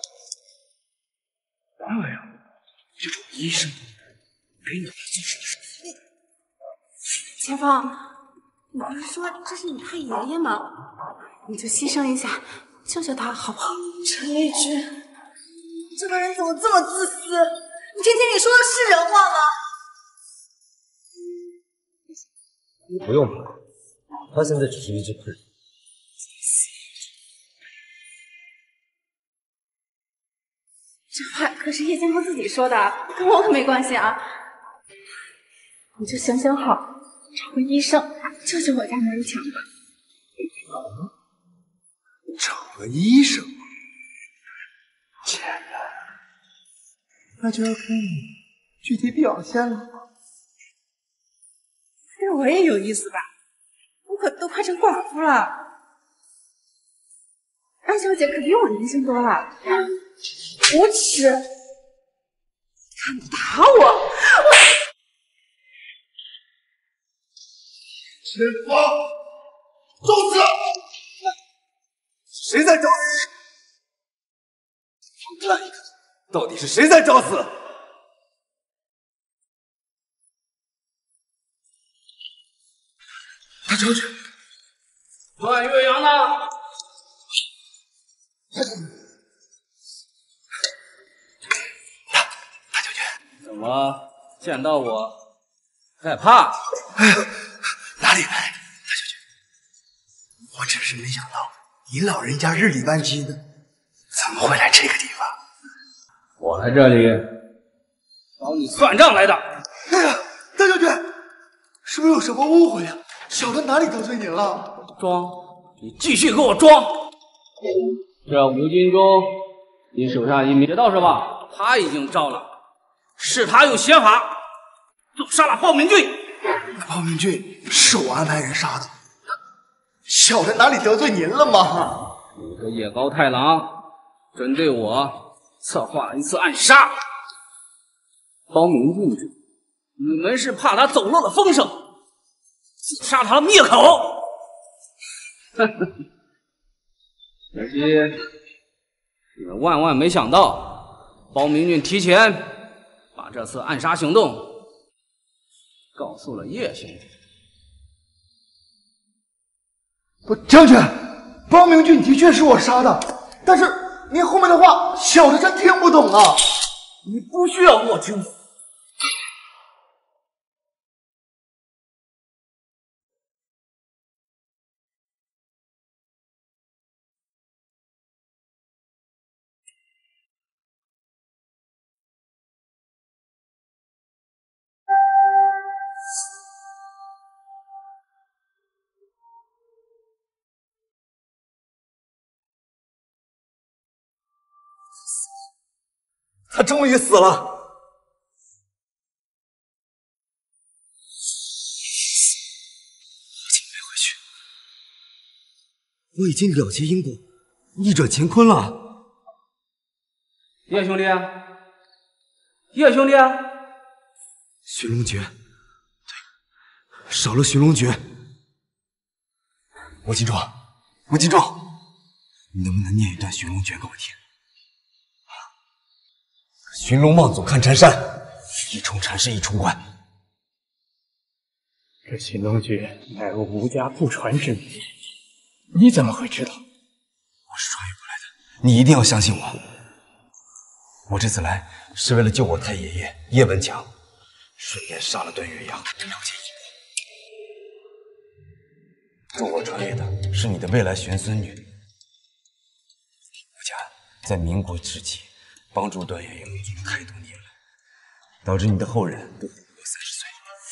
[SPEAKER 10] 当然呀，就找医生给你来做手术。
[SPEAKER 21] 千锋，你不是说这是你太爷爷吗？你就牺牲一下，救救他好不好？
[SPEAKER 7] 陈丽君，这个人怎么这么自私？你听听你说的是人话吗？
[SPEAKER 1] 你不用怕，他现在只是一只困兽。
[SPEAKER 21] 这话可是叶千锋自己说的，跟我可没关系啊！你就想想好，找个医生救救我家南强吧。
[SPEAKER 10] 找个医生，简单，那就要看你具体表现了。
[SPEAKER 21] 对我也有意思吧？
[SPEAKER 23] 可都快成寡妇了。安小姐可比我年轻多了。无耻！看你打我！我
[SPEAKER 10] 前方，找死！
[SPEAKER 2] 谁在找死？放他一个！到底是谁在找死？
[SPEAKER 10] 大将军，
[SPEAKER 9] 段岳阳呢？
[SPEAKER 10] 大大将军，
[SPEAKER 9] 怎么见到我害怕？
[SPEAKER 10] 哎呀，哪里来，大将军？我只是没想到您老人家日理万机的，怎么会来这个地方？
[SPEAKER 9] 我来这里找你算账来的。
[SPEAKER 10] 哎呀，大将军，是不是有什么误会呀？小的哪里得罪您了？
[SPEAKER 9] 装，你继续给我装！这吴金忠，你手下一名劫道是吧？他已经招了，是他有邪法，就杀了鲍明俊。
[SPEAKER 10] 鲍明俊是我安排人杀的，小的哪里得罪您了吗？
[SPEAKER 9] 你个野高太郎，针对我策划了一次暗杀。包明俊，你们是怕他走漏了风声，自杀他灭口。可惜你们万万没想到，包明俊提前把这次暗杀行动告诉了叶兄弟。
[SPEAKER 10] 不，将军，包明俊的确是我杀的，但是您后面的话，小的真听不懂啊。
[SPEAKER 9] 你不需要我听懂。
[SPEAKER 2] 他终于死了。我怎么没回去？我已经了结因果，逆转乾坤了。
[SPEAKER 9] 叶兄弟，叶兄弟，
[SPEAKER 2] 寻龙诀，对，少了寻龙诀。吴金壮，吴金壮，你能不能念一段寻龙诀给我听？寻龙望祖看缠山，一重缠是一重关。
[SPEAKER 6] 这寻龙诀乃我吴家不传之秘，你怎么会知道？
[SPEAKER 2] 我是穿越过来的，你一定要相信我。我这次来是为了救我太爷爷叶文强，顺便杀了段岳阳，了解因果。助我穿越的是你的未来玄孙女。吴家在民国时期帮助段岳阳太多年了，导致你的后人都活不过三十岁。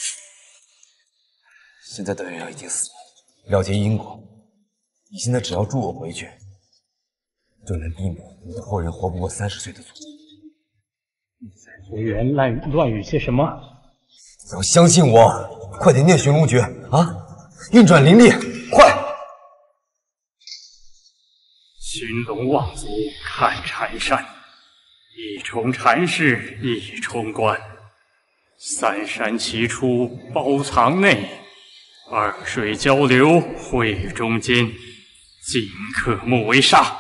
[SPEAKER 2] 现在段岳阳已经死了，了结因果，你现在只要助我回去，就能弥补你的后人活不过三十岁的错。
[SPEAKER 6] 你在胡言乱语乱语些什么？
[SPEAKER 2] 要相信我，快点念寻龙诀啊！运转灵力，快！
[SPEAKER 6] 寻龙望族看缠山，一重缠是一重关。三山齐出包藏内，二水交流会中间。尽可莫为杀。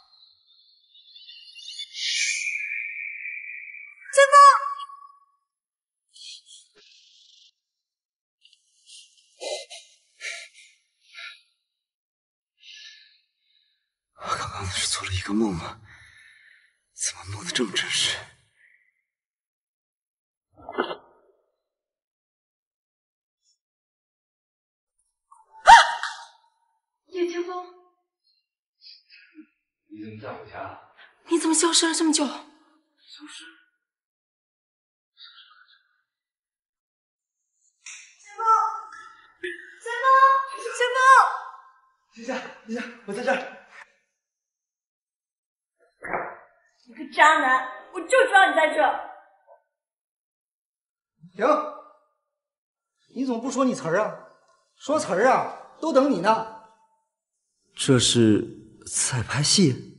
[SPEAKER 2] 刚刚是做了一个梦吗？怎么梦得这么真实？
[SPEAKER 23] 叶清风，
[SPEAKER 9] 你怎么在我家？
[SPEAKER 23] 你怎么消失了这么久？
[SPEAKER 9] 消失？
[SPEAKER 7] 清风，清风，清风！
[SPEAKER 10] 林夏，林夏，我在这儿。
[SPEAKER 7] 你个渣男，我就知道你在这。
[SPEAKER 4] 停！你怎么不说你词儿啊？说词儿啊！
[SPEAKER 8] 都等你呢。
[SPEAKER 1] 这是在拍戏？